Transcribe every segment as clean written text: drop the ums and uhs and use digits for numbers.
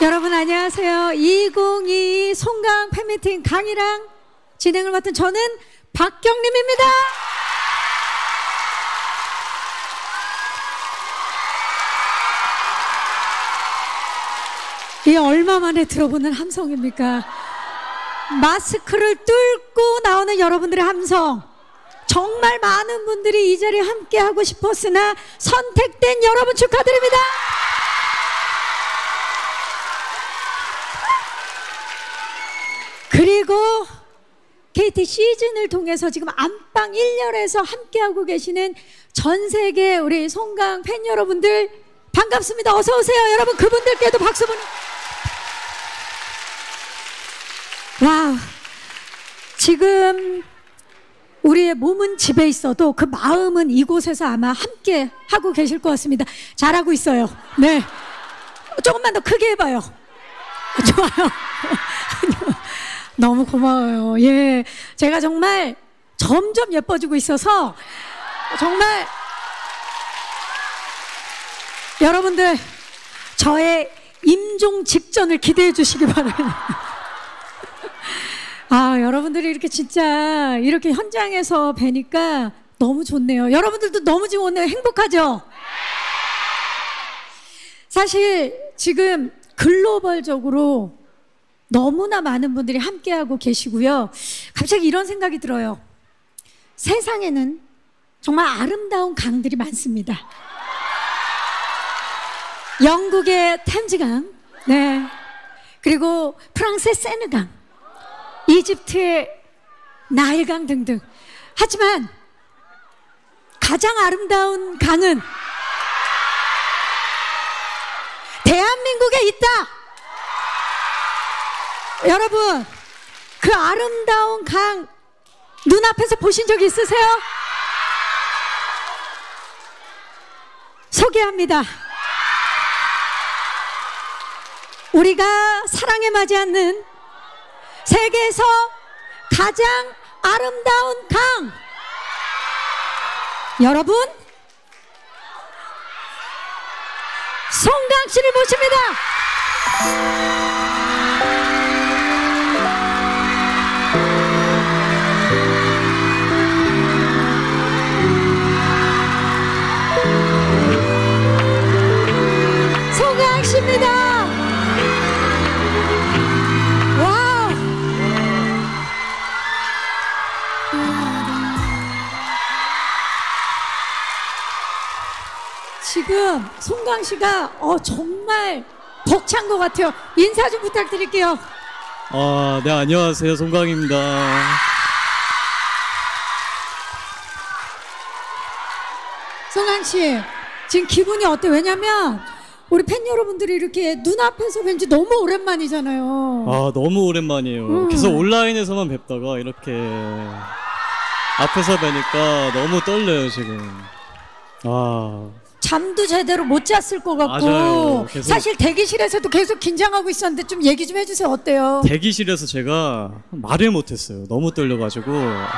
여러분 안녕하세요. 2022 송강 팬미팅 강의랑 진행을 맡은 저는 박경림입니다. 이게 얼마 만에 들어보는 함성입니까? 마스크를 뚫고 나오는 여러분들의 함성. 정말 많은 분들이 이 자리에 함께 하고 싶었으나 선택된 여러분 축하드립니다. 그리고 KT 시즌을 통해서 지금 안방 1열에서 함께하고 계시는 전 세계 우리 송강 팬 여러분들 반갑습니다. 어서 오세요. 여러분 그분들께도 박수 보내. 와, 지금 우리의 몸은 집에 있어도 그 마음은 이곳에서 아마 함께 하고 계실 것 같습니다. 잘하고 있어요. 네, 조금만 더 크게 해봐요. 좋아요. 너무 고마워요. 예, 제가 정말 점점 예뻐지고 있어서 정말 여러분들 저의 임종 직전을 기대해 주시기 바랍니다. 아, 여러분들이 이렇게 진짜 이렇게 현장에서 뵈니까 너무 좋네요. 여러분들도 너무 지금 오늘 행복하죠? 사실 지금 글로벌적으로 너무나 많은 분들이 함께하고 계시고요. 갑자기 이런 생각이 들어요. 세상에는 정말 아름다운 강들이 많습니다. 영국의 템즈강, 네, 그리고 프랑스의 세느강, 이집트의 나일강 등등. 하지만 가장 아름다운 강은 대한민국에 있다. 여러분, 그 아름다운 강 눈앞에서 보신 적 있으세요? 소개합니다. 우리가 사랑에 맞지 않는 세계에서 가장 아름다운 강, 여러분 송강씨를 모십니다. 송강씨입니다. 지금 송강씨가 정말 벅찬 것 같아요. 인사 좀 부탁드릴게요. 네, 안녕하세요. 송강입니다. 송강씨, 지금 기분이 어때요? 왜냐면 우리 팬 여러분들이 이렇게 눈앞에서 뵌지 너무 오랜만이잖아요. 너무 오랜만이에요. 계속 온라인에서만 뵙다가 이렇게 앞에서 뵈니까 너무 떨려요 지금. 잠도 제대로 못 잤을 것 같고. 맞아요. 사실 대기실에서도 계속 긴장하고 있었는데 좀 얘기 좀 해주세요. 어때요? 대기실에서 제가 말을 못했어요. 너무 떨려가지고.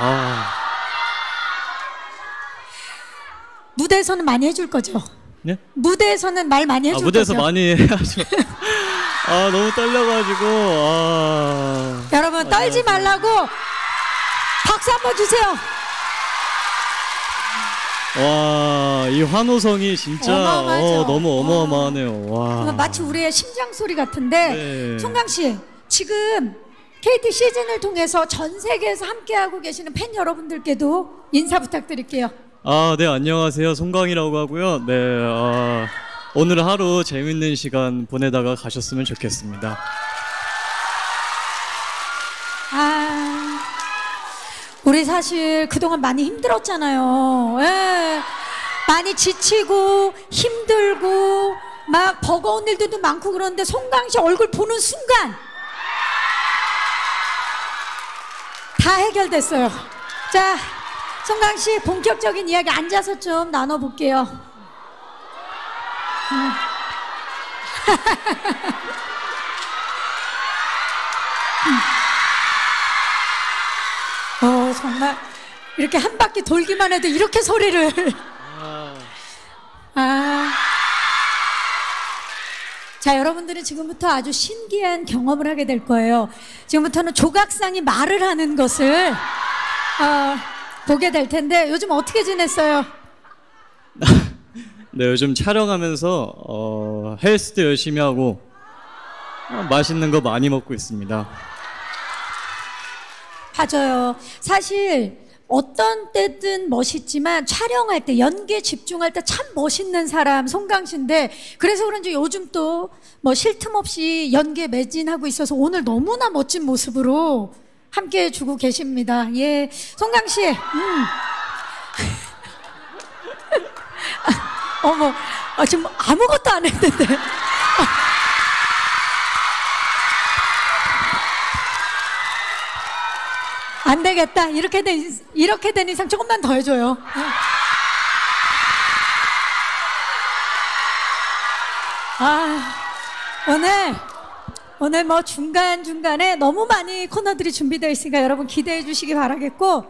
무대에서는 많이 해줄 거죠? 네? 무대에서는 말 많이 해줄 무대에서 거죠? 많이 해야죠. 너무 떨려가지고. 여러분 떨지 말라고 박수 한번 주세요. 와, 이 환호성이 진짜 너무 어마어마하네요. 와. 마치 우리의 심장 소리 같은데. 네. 송강씨, 지금 KT 시즌을 통해서 전 세계에서 함께하고 계시는 팬 여러분들께도 인사 부탁드릴게요. 네, 안녕하세요. 송강이라고 하고요. 네, 오늘 하루 재밌는 시간 보내다가 가셨으면 좋겠습니다. 우리 사실 그동안 많이 힘들었잖아요. 예. 많이 지치고 힘들고 막 버거운 일들도 많고 그런데 송강씨 얼굴 보는 순간 다 해결됐어요. 자, 송강씨 본격적인 이야기 앉아서 좀 나눠볼게요. 정말 이렇게 한 바퀴 돌기만 해도 이렇게 소리를 자, 여러분들은 지금부터 아주 신기한 경험을 하게 될 거예요. 지금부터는 조각상이 말을 하는 것을 보게 될 텐데 요즘 어떻게 지냈어요? 네, 요즘 촬영하면서 헬스도 열심히 하고 맛있는 거 많이 먹고 있습니다. 맞아요. 사실 어떤 때든 멋있지만 촬영할 때, 연기에 집중할 때 참 멋있는 사람 송강 씨인데, 그래서 그런지 요즘 또 뭐 쉴 틈 없이 연기에 매진하고 있어서 오늘 너무나 멋진 모습으로 함께 해주고 계십니다. 예, 송강 씨. 어머, 지금 아무것도 안 했는데. 안 되겠다. 이렇게 된 이상 조금만 더 해줘요. 오늘 뭐 중간중간에 너무 많이 코너들이 준비되어 있으니까 여러분 기대해 주시기 바라겠고,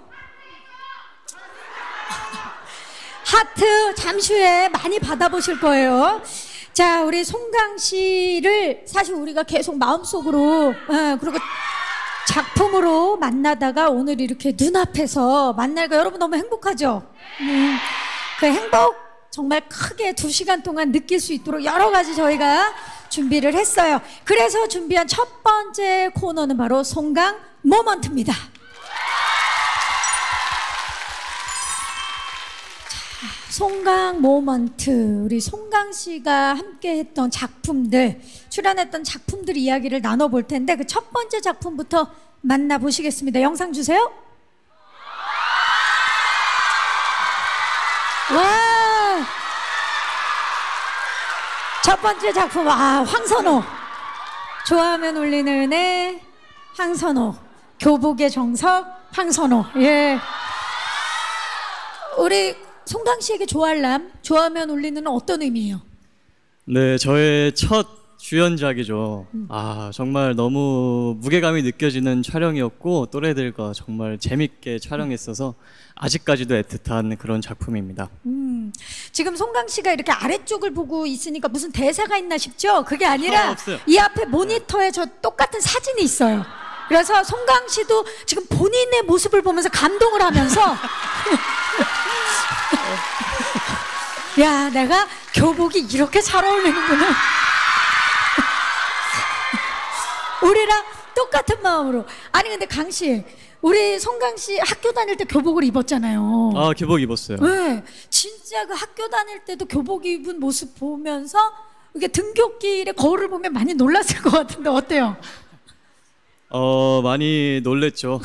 하트 잠시 후에 많이 받아보실 거예요. 자, 우리 송강 씨를 사실 우리가 계속 마음속으로, 그리고 작품으로 만나다가 오늘 이렇게 눈앞에서 만날까 여러분 너무 행복하죠? 그 행복 정말 크게 2시간 동안 느낄 수 있도록 여러 가지 저희가 준비를 했어요. 그래서 준비한 첫 번째 코너는 바로 송강 모먼트입니다. 송강 모먼트, 우리 송강 씨가 함께 했던 작품들, 출연했던 작품들 이야기를 나눠볼 텐데 그 첫 번째 작품부터 만나보시겠습니다. 영상 주세요. 와, 첫 번째 작품, 황선호. 좋아하면 울리는 애, 황선호. 교복의 정석, 황선호. 예. 우리 송강 씨에게 좋아하면 울리는 어떤 의미예요? 네, 저의 첫 주연작이죠. 정말 너무 무게감이 느껴지는 촬영이었고 또래들과 정말 재밌게 촬영했어서 아직까지도 애틋한 그런 작품입니다. 지금 송강 씨가 이렇게 아래쪽을 보고 있으니까 무슨 대사가 있나 싶죠? 그게 아니라 없어요. 이 앞에 모니터에 저 똑같은 사진이 있어요. 그래서 송강 씨도 지금 본인의 모습을 보면서 감동을 하면서 야, 내가 교복이 이렇게 잘 어울리는구나. 우리랑 똑같은 마음으로. 아니 근데 강 씨, 우리 송강 씨 학교 다닐 때 교복을 입었잖아요. 교복 입었어요. 네, 진짜 그 학교 다닐 때도 교복 입은 모습 보면서 이게 등굣길에 거울을 보면 많이 놀랐을 것 같은데 어때요? 많이 놀랬죠.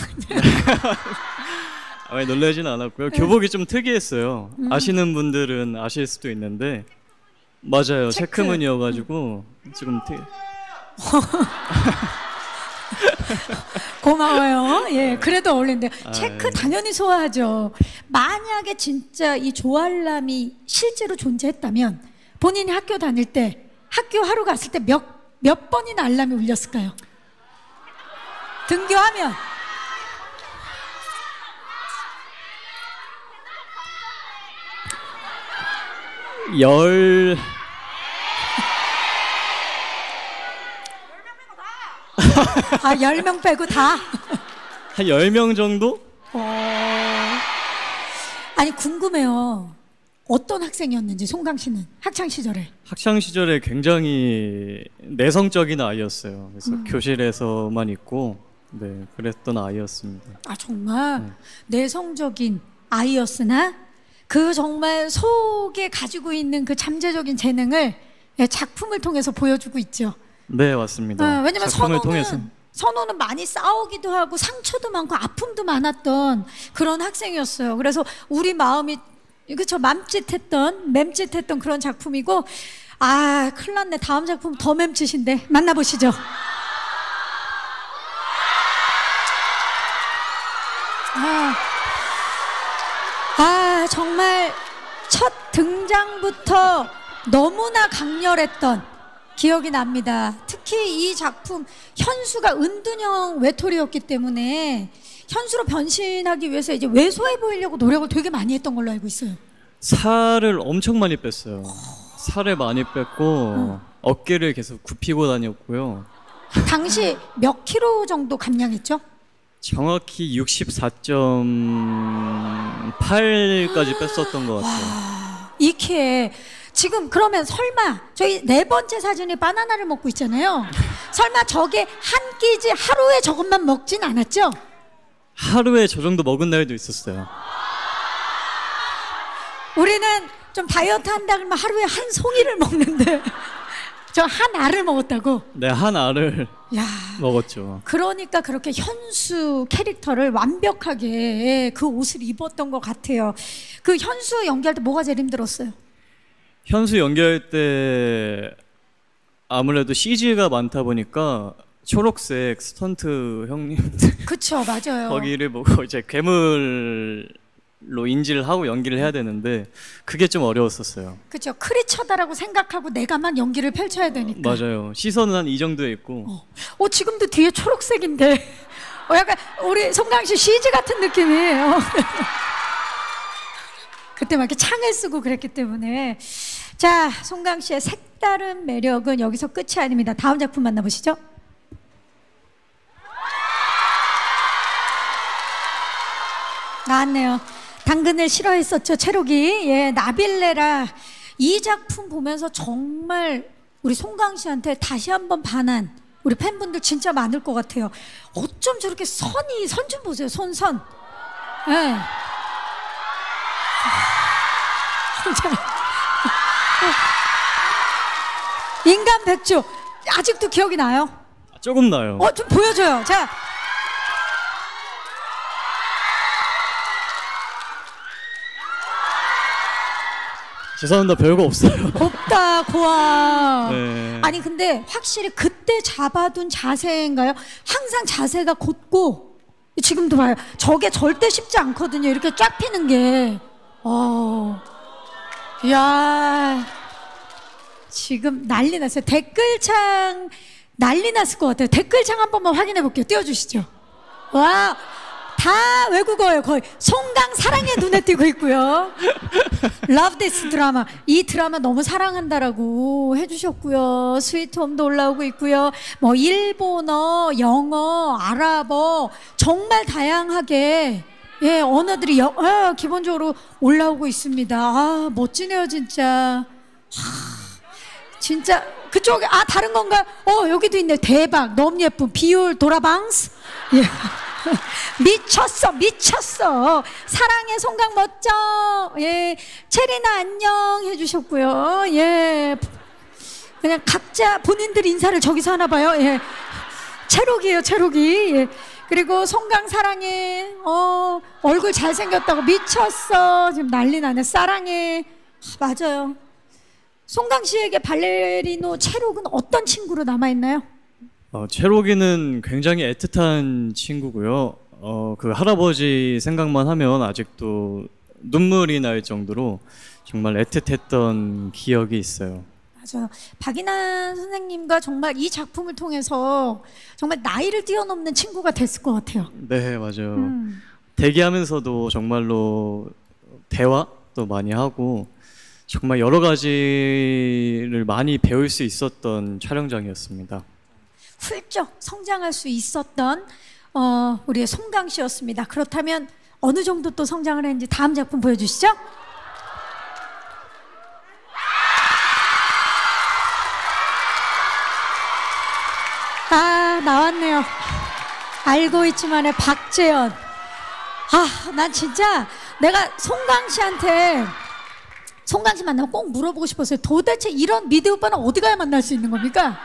많이 놀라지는 않았고요. 교복이 좀 특이했어요. 아시는 분들은 아실 수도 있는데, 맞아요. 체크무늬여가지고 지금 고마워요. 예, 그래도 어울린대요. 체크 당연히 소화하죠. 만약에 진짜 이 조알람이 실제로 존재했다면 본인이 학교 다닐 때, 학교 하루 갔을 때 몇 번이나 알람이 울렸을까요? 등교하면. 열 10명 빼고 다? 한 10명 정도? 아니 궁금해요. 어떤 학생이었는지 송강 씨는 학창 시절에. 학창 시절에 굉장히 내성적인 아이였어요. 그래서 교실에서만 있고, 네, 그랬던 아이였습니다. 정말 내성적인 아이였으나 그 정말 속에 가지고 있는 그 잠재적인 재능을 작품을 통해서 보여주고 있죠. 네, 맞습니다. 왜냐면 통해서. 선호는 많이 싸우기도 하고 상처도 많고 아픔도 많았던 그런 학생이었어요. 그래서 우리 마음이 그쵸 맴짓했던 그런 작품이고, 큰일 났네. 다음 작품 더 맴짓인데 만나보시죠. 정말 첫 등장부터 너무나 강렬했던 기억이 납니다. 특히 이 작품 현수가 은둔형 외톨이였기 때문에 현수로 변신하기 위해서 이제 왜소해 보이려고 노력을 되게 많이 했던 걸로 알고 있어요. 살을 엄청 많이 뺐어요. 살을 많이 뺐고 어깨를 계속 굽히고 다녔고요. 당시 몇 킬로 정도 감량했죠? 정확히 64.8까지 뺐었던 것 같아요. 이 키에 지금 그러면 설마 저희 네 번째 사진이 바나나를 먹고 있잖아요. 설마 저게 한 끼지 하루에 저것만 먹진 않았죠? 하루에 저 정도 먹은 날도 있었어요. 우리는 좀 다이어트 한다 그러면 하루에 한 송이를 먹는데 저 한 알을 먹었다고? 네, 한 알을 야, 먹었죠. 그러니까 그렇게 현수 캐릭터를 완벽하게 그 옷을 입었던 것 같아요. 그 현수 연기할 때 뭐가 제일 힘들었어요? 현수 연기할 때 아무래도 CG가 많다 보니까 초록색 스턴트 형님들 그쵸, 맞아요. 거기를 보고 이제 괴물로 인지를 하고 연기를 해야 되는데 그게 좀 어려웠었어요. 그쵸, 크리처다라고 생각하고 내가 막 연기를 펼쳐야 되니까. 맞아요. 시선은 한 이 정도에 있고. 지금도 뒤에 초록색인데 약간 우리 송강 씨 CG 같은 느낌이에요. 그때 막 이렇게 창을 쓰고 그랬기 때문에. 자, 송강 씨의 색다른 매력은 여기서 끝이 아닙니다. 다음 작품 만나보시죠. 나왔네요. 당근을 싫어했었죠, 채록이. 예, 나빌레라. 이 작품 보면서 정말 우리 송강 씨한테 다시 한번 반한 우리 팬분들 진짜 많을 것 같아요. 어쩜 저렇게 선 좀 보세요, 선. 예. 인간 백조 아직도 기억이 나요? 조금 나요. 좀 보여줘요. 자, 죄송합니다. 별거 없어요. 곱다 고와. 네. 아니 근데 확실히 그때 잡아둔 자세인가요? 항상 자세가 곧고 지금도 봐요. 저게 절대 쉽지 않거든요. 이렇게 쫙 피는 게. 이야, 지금 난리 났어요. 댓글창 난리 났을 것 같아요. 댓글창 한 번만 확인해 볼게요. 띄워주시죠. 와, 다 외국어예요. 거의 송강 사랑의 눈에 띄고 있고요. Love this 드라마. 이 드라마 너무 사랑한다라고 해주셨고요. 스위트홈도 올라오고 있고요. 뭐 일본어, 영어, 아랍어 정말 다양하게 언어들이 기본적으로 올라오고 있습니다. 아, 멋지네요, 진짜. 진짜 그쪽에 다른 건가요? 여기도 있네. 대박, 너무 예쁜 비율 도라방스. 예. 미쳤어. 사랑의 송강 멋져. 예, 체리나 안녕 해주셨고요. 예, 그냥 각자 본인들 인사를 저기서 하나 봐요. 예, 채록이에요, 채록이. 예. 그리고 송강 사랑해. 얼굴 잘생겼다고 미쳤어. 지금 난리 나네. 사랑해. 맞아요. 송강 씨에게 발레리노 채록은 어떤 친구로 남아있나요? 채록이는 굉장히 애틋한 친구고요. 그 할아버지 생각만 하면 아직도 눈물이 날 정도로 정말 애틋했던 기억이 있어요. 맞아요. 박인환 선생님과 정말 이 작품을 통해서 정말 나이를 뛰어넘는 친구가 됐을 것 같아요. 네, 맞아요. 대기하면서도 정말로 대화도 많이 하고 정말 여러 가지를 많이 배울 수 있었던 촬영장이었습니다. 훌쩍 성장할 수 있었던 우리의 송강 씨였습니다. 그렇다면 어느 정도 또 성장을 했는지 다음 작품 보여주시죠. 나왔네요. 알고 있지만의 박재현. 난 진짜 내가 송강 씨한테 송강 씨 만나면 꼭 물어보고 싶었어요. 도대체 이런 미드 오빠는 어디 가야 만날 수 있는 겁니까?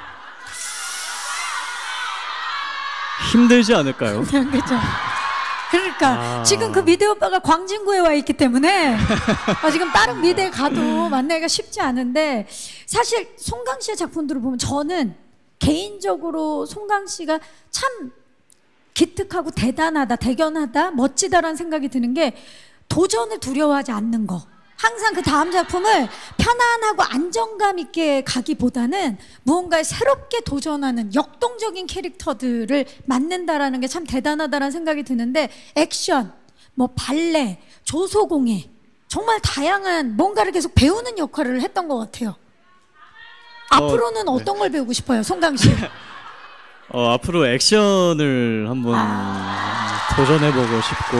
힘들지 않을까요? 그렇죠. 그러니까 지금 그 미대 오빠가 광진구에 와 있기 때문에 지금 다른 미대에 가도 만나기가 쉽지 않은데, 사실 송강 씨의 작품들을 보면 저는 개인적으로 송강 씨가 참 기특하고 대단하다, 대견하다, 멋지다라는 생각이 드는 게 도전을 두려워하지 않는 거. 항상 그 다음 작품을 편안하고 안정감 있게 가기보다는 무언가에 새롭게 도전하는 역동적인 캐릭터들을 만든다라는 게 참 대단하다라는 생각이 드는데, 액션, 뭐 발레, 조소공예 정말 다양한 뭔가를 계속 배우는 역할을 했던 것 같아요. 앞으로는 어떤 걸 배우고 싶어요, 송강 씨? 앞으로 액션을 한번 도전해보고 싶고.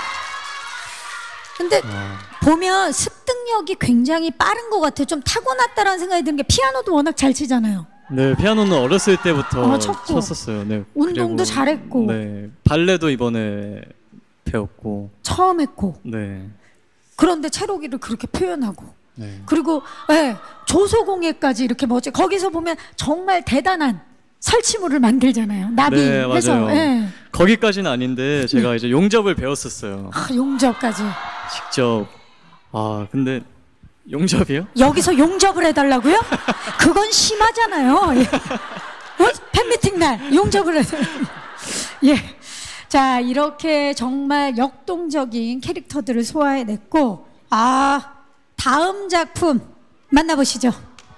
근데 보면 습득력이 굉장히 빠른 것 같아요. 좀 타고났다라는 생각이 드는 게 피아노도 워낙 잘 치잖아요. 네, 피아노는 어렸을 때부터 쳤고, 쳤었어요. 네, 운동도 잘했고. 네, 발레도 이번에 배웠고. 처음 했고. 네. 그런데 체로기를 그렇게 표현하고. 네. 그리고 조소공예까지 이렇게 멋져. 거기서 보면 정말 대단한 설치물을 만들잖아요. 나비해서. 네, 거기까지는 아닌데 제가 이제 용접을 배웠었어요. 용접까지. 직접. 근데 용접이요? 여기서 용접을 해달라고요? 그건 심하잖아요. 팬미팅 날 용접을 해달라고. 예. 자, 이렇게 정말 역동적인 캐릭터들을 소화해냈고, 다음 작품 만나보시죠.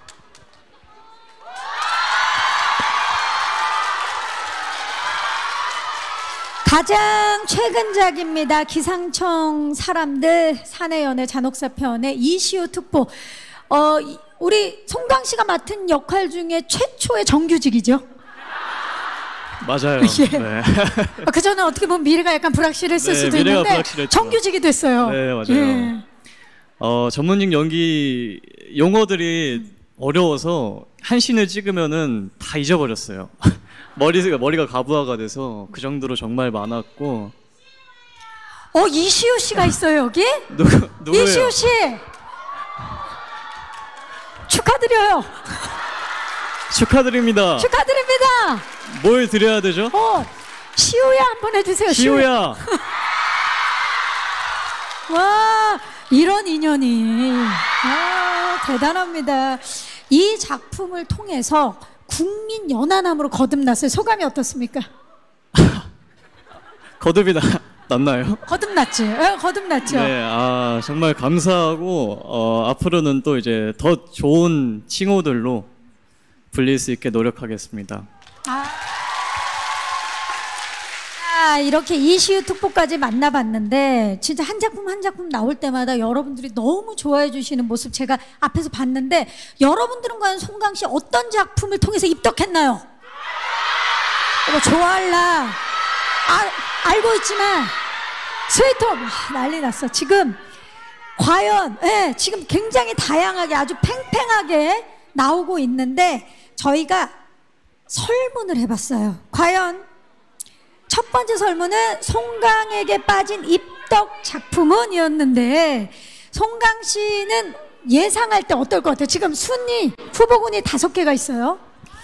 가장 최근작입니다. 기상청 사람들 사내연애 잔혹사편의 이시우 특보. 우리 송강 씨가 맡은 역할 중에 최초의 정규직이죠. 맞아요. 예. 네. 그 전에 어떻게 보면 미래가 약간 불확실했을 수도 있는데 불확실했죠. 정규직이 됐어요. 네, 맞아요. 예. 전문직 연기 용어들이 어려워서 한 씬을 찍으면은 다 잊어버렸어요. 머리가 가부화가 돼서 그 정도로 정말 많았고. 이시우 씨가 있어요 여기? 누구예요? 이시우 씨 축하드려요. 축하드립니다. 축하드립니다. 뭘 드려야 되죠? 시우야 한번 해주세요. 시우야. 와, 이런 인연이. 대단합니다. 이 작품을 통해서 국민 연하남으로 거듭났어요. 소감이 어떻습니까? 거듭이 났나요? 거듭났지. 거듭났죠. 네, 정말 감사하고 앞으로는 또 이제 더 좋은 칭호들로 불릴 수 있게 노력하겠습니다. 이렇게 이시우 특보까지 만나봤는데 진짜 한 작품 한 작품 나올 때마다 여러분들이 너무 좋아해 주시는 모습 제가 앞에서 봤는데, 여러분들은 과연 송강 씨 어떤 작품을 통해서 입덕했나요? 좋아할라 알고 있지만 스웨이트홈 난리 났어. 지금 과연 지금 굉장히 다양하게 아주 팽팽하게 나오고 있는데, 저희가 설문을 해봤어요. 과연 첫 번째 설문은 송강에게 빠진 입덕 작품은 이었는데, 송강 씨는 예상할 때 어떨 것 같아요? 지금 순위 후보군이 5개가 있어요.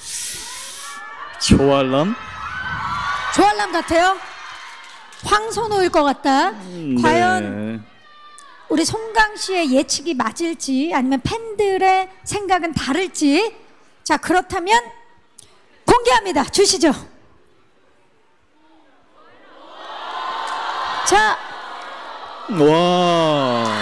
조알람 같아요? 황선호일 것 같다. 과연 네. 우리 송강 씨의 예측이 맞을지 아니면 팬들의 생각은 다를지. 자, 그렇다면 공개합니다. 주시죠. 자, 와,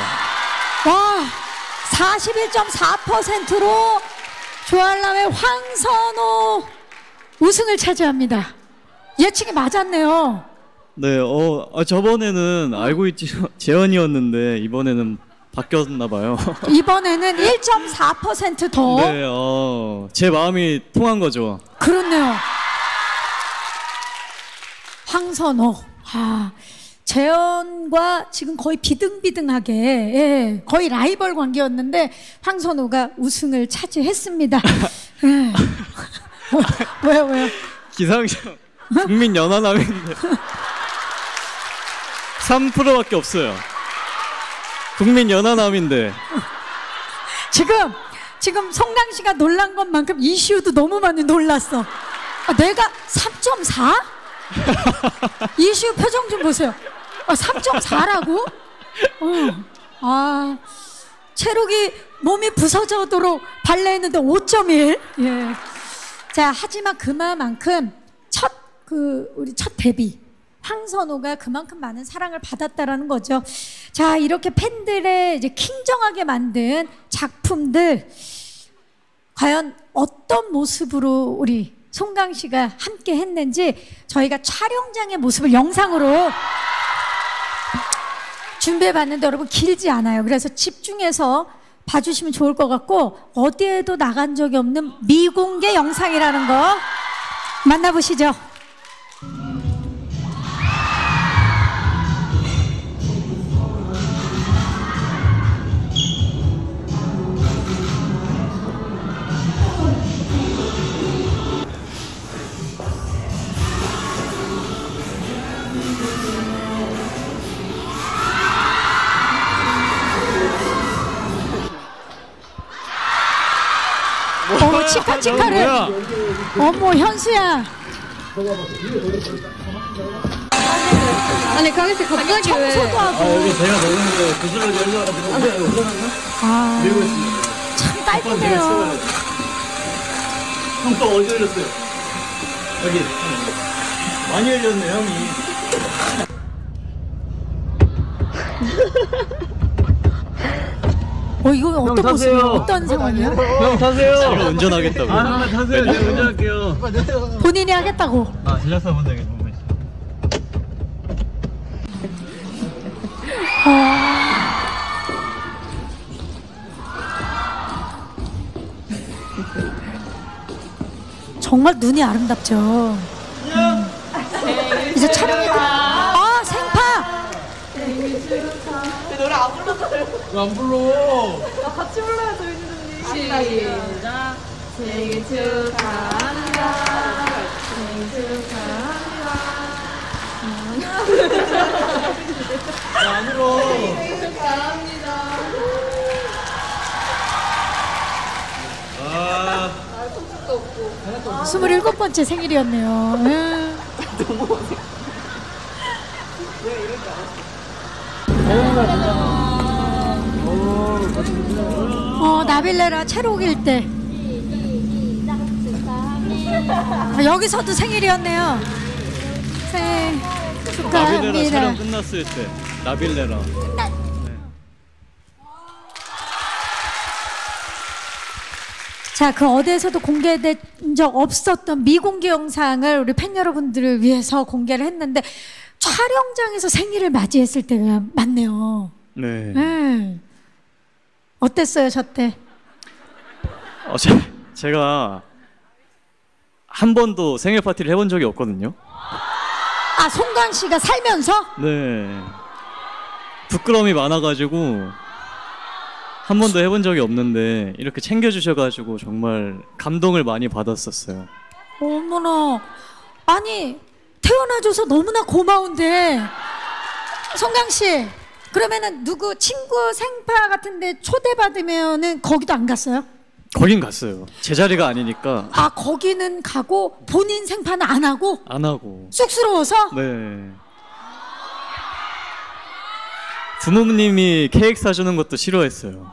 41.4%로 조알람의 황선호 우승을 차지합니다. 예측이 맞았네요. 네, 저번에는 알고 있지 재현이었는데 이번에는 바뀌었나 봐요. 이번에는 1.4% 더. 네, 제 마음이 통한 거죠. 그렇네요. 황선호. 재현과 지금 거의 비등비등하게 거의 라이벌 관계였는데 황선호가 우승을 차지했습니다. 왜요? 기상청 국민 연하남인데 3%밖에 없어요. 국민 연하남인데 지금 송강 씨가 놀란 것만큼 이시우도 너무 많이 놀랐어. 내가 3.4? 이시우 표정 좀 보세요. 3.4라고? 체력이 몸이 부서져도록 발레했는데 5.1. 예. 자, 하지만 그만큼 우리 첫 데뷔 황선호가 그만큼 많은 사랑을 받았다라는 거죠. 자, 이렇게 팬들의 이제 킹정하게 만든 작품들, 과연 어떤 모습으로 우리 송강 씨가 함께 했는지 저희가 촬영장의 모습을 영상으로 준비해봤는데 여러분 길지 않아요. 그래서 집중해서 봐주시면 좋을 것 같고, 어디에도 나간 적이 없는 미공개 영상이라는 거 만나보시죠. 어머, 치카치카를. 어머, 현수야. 아니 가겠지 갑자기 청소도 하고. 여기 제가 먹는데 부스러기 열려가지고 아, 밀고 있습니다. 참 깔끔해요. 형 또 어디 흘렸어요? 여기. 많이 흘렸네 형이. 이거 어떤 모습이에요? 어떤 상황이에요? 형 타세요. 저를 운전하겠다고. 형 타세요. 제가 운전할게요. 본인이 하겠다고. 제작사분들에게 보고 있어요. 정말 눈이 아름답죠. 이제 촬영이 생파. 노래 안 불렀어요. 안 불러. 나 같이 불러요 저희 주님. 시작. 생일 축하합니다. 생일 축하합니다. 안 불러. 생일 축하합니다. 27번째 생일이었네요. 나빌레라 체록일 때. 여기서도 생일이었네요. 생일 나빌레라 축하합니다. 촬영 끝났을 때. 나빌레라. 자, 그 어디에서도 공개된 적 없었던 미공개 영상을 우리 팬 여러분들을 위해서 공개를 했는데, 촬영장에서 생일을 맞이했을 때가 많네요. 네. 어땠어요, 저 때? 제가 한 번도 생일 파티를 해본 적이 없거든요. 아, 송강 씨가 살면서? 네. 부끄러움이 많아가지고 한 번도 해본 적이 없는데 이렇게 챙겨주셔가지고 정말 감동을 많이 받았었어요. 어머나. 아니, 태어나줘서 너무나 고마운데, 송강 씨, 그러면은 누구 친구 생파 같은데 초대받으면은 거기도 안 갔어요? 거긴 갔어요. 제 자리가 아니니까. 아, 거기는 가고 본인 생파는 안 하고? 안 하고. 쑥스러워서? 네. 부모님이 케이크 사주는 것도 싫어했어요.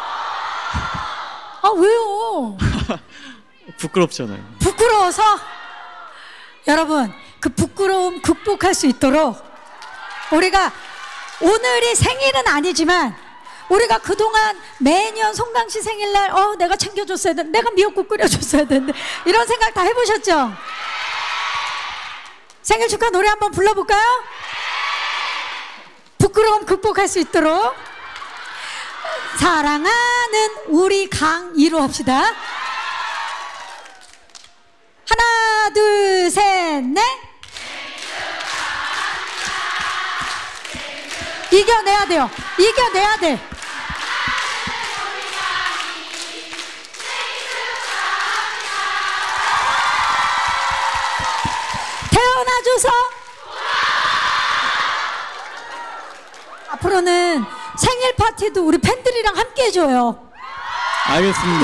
아, 왜요? 부끄럽잖아요. 부끄러워서? 여러분, 그 부끄러움 극복할 수 있도록 우리가 오늘이 생일은 아니지만 우리가 그동안 매년 송강 씨 생일날 내가 챙겨줬어야 되는데, 내가 미역국 끓여줬어야 되는데, 이런 생각 다 해보셨죠? 생일 축하 노래 한번 불러볼까요? 부끄러움 극복할 수 있도록 사랑하는 우리 강이로 합시다. 하나 둘 셋 넷. 이겨내야 돼요. 이겨내야 돼. 태어나줘서 앞으로는 생일 파티도 우리 팬들이랑 함께 해줘요. 알겠습니다.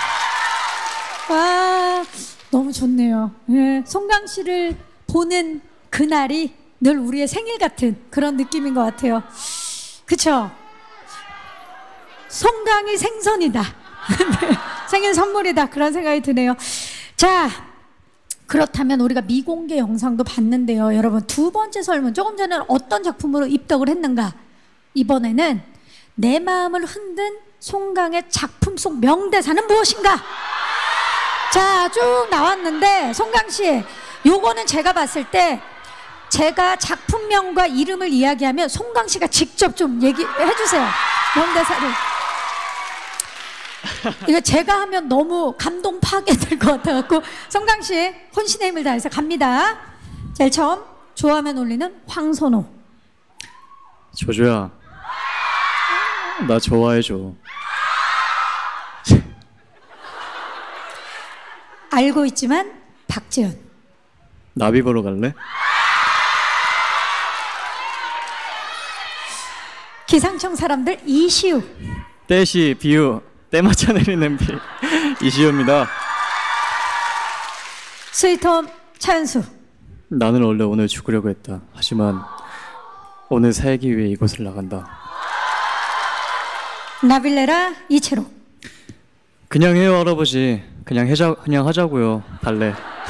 와, 너무 좋네요. 예, 송강 씨를 보는 그날이 늘 우리의 생일 같은 그런 느낌인 것 같아요. 그쵸? 송강이 생선이다. 생일 선물이다. 그런 생각이 드네요. 자, 그렇다면 우리가 미공개 영상도 봤는데요. 여러분, 두 번째 설문. 조금 전에 어떤 작품으로 입덕을 했는가? 이번에는 내 마음을 흔든 송강의 작품 속 명대사는 무엇인가? 자, 쭉 나왔는데, 송강 씨, 요거는 제가 봤을 때 제가 작품명과 이름을 이야기하면 송강 씨가 직접 좀 얘기해 주세요. 명대사를. 이거 제가 하면 너무 감동 파괴될 것 같아갖고 송강 씨 혼신의 힘을 다해서 갑니다. 제일 처음 좋아하면 올리는 황선호. 조조야, 나 좋아해줘. 알고 있지만 박재현. 나비 보러 갈래? 기상청 사람들 이시우. 때시 비유 때 맞춰 내리는 비 이시우입니다. 스위트홈 차은수. 나는 원래 오늘 죽으려고 했다. 하지만 오늘 살기 위해 이곳을 나간다. 나빌레라 이채로. 그냥 해요 할아버지. 그냥 하자고요. 달래.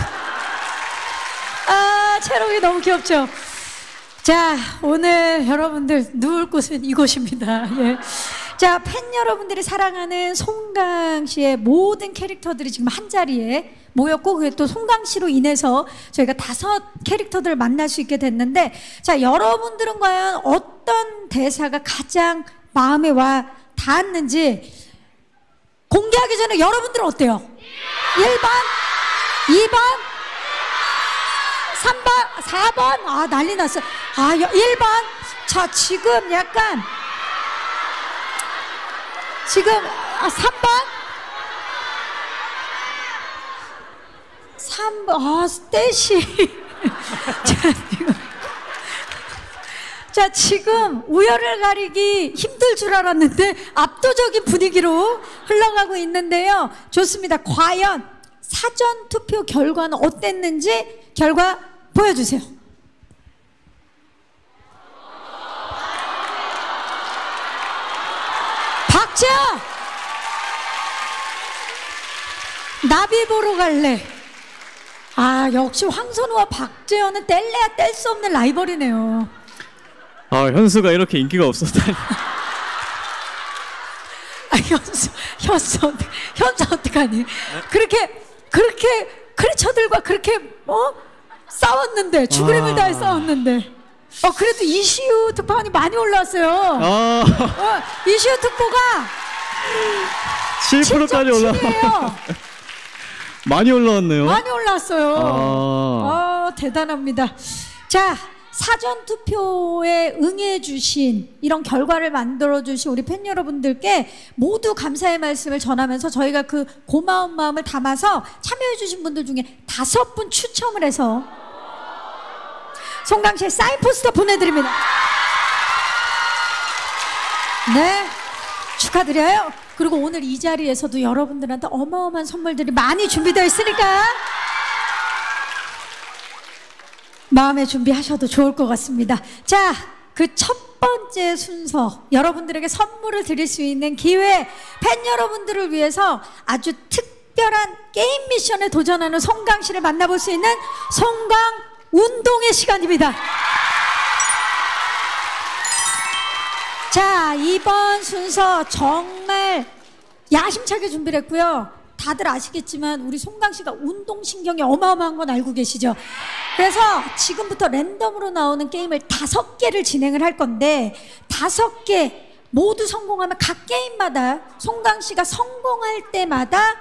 아, 채록이 너무 귀엽죠. 자, 오늘 여러분들 누울 곳은 이곳입니다. 예. 자, 팬 여러분들이 사랑하는 송강 씨의 모든 캐릭터들이 지금 한 자리에 모였고, 그게 또 송강 씨로 인해서 저희가 5 캐릭터들을 만날 수 있게 됐는데, 자, 여러분들은 과연 어떤 대사가 가장 마음에 와 닿았는지 공개하기 전에 여러분들은 어때요? 1번, 2번, 3번, 4번, 아, 난리 났어. 아, 1번. 자, 지금 약간, 지금, 3번? 3번, 아, 스테이시. 자, 지금 우열을 가리기 힘들 줄 알았는데 압도적인 분위기로 흘러가고 있는데요. 좋습니다. 과연 사전 투표 결과는 어땠는지 결과 보여주세요. 박재현! 나비 보러 갈래. 아, 역시 황선우와 박재현은 뗄래야 뗄 수 없는 라이벌이네요. 아, 현수가 이렇게 인기가 없었다니. 아, 현수 어떡하니? 그렇게 크리처들과 그렇게 싸웠는데 죽을 힘을 다해 싸웠는데. 그래도 이슈 투표가 많이 올라왔어요. 이슈 투표가 7%까지 올라왔어요. 많이 올라왔네요. 많이 올라왔어요. 대단합니다. 자, 사전 투표에 응해주신 이런 결과를 만들어주신 우리 팬 여러분들께 모두 감사의 말씀을 전하면서 저희가 그 고마운 마음을 담아서 참여해주신 분들 중에 5분 추첨을 해서 송강 씨의 사인 포스터 보내드립니다. 네, 축하드려요. 그리고 오늘 이 자리에서도 여러분들한테 어마어마한 선물들이 많이 준비되어 있으니까 마음의 준비하셔도 좋을 것 같습니다. 자, 그 첫 번째 순서, 여러분들에게 선물을 드릴 수 있는 기회, 팬 여러분들을 위해서 아주 특별한 게임 미션에 도전하는 송강 씨를 만나볼 수 있는 송강 운동의 시간입니다. 자, 이번 순서 정말 야심차게 준비를 했고요. 다들 아시겠지만 우리 송강 씨가 운동신경이 어마어마한 건 알고 계시죠? 그래서 지금부터 랜덤으로 나오는 게임을 5개를 진행을 할 건데 5개 모두 성공하면 각 게임마다 송강 씨가 성공할 때마다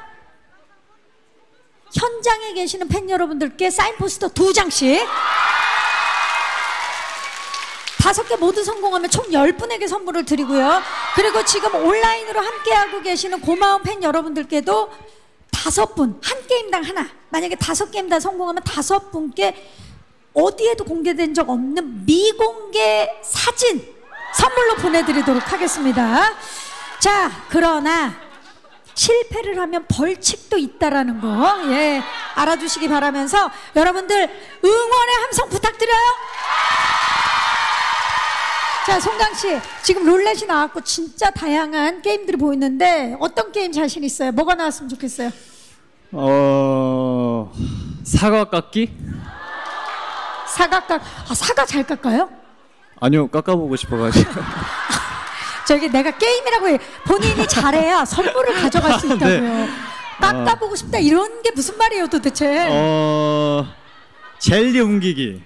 현장에 계시는 팬 여러분들께 사인 포스터 2장씩 5개 모두 성공하면 총 10분에게 선물을 드리고요. 그리고 지금 온라인으로 함께하고 계시는 고마운 팬 여러분들께도 5분, 한 게임당 하나. 만약에 5게임 다 성공하면 5분께 어디에도 공개된 적 없는 미공개 사진 선물로 보내드리도록 하겠습니다. 자, 그러나 실패를 하면 벌칙도 있다라는 거, 예, 알아주시기 바라면서 여러분들 응원의 함성 부탁드려요. 자, 송강 씨, 지금 룰렛이 나왔고 진짜 다양한 게임들이 보이는데 어떤 게임 자신 있어요? 뭐가 나왔으면 좋겠어요? 사과 깎기? 사과 잘 깎아요? 아니요, 깎아보고 싶어가지고. 저기 내가 게임이라고 해. 본인이 잘해야 선물을 가져갈 수 있다고요. 네. 깎아보고 싶다 이런 게 무슨 말이에요 도대체? 젤리 옮기기.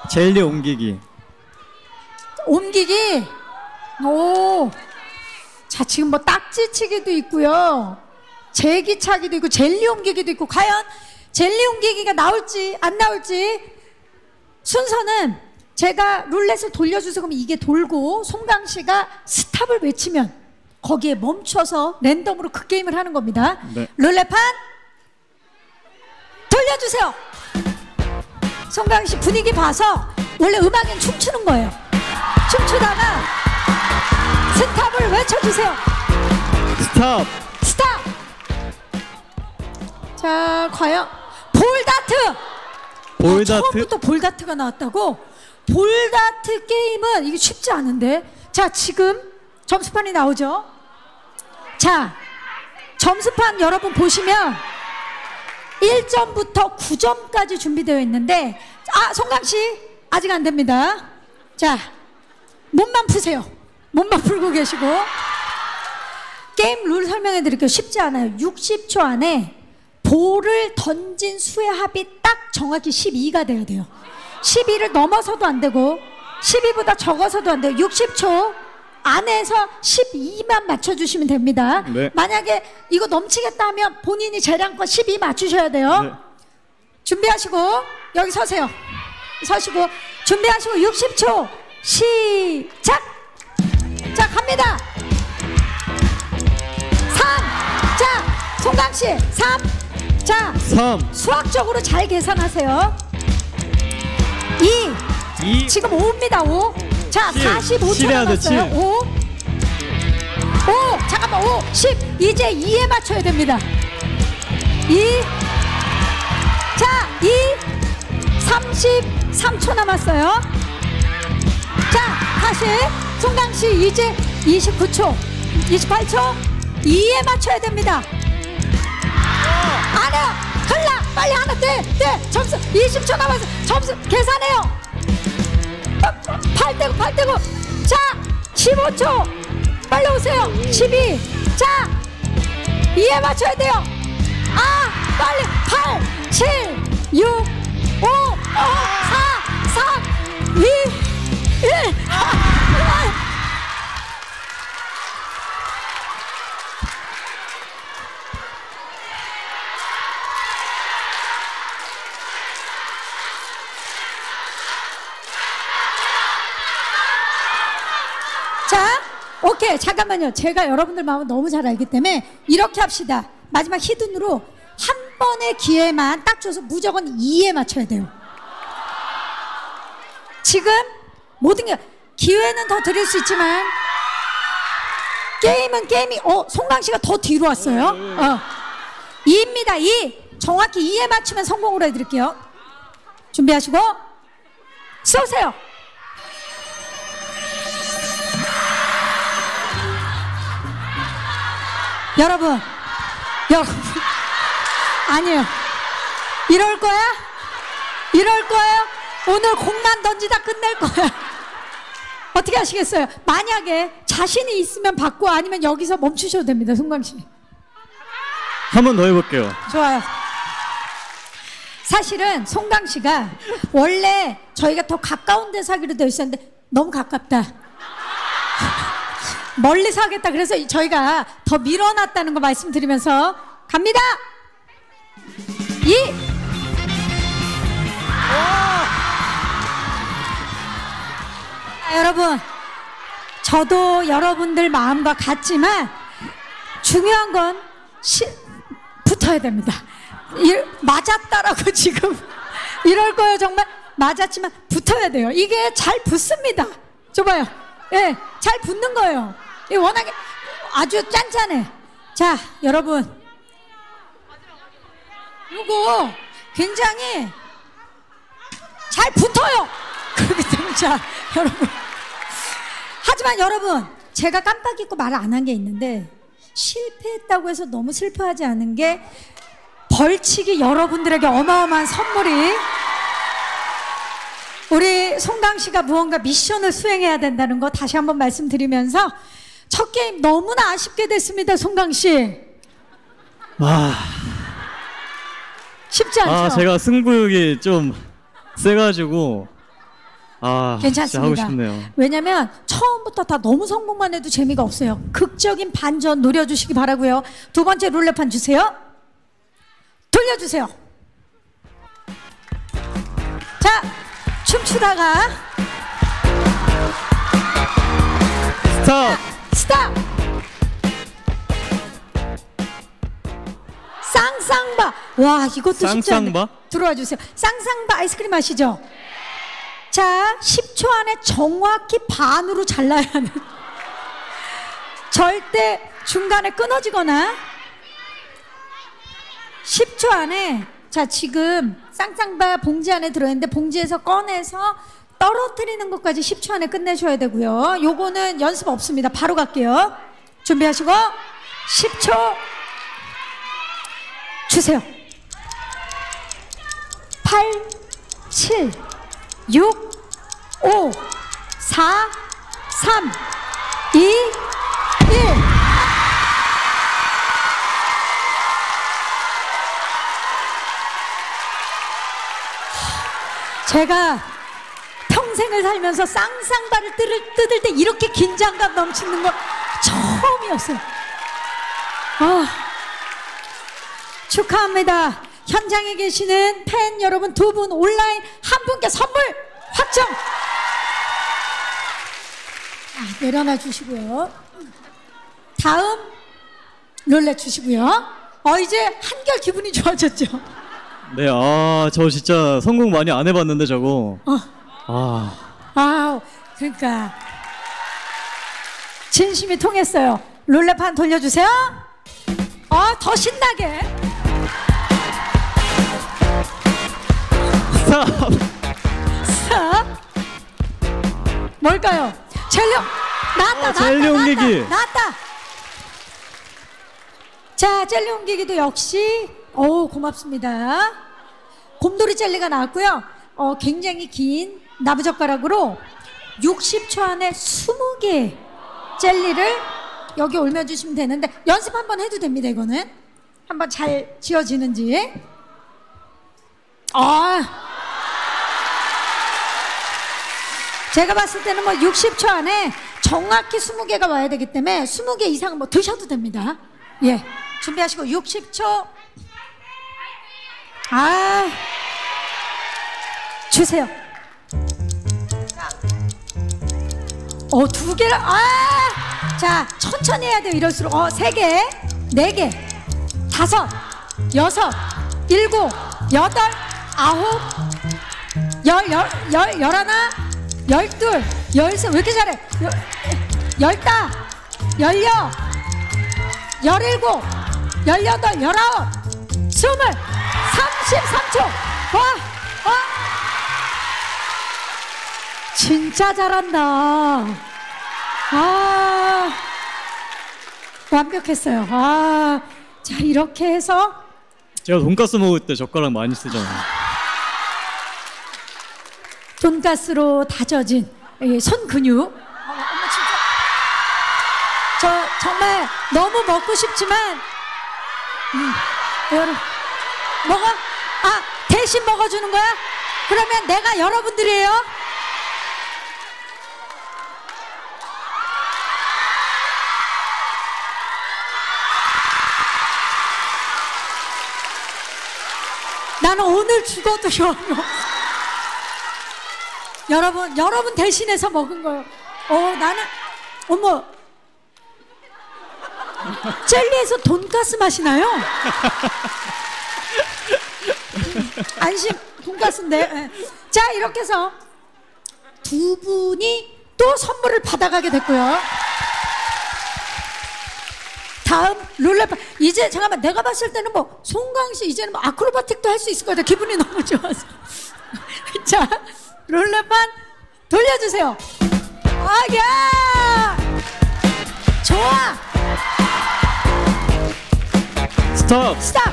오. 자, 자, 지금 뭐 딱지치기도 있고요. 제기차기도 있고 젤리 옮기기도 있고, 과연 젤리 옮기기가 나올지 안 나올지. 순서는 제가 룰렛을 돌려주세요. 그러면 이게 돌고 송강 씨가 스탑을 외치면 거기에 멈춰서 랜덤으로 그 게임을 하는 겁니다. 네. 룰렛판 돌려주세요. 송강 씨 분위기 봐서, 원래 음악엔 춤추는 거예요. 춤추다가 스탑을 외쳐주세요. 스탑. 스탑. 자, 과연 볼다트. 볼다트. 처음부터 볼다트가 나왔다고? 볼다트 게임은 이게 쉽지 않은데. 자, 지금 점수판이 나오죠. 자, 점수판 여러분 보시면 1점부터 9점까지 준비되어 있는데, 송강씨 아직 안 됩니다. 자, 몸만 푸세요. 몸만 풀고 계시고. 게임 룰 설명해 드릴게요. 쉽지 않아요. 60초 안에 볼을 던진 수의 합이 딱 정확히 12가 돼야 돼요. 12를 넘어서도 안 되고 12보다 적어서도 안 돼요. 60초 안에서 12만 맞춰주시면 됩니다. 네. 만약에 이거 넘치겠다 하면 본인이 재량껏 12 맞추셔야 돼요. 네. 준비하시고 여기 서세요. 서시고 준비하시고 60초 시작. 자, 갑니다. 3. 자, 송강씨 3. 자, 3. 수학적으로 잘 계산하세요. 2. 지금 5입니다. 5. 자, 45초 남았어요. 5. 5. 잠깐만. 5. 10. 이제 2에 맞춰야 됩니다. 2. 자, 2. 33초 남았어요. 자, 다시 송강씨 이제 29초 28초 2에 맞춰야 됩니다. 아니야, 흘러 빨리 하나 떼 점수 20초 남았어. 점수 계산해요. 8 떼고 자, 15초 빨리 오세요. 12. 자, 2에 맞춰야 돼요. 빨리 8 7 6 5 4 3 2 1. 자, 오케이. 잠깐만요. 제가 여러분들 마음을 너무 잘 알기 때문에 이렇게 합시다. 마지막 히든으로 한 번의 기회만 딱 줘서 무조건 2에 맞춰야 돼요. 지금 모든 게 기회는 더 드릴 수 있지만 게임이 송강씨가 더 뒤로 왔어요. 2입니다. 2. 정확히 2에 맞추면 성공으로 해드릴게요. 준비하시고 쏘세요. 여러분 아니에요. 이럴 거야? 오늘 공만 던지다 끝낼 거야. 어떻게 하시겠어요? 만약에 자신이 있으면 받고, 아니면 여기서 멈추셔도 됩니다. 송강씨 한 번 더 해볼게요. 좋아요. 사실은 송강씨가 원래 저희가 더 가까운 데서 하기로 되어 있었는데 너무 가깝다, 멀리서 하겠다, 그래서 저희가 더 밀어놨다는 거 말씀드리면서 갑니다. 2. 여러분, 저도 여러분들 마음과 같지만 중요한 건 붙어야 됩니다. 맞았다라고 지금 이럴 거예요. 정말 맞았지만 붙어야 돼요. 이게 잘 붙습니다. 줘봐요. 예, 잘 붙는 거예요. 이게 워낙에 아주 짠짠해. 자, 여러분, 이거 굉장히 잘 붙어요. 그렇기 때문에 자, 여러분, 하지만 여러분, 제가 깜빡 잊고 말을 안 한 게 있는데, 실패했다고 해서 너무 슬퍼하지 않은 게, 벌칙이 여러분들에게 어마어마한 선물이, 우리 송강씨가 무언가 미션을 수행해야 된다는 거 다시 한번 말씀드리면서, 첫 게임 너무나 아쉽게 됐습니다. 송강씨 쉽지 않죠? 제가 승부욕이 좀 세가지고 아, 진짜 괜찮습니다. 하고 싶네요. 왜냐면 처음부터 다 너무 성공만 해도 재미가 없어요. 극적인 반전 노려주시기 바라고요. 두 번째 룰렛판 주세요. 돌려주세요. 자, 춤추다가 스탑! 스탑! 쌍쌍바. 와, 이것도 쉽지 않네. 쌍쌍바? 들어와 주세요. 쌍쌍바 아이스크림 아시죠? 자, 10초 안에 정확히 반으로 잘라야 하는. 절대 중간에 끊어지거나 10초 안에. 자, 지금 쌍쌍바 봉지 안에 들어있는데 봉지에서 꺼내서 떨어뜨리는 것까지 10초 안에 끝내셔야 되고요. 요거는 연습 없습니다. 바로 갈게요. 준비하시고 10초 주세요. 8, 7, 6, 5, 4, 3, 2, 1. 제가 평생을 살면서 쌍쌍바를 뜯을 때 이렇게 긴장감 넘치는 거 처음이었어요. 축하합니다. 현장에 계시는 팬 여러분 2분, 온라인 1분께 선물 확정. 내려놔 주시고요. 다음 룰렛 주시고요. 이제 한결 기분이 좋아졌죠? 네, 저 진짜 성공 많이 안 해봤는데 저거. 그러니까 진심이 통했어요. 룰렛판 돌려주세요. 더 신나게. 스탑. 뭘까요? 젤리. 나왔다. 젤리 옮기기. 나왔다. 자, 젤리 옮기기도 역시 고맙습니다. 곰돌이 젤리가 나왔고요. 굉장히 긴 나무젓가락으로 60초 안에 20개 젤리를 여기 올려주시면 되는데 연습 한번 해도 됩니다. 이거는 한번 잘 지어지는지. 제가 봤을 때는 60초 안에 정확히 20개가 와야 되기 때문에 20개 이상은 드셔도 됩니다. 예, 준비하시고 60초. 주세요. 2개를. 자, 천천히 해야 돼요. 이럴수록 3개, 4개, 5, 6, 7, 8, 9, 10, 11, 12, 13. 왜 이렇게 잘해? 15, 16, 17, 18, 19, 20, 33초. 진짜 잘한다. 완벽했어요. 자, 이렇게 해서 제가 돈가스 먹을 때 젓가락 많이 쓰잖아요. 돈가스로 다져진 손 근육. 어머, 진짜. 저 정말 너무 먹고 싶지만 여러분 먹어? 대신 먹어주는 거야? 그러면 내가 여러분들이에요. 나는 오늘 죽어도 여유 없어. 여러분 대신해서 먹은 거예요. 나는 어머, 젤리에서 돈가스 맛이 나요. 안심 돈가스인데. 자, 이렇게 해서 두 분이 또 선물을 받아가게 됐고요. 다음 룰렛판. 이제 잠깐만, 내가 봤을 때는 송강씨 이제는 아크로바틱도 할 수 있을 것 같아요. 기분이 너무 좋아서. 자, 룰렛판 돌려주세요. 야! 좋아. 스탑.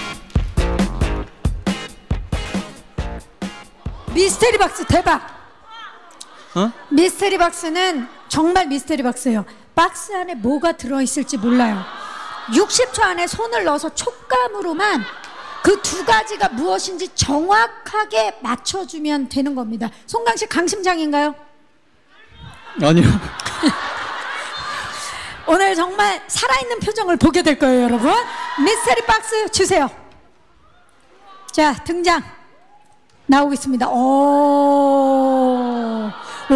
미스테리 박스 대박. 미스테리 박스는 정말 미스테리 박스예요. 박스 안에 뭐가 들어있을지 몰라요. 60초 안에 손을 넣어서 촉감으로만 그 두 가지가 무엇인지 정확하게 맞춰주면 되는 겁니다. 송강 씨 강심장인가요? 아니요. 오늘 정말 살아있는 표정을 보게 될 거예요, 여러분. 미스테리 박스 주세요. 자, 등장 나오겠습니다. 오.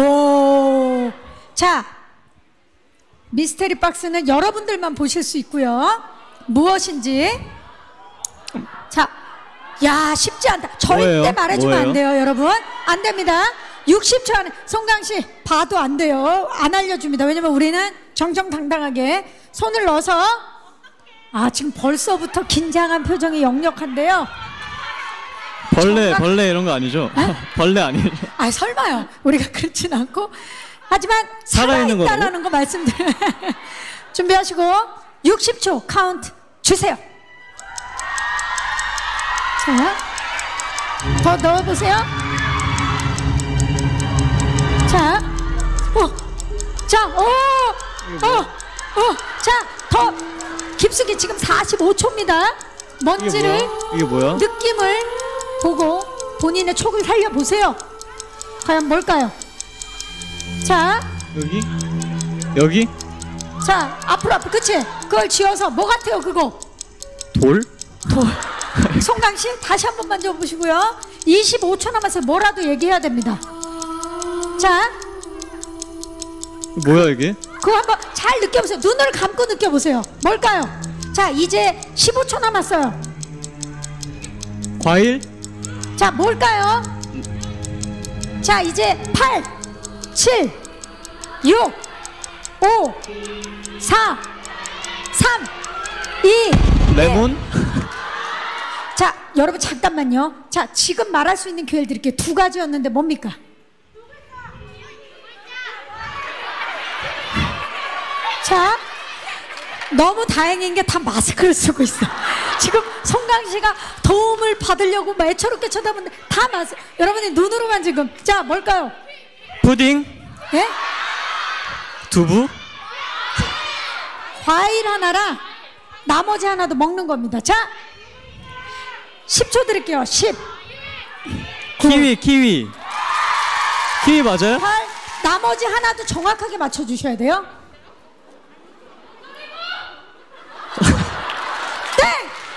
자, 미스테리 박스는 여러분들만 보실 수 있고요. 무엇인지. 자, 야, 쉽지 않다. 절대 뭐예요? 말해주면 뭐예요? 안 돼요, 여러분. 안 됩니다. 60초 안에. 송강 씨 봐도 안 돼요. 안 알려줍니다. 왜냐면 우리는 정정당당하게 손을 넣어서. 아, 지금 벌써부터 긴장한 표정이 역력한데요. 벌레 이런 거 아니죠? 벌레 아니에요? 아, 설마요. 우리가 그렇진 않고. 하지만 살아있는 살아있다라는 거 말씀드려요. 준비하시고 60초 카운트 주세요. 자, 더 넣어보세요. 자, 자, 더 깊숙이. 지금 45초입니다. 먼지를, 이게 뭐야? 느낌을 보고 본인의 촉을 살려보세요. 과연 뭘까요? 자, 여기? 자, 앞으로, 그치? 그걸 쥐어서 뭐 같아요, 그거? 돌? 송강씨 다시 한 번만 줘보시고요. 25초 남았어요. 뭐라도 얘기해야 됩니다. 자, 뭐야 이게? 그거 한번 잘 느껴보세요. 눈을 감고 느껴보세요. 뭘까요? 자, 이제 15초 남았어요. 과일? 자, 뭘까요? 자, 이제 8 7 6 5 4 3 2 레몬? 자, 여러분 잠깐만요. 자, 지금 말할 수 있는 기회를 드릴게요. 두 가지였는데 뭡니까? 자, 너무 다행인 게 다 마스크를 쓰고 있어. 지금 송강 씨가 도움을 받으려고 애처롭게 쳐다보는데 다 마스크. 여러분이 눈으로만 지금. 자, 뭘까요? 푸딩? 예? 두부? 과일 하나랑 나머지 하나도 먹는 겁니다. 자, 10초 드릴게요. 10 키위 맞아요? 8 나머지 하나도 정확하게 맞춰주셔야 돼요. 땡!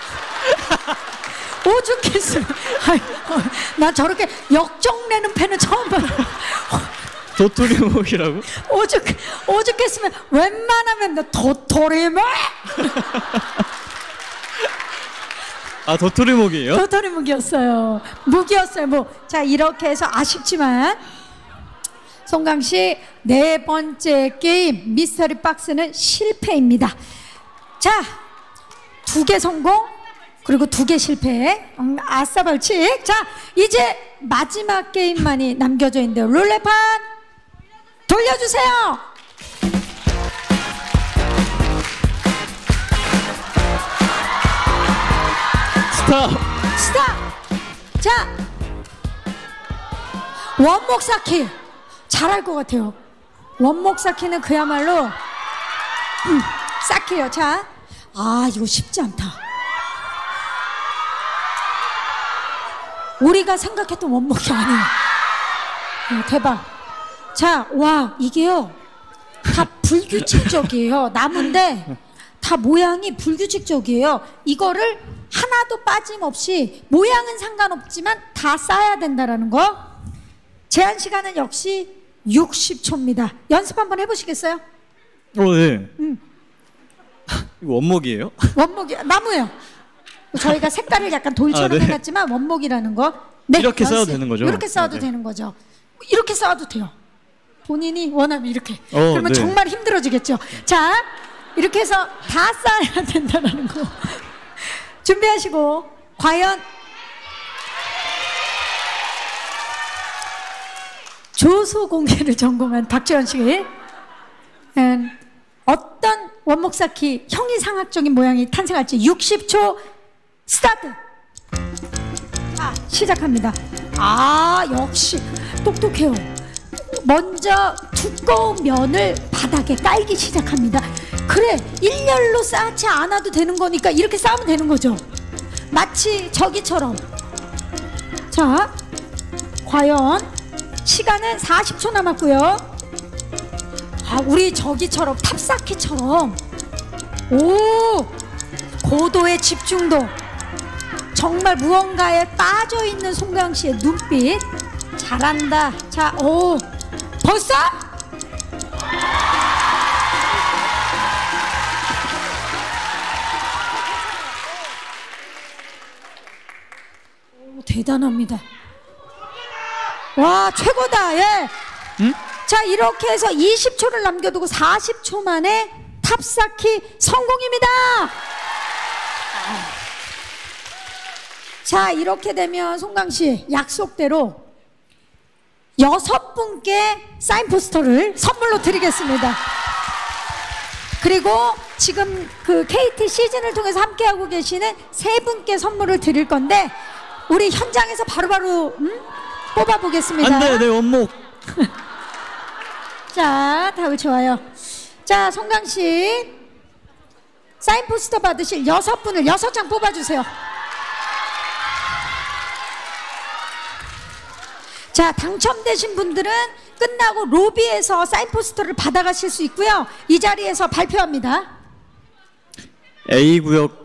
오죽했으면. 난 저렇게 역정내는 팬은 처음 봐요. 도토리묵이라고? 오죽했으면 웬만하면 나 도토리묵! 아, 도토리묵이에요? 도토리묵이었어요. 묵이었어요, 묵. 자, 이렇게 해서 아쉽지만 송강씨 네 번째 게임 미스터리 박스는 실패입니다. 자, 2개 성공 그리고 2개 실패. 아싸 벌칙. 자, 이제 마지막 게임만이 남겨져 있는데요. 룰레판 돌려주세요. 스탑. 자, 원목 쌓기 잘할 것 같아요. 원목 쌓기는 그야말로 쌓기요. 자, 아, 이거 쉽지 않다. 우리가 생각했던 원목이 아니에요. 대박. 자, 와, 이게요 다 불규칙적이에요. 나무인데 다 모양이 불규칙적이에요. 이거를 하나도 빠짐없이, 모양은 상관없지만 다 쌓아야 된다라는 거. 제한 시간은 역시 60초입니다. 연습 한번 해보시겠어요? 네. 이거 원목이에요? 원목이 나무예요. 저희가 색깔을 약간 돌처럼 네. 해놨지만 원목이라는 거. 네, 이렇게 연습. 쌓아도 되는 거죠? 이렇게 쌓아도 네. 되는 거죠. 이렇게 쌓아도 돼요. 본인이 원하면 이렇게. 그러면 네. 정말 힘들어지겠죠. 자, 이렇게 해서 다 쌓아야 된다는 거. 준비하시고, 과연 조소 공예를 전공한 박재현 씨 어떤 원목 쌓기 형이상학적인 모양이 탄생할지 60초 스타트. 자, 시작합니다. 아, 역시 똑똑해요. 먼저 두꺼운 면을 바닥에 깔기 시작합니다. 그래, 일렬로 쌓지 않아도 되는 거니까 이렇게 쌓으면 되는 거죠. 마치 저기처럼. 자, 과연 시간은 40초 남았고요. 아, 우리 저기처럼 탑쌓기처럼. 오, 고도의 집중도. 정말 무언가에 빠져있는 송강씨의 눈빛. 잘한다. 자, 오, 벌써? 오, 대단합니다. 와, 최고다. 예. 응? 자, 이렇게 해서 20초를 남겨두고 40초 만에 탑쌓기 성공입니다. 자, 이렇게 되면 송강씨 약속대로 6분께 사인 포스터를 선물로 드리겠습니다. 그리고 지금 그 KT 시즌을 통해서 함께하고 계시는 3분께 선물을 드릴 건데 우리 현장에서 바로바로 뽑아보겠습니다. 안돼, 내 원목. 자, 다들 좋아요. 자, 송강씨 사인 포스터 받으실 6분을 6장 뽑아주세요. 자, 당첨되신 분들은 끝나고 로비에서 사인 포스터를 받아가실 수 있고요. 이 자리에서 발표합니다. A구역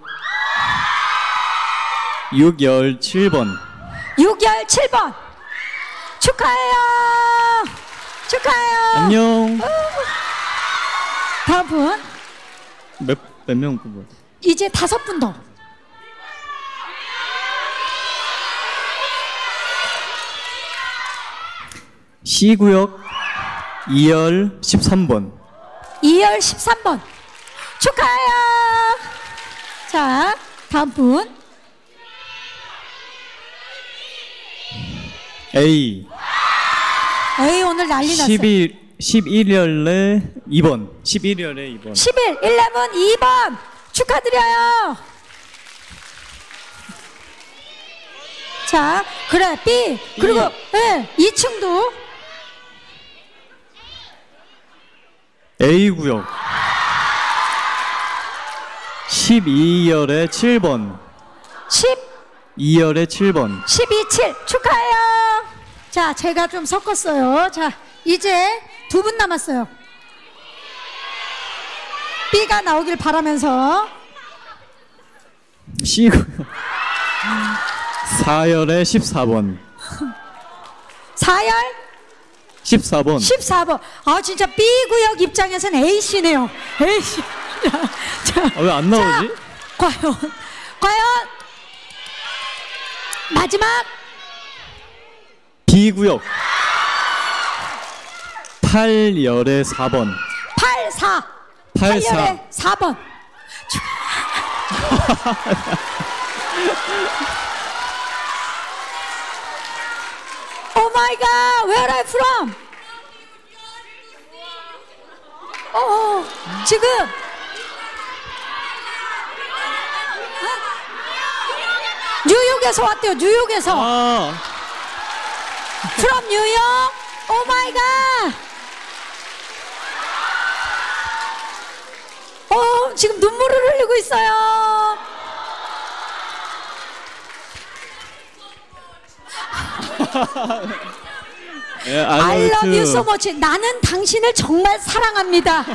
6열 7번. 6열 7번 축하해요. 축하해요. 안녕. 다음 분. 몇 명 뽑아요? 이제 5분 더. C구역 2열 13번. 2열 13번 축하해요. 자, 다음 분. A 에이, 오늘 난리 났어요. 11열에 2번. 11열에 2번. 11, 2번 축하드려요. 자, 그래, B. 그리고 네, 2층도 A구역 12열에 7번. 2열에 7번. 12.7 축하해요. 자, 제가 좀 섞었어요. 자, 이제 2분 남았어요. B가 나오길 바라면서. C구역 4열에 14번. 4열 14번. 14번. 아, 진짜 B구역 입장에서는 A씨네요. A씨. 자, 왜 안 나오지? 자, 과연 마지막 B구역 8열에 4번. 84. 84. 8열에 4번. Oh my God, where are you from? 지금 뉴욕에서 왔대요. 뉴욕에서. 아, From New York. Oh my God. 지금 눈물을 흘리고 있어요. I love you so much. 나는 당신을 정말 사랑합니다.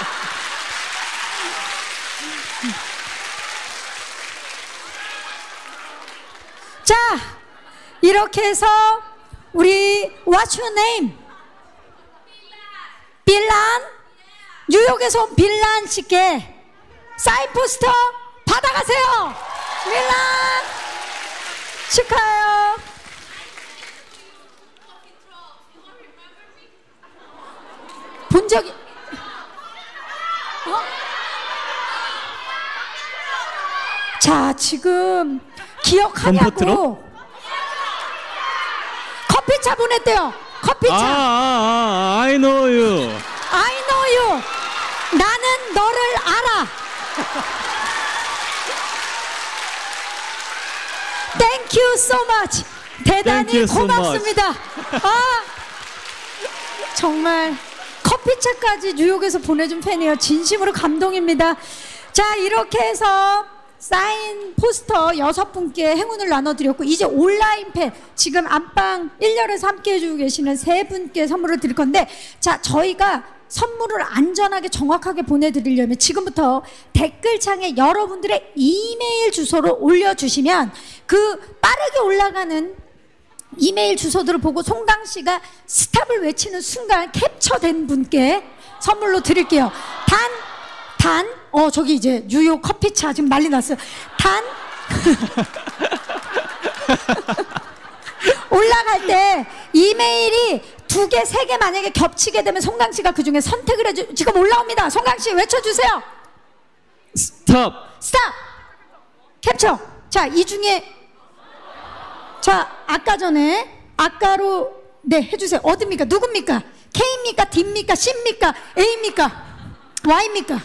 자, 이렇게 해서 우리 What's your name? 빌란? 뉴욕에서 온 빌란 씨께 사인 포스터 받아가세요. 빌란 축하해요. 본 적이 자, 지금 기억하냐고. 커피차 보냈대요. 커피차. I know you. I know you. 나는 너를 알아. Thank you so much. 대단히 Thank you so 고맙습니다. 아, 정말 커피차까지 뉴욕에서 보내준 팬이에요. 진심으로 감동입니다. 자, 이렇게 해서 사인 포스터 6분께 행운을 나눠드렸고 이제 온라인 팬 지금 안방 1열에서 함께 해주고 계시는 3분께 선물을 드릴 건데 자 저희가 선물을 안전하게 정확하게 보내드리려면 지금부터 댓글창에 여러분들의 이메일 주소를 올려주시면 그 빠르게 올라가는 이메일 주소들을 보고 송강씨가 스탑을 외치는 순간 캡처된 분께 선물로 드릴게요. 저기 이제 뉴욕 커피차 지금 난리 났어요. 올라갈 때 이메일이 2개, 3개 만약에 겹치게 되면 송강씨가 그 중에 선택을 해주. 지금 올라옵니다. 송강씨 외쳐주세요. 스탑. 캡처. 자, 이 중에 자, 아까 전에 아까로 네 해주세요. 어딥니까? 누굽니까? K입니까? D입니까? C입니까? A입니까? Y입니까?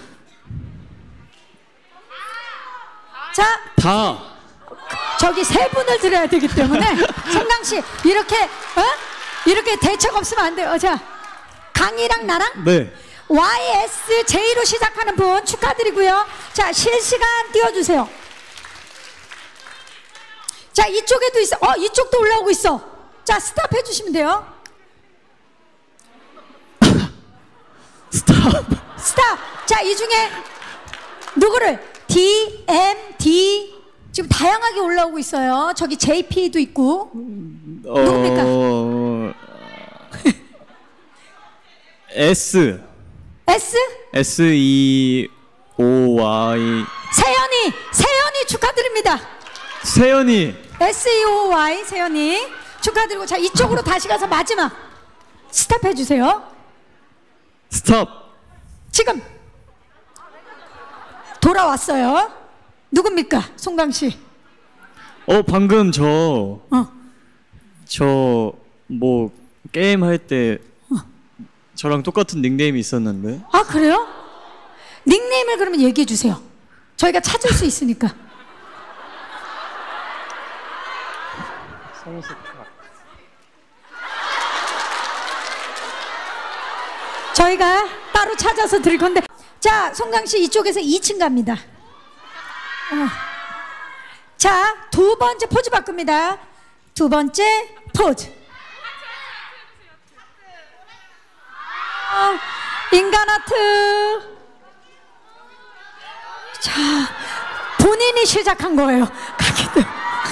자, 다. 저기 3분을 드려야 되기 때문에 송강씨 이렇게 대책 없으면 안 돼요. 자, 강이랑 나랑 네. YSJ로 시작하는 분 축하드리고요. 자, 실시간 띄워주세요. 자, 이쪽에도 있어. 이쪽도 올라오고 있어. 자, 스탑 해주시면 돼요. 스탑. 자, 이 중에 누구를 D, M, D 지금 다양하게 올라오고 있어요. 저기 JP도 있고. 누굽니까? S. SEOY. 세연이 축하드립니다. 세연이. SEOY 세연이 축하드리고 자 이쪽으로 다시 가서 마지막 스탑 해주세요. 스탑. 지금 돌아왔어요. 누굽니까? 송강씨. 방금 저 뭐 게임 할 때 저랑 똑같은 닉네임이 있었는데. 아 그래요? 닉네임을 그러면 얘기해 주세요. 저희가 찾을 수 있으니까. 저희가 따로 찾아서 드릴 건데 자 송강씨 이쪽에서 2층 갑니다. 자 2번째 포즈 바꿉니다. 2번째 포즈. 인간 하트. 자 본인이 시작한 거예요. 가게들.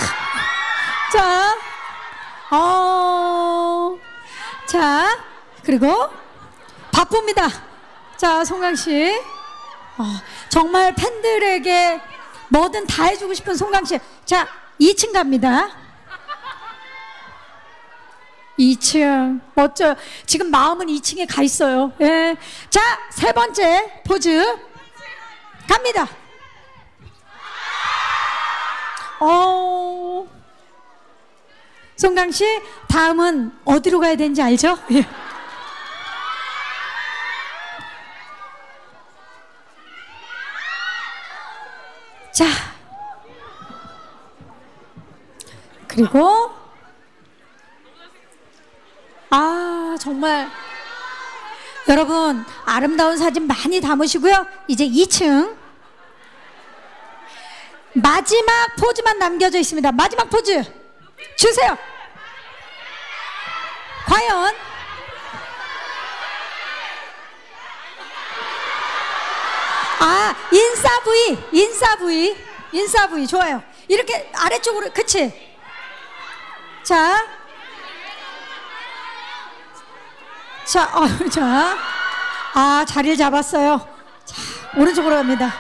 자 그리고 바쁩니다. 자 송강씨 정말 팬들에게 뭐든 다 해주고 싶은 송강씨. 자 2층 갑니다. 2층 멋져요. 지금 마음은 2층에 가 있어요. 예. 자 3번째 포즈 갑니다. 송강씨 다음은 어디로 가야 되는지 알죠? 예. 자 그리고 정말 여러분 아름다운 사진 많이 담으시고요. 이제 2층 마지막 포즈만 남겨져 있습니다. 마지막 포즈 주세요. 과연 인싸 부위 좋아요. 이렇게 아래쪽으로 그치? 자 자리를 잡았어요. 자 오른쪽으로 갑니다.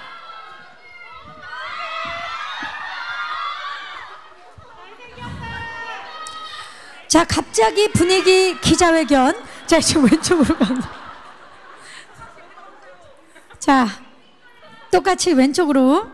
자 갑자기 분위기 기자회견. 자 지금 왼쪽으로 갑니다. 자 똑같이 왼쪽으로.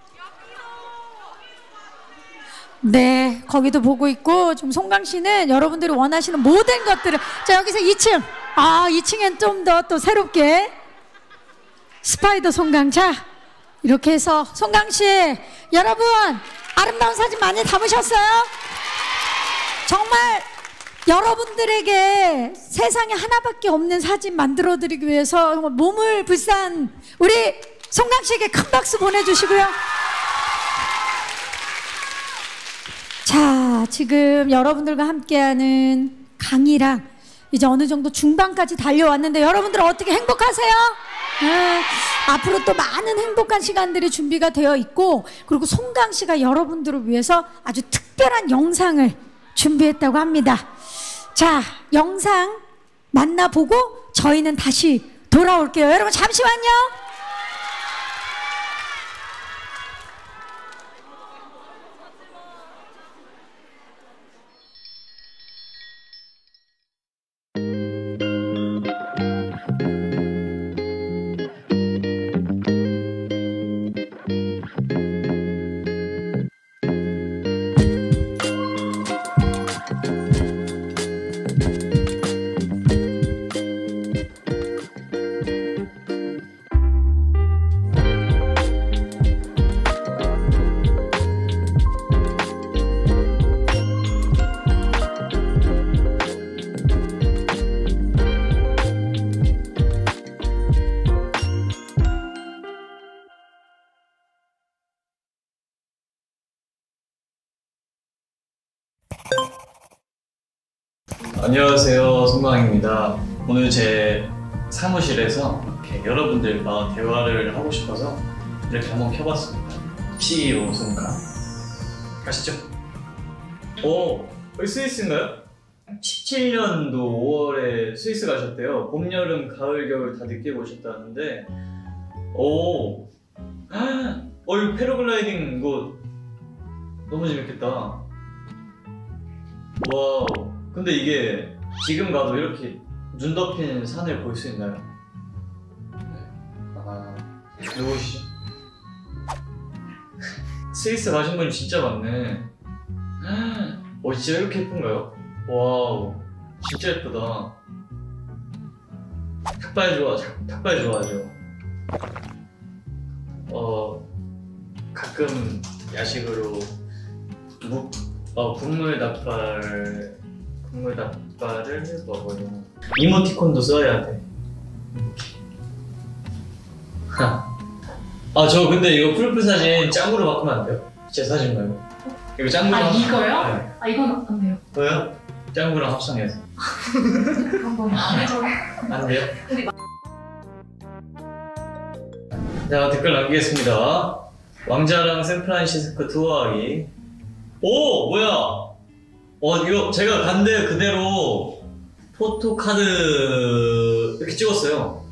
네 거기도 보고 있고 좀 송강씨는 여러분들이 원하시는 모든 것들을 자 여기서 2층 2층엔 좀 더 또 새롭게 스파이더 송강. 자 이렇게 해서 송강씨 여러분 아름다운 사진 많이 담으셨어요? 정말 여러분들에게 세상에 하나밖에 없는 사진 만들어드리기 위해서 정말 몸을 불사한 우리 송강씨에게 큰 박수 보내주시고요. 지금 여러분들과 함께하는 강의랑 이제 어느 정도 중반까지 달려왔는데 여러분들 어떻게 행복하세요? 앞으로 또 많은 행복한 시간들이 준비가 되어 있고, 그리고 송강 씨가 여러분들을 위해서 아주 특별한 영상을 준비했다고 합니다. 자, 영상 만나보고 저희는 다시 돌아올게요. 여러분 잠시만요. 안녕하세요, 송강입니다. 오늘 제 사무실에서 이렇게 여러분들과 대화를 하고 싶어서 이렇게 한번 켜봤습니다. CEO 송강 가시죠. 오, 여기 스위스인가요? 17년도 5월에 스위스 가셨대요. 봄, 여름, 가을, 겨울 다 느끼고 오셨다는데, 오, 이거 패러글라이딩 이거 너무 재밌겠다. 와우. 근데 이게 지금 가도 이렇게 눈 덮인 산을 볼 수 있나요? 아, 누구시죠? 스위스 가신 분이 진짜 많네. 진짜 이렇게 예쁜가요? 와우, 진짜 예쁘다. 탁발 좋아하죠. 가끔 야식으로 국물 닭발을 먹어요. 이모티콘도 써야 돼. 저 근데 이거 프로필 사진 짱구로 바꾸면 안 돼요? 제 사진 말고. 이거 짱구로. 이거요? 네. 이건 안 돼요. 왜요? 짱구랑 합성해서. 한번 안 돼요? 자, 댓글 남기겠습니다. 왕자랑 샌프란시스코 투어하기. 오! 뭐야? 이거 제가 간데 그대로 포토카드 이렇게 찍었어요.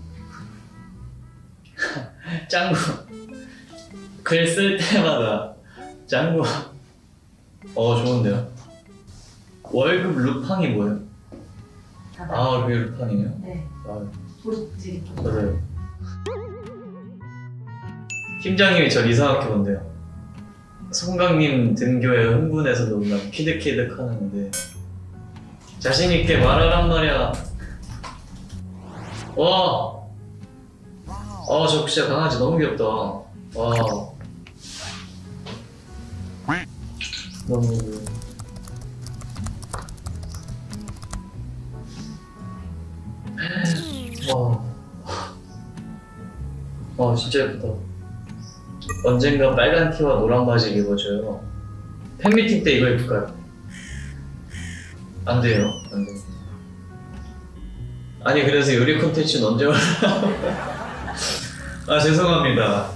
짱구. 글 쓸 때마다 짱구. 좋은데요? 월급 루팡이 뭐예요? 그게 루팡이에요? 네. 도둑질. 맞아요. 팀장님이 저 이상하게 본대요. 송강님 등교에 흥분해서 너무나 키득키득 하는데 자신있게 말하란 말이야. 와! 저 진짜 강아지 너무 귀엽다. 와. 너무 와, 진짜 예쁘다. 언젠가 빨간 티와 노란 바지 입어줘요. 팬미팅 때 이거 입을까요? 안 돼요. 안 돼요. 아니, 그래서 요리 콘텐츠는 언제 올라오나요? 죄송합니다.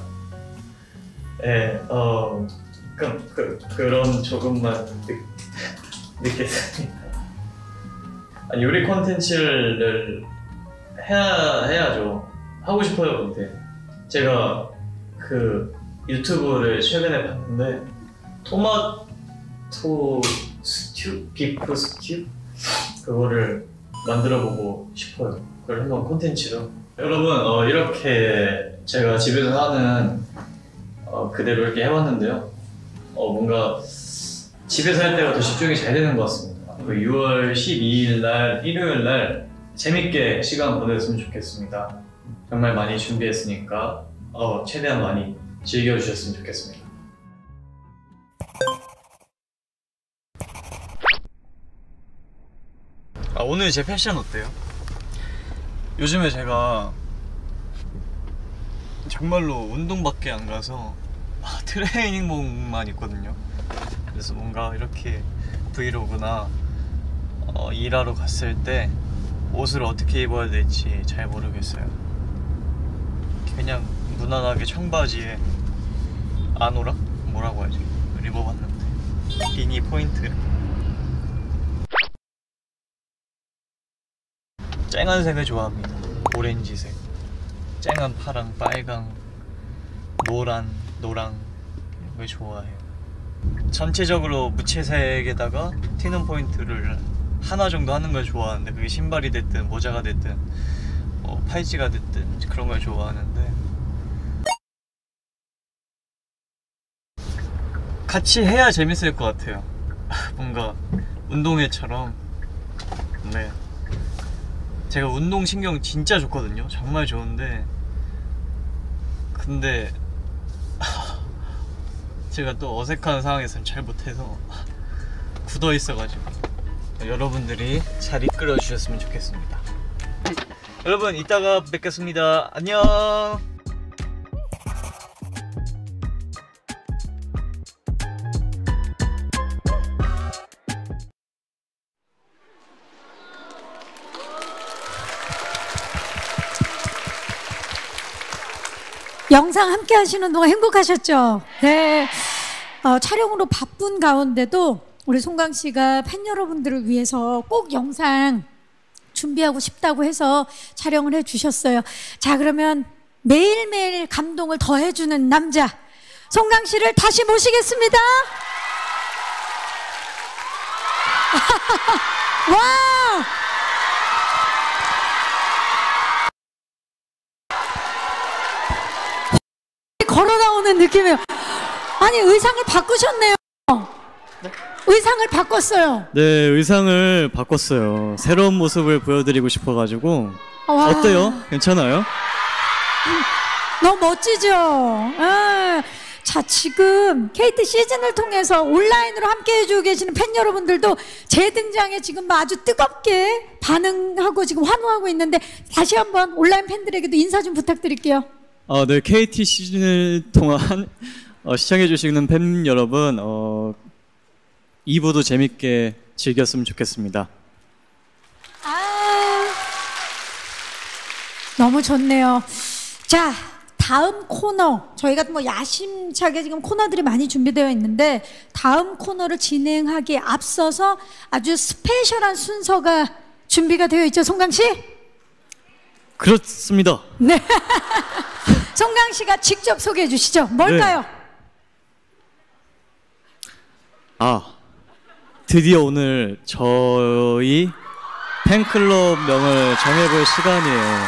그런 조금만 늦겠습니다. 요리 콘텐츠를 해야죠. 하고 싶어요. 근데 제가 유튜브를 최근에 봤는데 토마토 스튜? 비프 스튜? 그거를 만들어보고 싶어요. 그걸 한번 콘텐츠로. 여러분, 이렇게 제가 집에서 하는 그대로 이렇게 해봤는데요. 뭔가 집에서 할 때가 더 집중이 잘 되는 것 같습니다. 6월 12일 날 일요일 날 재밌게 시간 보냈으면 좋겠습니다. 정말 많이 준비했으니까 최대한 많이 즐겨주셨으면 좋겠습니다. 오늘 제 패션 어때요? 요즘에 제가 정말로 운동밖에 안 가서 트레이닝복만 입거든요. 그래서 뭔가 이렇게 브이로그나 일하러 갔을 때 옷을 어떻게 입어야 될지 잘 모르겠어요. 그냥 무난하게 청바지에 아노라? 뭐라고 하지? 입어봤는데 비니 포인트 쨍한 색을 좋아합니다. 오렌지색, 쨍한 파랑, 빨강, 노란, 노랑 이런 걸 좋아해요. 전체적으로 무채색에다가 튀는 포인트를 하나 정도 하는 걸 좋아하는데 그게 신발이 됐든 모자가 됐든 팔찌가 됐든 그런 걸 좋아하는데 같이 해야 재밌을 것 같아요. 뭔가 운동회처럼. 네, 제가 운동신경 진짜 좋거든요. 정말 좋은데 근데 제가 또 어색한 상황에서는 잘 못해서 굳어 있어가지고 여러분들이 잘 이끌어 주셨으면 좋겠습니다. 여러분 이따가 뵙겠습니다. 안녕. 영상 함께 하시는 동안 행복하셨죠? 네. 촬영으로 바쁜 가운데도 우리 송강 씨가 팬 여러분들을 위해서 꼭 영상 준비하고 싶다고 해서 촬영을 해주셨어요. 자, 그러면 매일매일 감동을 더해주는 남자 송강 씨를 다시 모시겠습니다. 와! 걸어 나오는 느낌이에요. 아니 의상을 바꾸셨네요. 네? 의상을 바꿨어요. 네, 의상을 바꿨어요. 새로운 모습을 보여드리고 싶어가지고. 와. 어때요? 괜찮아요? 너무 멋지죠? 자, 지금 KT 시즌을 통해서 온라인으로 함께 해주고 계시는 팬 여러분들도 제 등장에 지금 아주 뜨겁게 반응하고 지금 환호하고 있는데 다시 한번 온라인 팬들에게도 인사 좀 부탁드릴게요. 네, KT 시즌을 통한 시청해주시는 팬 여러분, 2부도 재밌게 즐겼으면 좋겠습니다. 너무 좋네요. 자, 다음 코너 저희가 뭐 야심차게 지금 코너들이 많이 준비되어 있는데 다음 코너를 진행하기에 앞서서 아주 스페셜한 순서가 준비가 되어 있죠, 송강 씨? 그렇습니다. 네. 송강 씨가 직접 소개해 주시죠. 뭘까요? 네. 드디어 오늘 저희 팬클럽 명을 정해볼 시간이에요.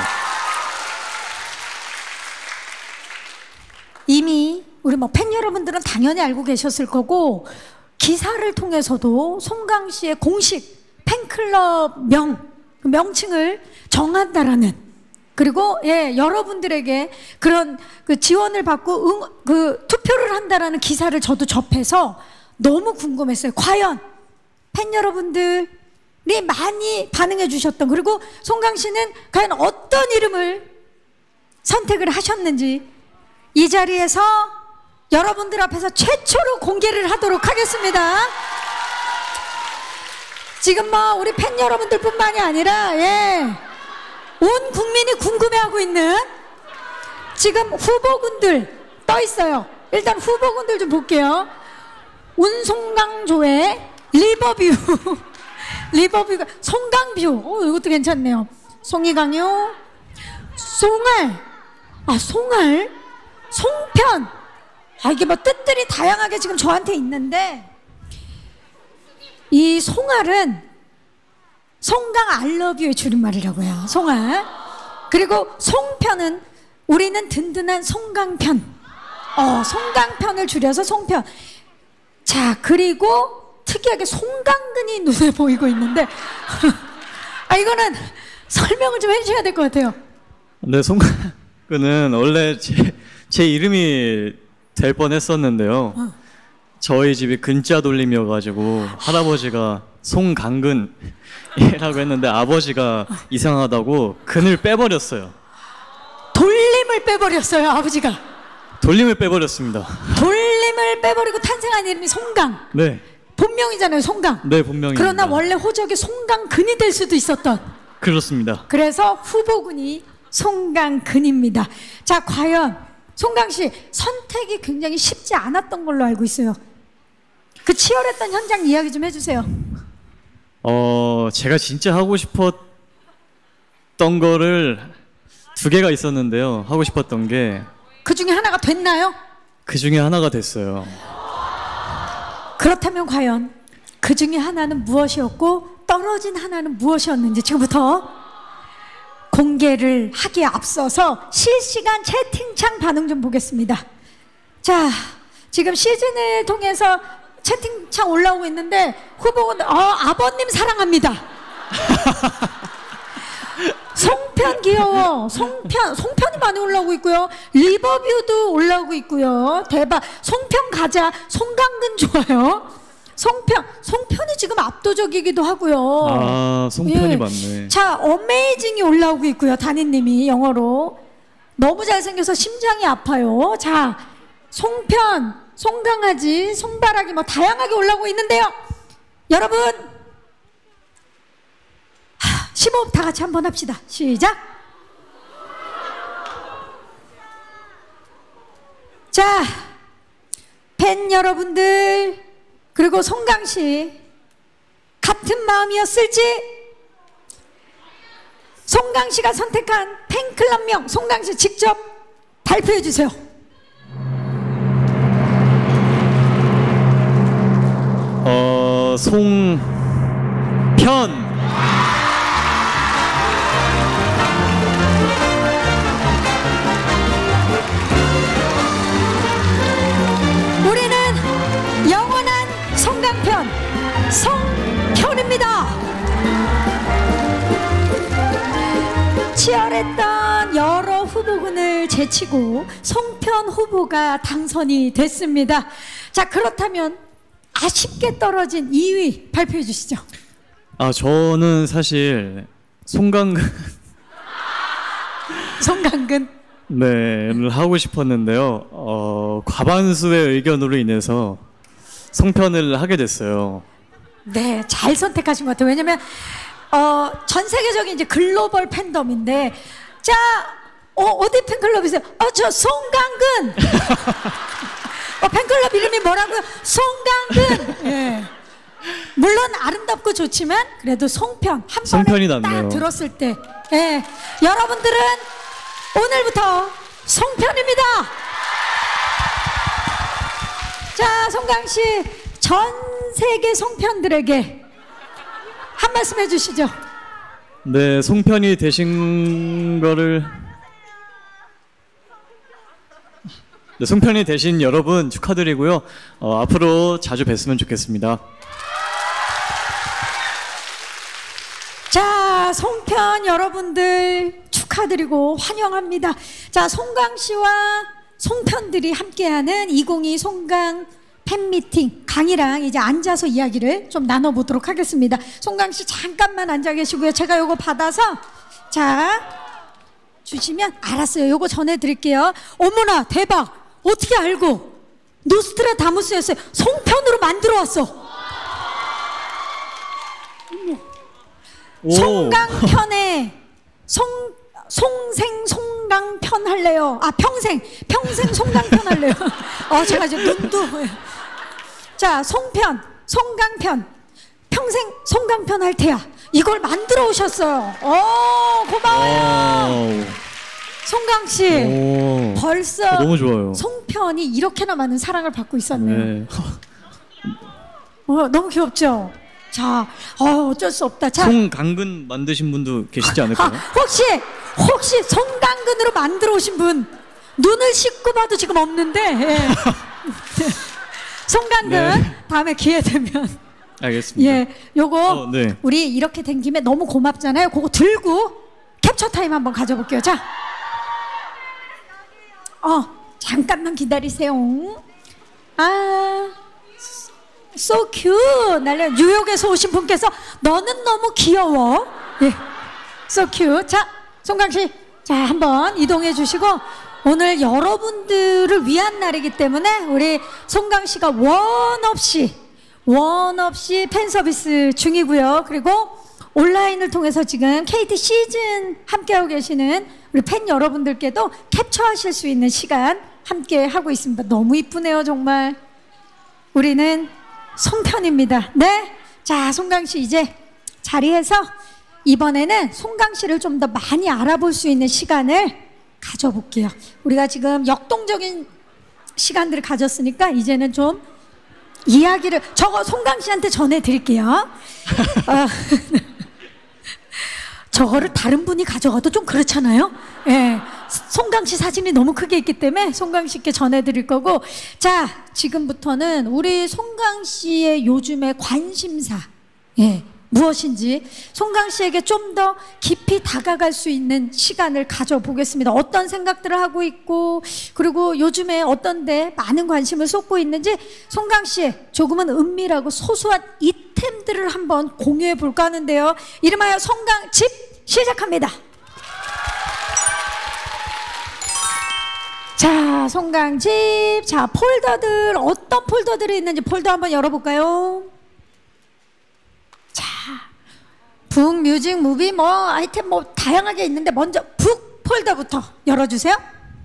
이미 우리 뭐 팬 여러분들은 당연히 알고 계셨을 거고 기사를 통해서도 송강 씨의 공식 팬클럽 명칭을 정한다라는, 그리고 여러분들에게 그런 그 지원을 받고 투표를 한다라는 기사를 저도 접해서 너무 궁금했어요. 과연 팬 여러분들이 많이 반응해 주셨던, 그리고 송강 씨는 과연 어떤 이름을 선택을 하셨는지 이 자리에서 여러분들 앞에서 최초로 공개를 하도록 하겠습니다. 지금 뭐 우리 팬 여러분들 뿐만이 아니라 온 국민이 궁금해하고 있는 지금 후보군들 떠 있어요. 일단 후보군들 좀 볼게요. 운송강조의 리버뷰 리버뷰가 송강뷰, 이것도 괜찮네요. 송이강요, 송알, 송알, 송편. 이게 뭐 뜻들이 다양하게 지금 저한테 있는데 이 송알은 송강 알러뷰의 줄임말이라고 해요. 송알. 그리고 송편은 우리는 든든한 송강편. 송강편을 줄여서 송편. 자, 그리고 특이하게 송강근이 눈에 보이고 있는데 이거는 설명을 좀 해주셔야 될 것 같아요. 네, 송강근은 원래 제 이름이 될 뻔했었는데요. 저희 집이 근자 돌림이어가지고 할아버지가 송강근이라고 했는데 아버지가 이상하다고 근을 빼버렸어요. 돌림을 빼버렸어요, 아버지가. 돌림을 빼버렸습니다. 돌림을 빼버리고 탄생한 이름이 송강. 네. 본명이잖아요, 송강. 네, 본명입니다. 그러나 원래 호적이 송강근이 될 수도 있었던. 그렇습니다. 그래서 후보군이 송강근입니다. 자, 과연 송강 씨 선택이 굉장히 쉽지 않았던 걸로 알고 있어요. 그 치열했던 현장 이야기 좀 해주세요. 제가 진짜 하고 싶었던 거를 2개가 있었는데요. 하고 싶었던 게 그 중에 하나가 됐나요? 그 중에 하나가 됐어요. 그렇다면 과연 그 중에 하나는 무엇이었고 떨어진 하나는 무엇이었는지 지금부터 공개를 하기에 앞서서 실시간 채팅창 반응 좀 보겠습니다. 자, 지금 시즌을 통해서 채팅창 올라오고 있는데 후보는 아버님 사랑합니다. 송편 귀여워. 송편이 많이 올라오고 있고요. 리버뷰도 올라오고 있고요. 대박. 송편 가자. 송강근 좋아요. 송편이 지금 압도적이기도 하고요. 아, 송편이 맞네. 자, 어메이징이 올라오고 있고요. 단희님이 영어로. 너무 잘생겨서 심장이 아파요. 자, 송편, 송강아지, 송바라기 뭐 다양하게 올라오고 있는데요. 여러분, 심호흡 다 같이 한번 합시다. 시작. 자, 팬 여러분들 그리고 송강씨 같은 마음이었을지 송강씨가 선택한 팬클럽명 송강씨 직접 발표해 주세요. 송편. 우리는 영원한 송강편 송편입니다. 치열했던 여러 후보군을 제치고 송편 후보가 당선이 됐습니다. 자, 그렇다면 아쉽게 떨어진 2위 발표해 주시죠. 저는 사실 송강근 네,를 하고 싶었는데요. 과반수의 의견으로 인해서 송편을 하게 됐어요. 네, 잘 선택하신 것 같아요. 왜냐면 전 세계적인 이제 글로벌 팬덤인데, 자, 어디 팬클럽이세요? 저 송강근. 팬클럽 이름이 뭐라고요? 송강근. 예. 물론 아름답고 좋지만 그래도 송편 한 송편이 번에 딱 낫네요. 들었을 때, 예. 여러분들은 오늘부터 송편입니다. 자, 송강 씨, 전 세계 송편들에게 한 말씀 해주시죠. 네, 송편이 되신 거를 송편이 되신 여러분 축하드리고요. 앞으로 자주 뵀으면 좋겠습니다. 자, 송편 여러분들 축하드리고 환영합니다. 자, 송강 씨와 송편들이 함께하는 2022 송강 팬미팅 강이랑 이제 앉아서 이야기를 좀 나눠보도록 하겠습니다. 송강 씨 잠깐만 앉아 계시고요. 제가 요거 받아서 자 주시면 알았어요. 요거 전해드릴게요. 어머나 대박. 어떻게 알고? 노스트라다무스였어요. 송편으로 만들어 왔어. 송강편에 송생 송강편 할래요. 평생 송강편 할래요. 제가 지금 눈도 자, 송편 송강편 평생 송강편 할 테야. 이걸 만들어 오셨어요. 고마워요. 송강 씨, 벌써 너무 좋아요. 송편이 이렇게나 많은 사랑을 받고 있었네요. 네. 너무 귀엽죠? 자, 어쩔 수 없다. 자, 송강근 만드신 분도 계시지 않을까요? 혹시 송강근으로 만들어 오신 분 눈을 씻고 봐도 지금 없는데 예. 송강근 네. 다음에 기회 되면 알겠습니다. 예, 요거 네. 우리 이렇게 된 김에 너무 고맙잖아요. 그거 들고 캡처 타임 한번 가져볼게요. 자, 잠깐만 기다리세요. So cute. 뉴욕에서 오신 분께서 너는 너무 귀여워. 예, so cute. 자, 송강 씨, 자 한번 이동해 주시고 오늘 여러분들을 위한 날이기 때문에 우리 송강 씨가 원 없이 원 없이 팬 서비스 중이고요. 그리고 온라인을 통해서 지금 KT 시즌 함께하고 계시는 우리 팬 여러분들께도 캡처하실 수 있는 시간 함께 하고 있습니다. 너무 이쁘네요, 정말. 우리는 송편입니다. 네, 자, 송강 씨 이제 자리에서 이번에는 송강 씨를 좀 더 많이 알아볼 수 있는 시간을 가져볼게요. 우리가 지금 역동적인 시간들을 가졌으니까 이제는 좀 이야기를 저거 송강 씨한테 전해드릴게요. 저거를 다른 분이 가져가도 좀 그렇잖아요. 예, 송강 씨 사진이 너무 크게 있기 때문에 송강 씨께 전해드릴 거고, 자, 지금부터는 우리 송강 씨의 요즘의 관심사, 예, 무엇인지 송강 씨에게 좀 더 깊이 다가갈 수 있는 시간을 가져보겠습니다. 어떤 생각들을 하고 있고, 그리고 요즘에 어떤 데 많은 관심을 쏟고 있는지 송강 씨의 조금은 은밀하고 소소한 이템들을 한번 공유해 볼까 하는데요. 이름하여 송강 집 시작합니다. 자, 송강 집. 자, 폴더들, 어떤 폴더들이 있는지 폴더 한번 열어볼까요? 자, 북 뮤직 무비 뭐 아이템 뭐 다양하게 있는데 먼저 북 폴더부터 열어주세요.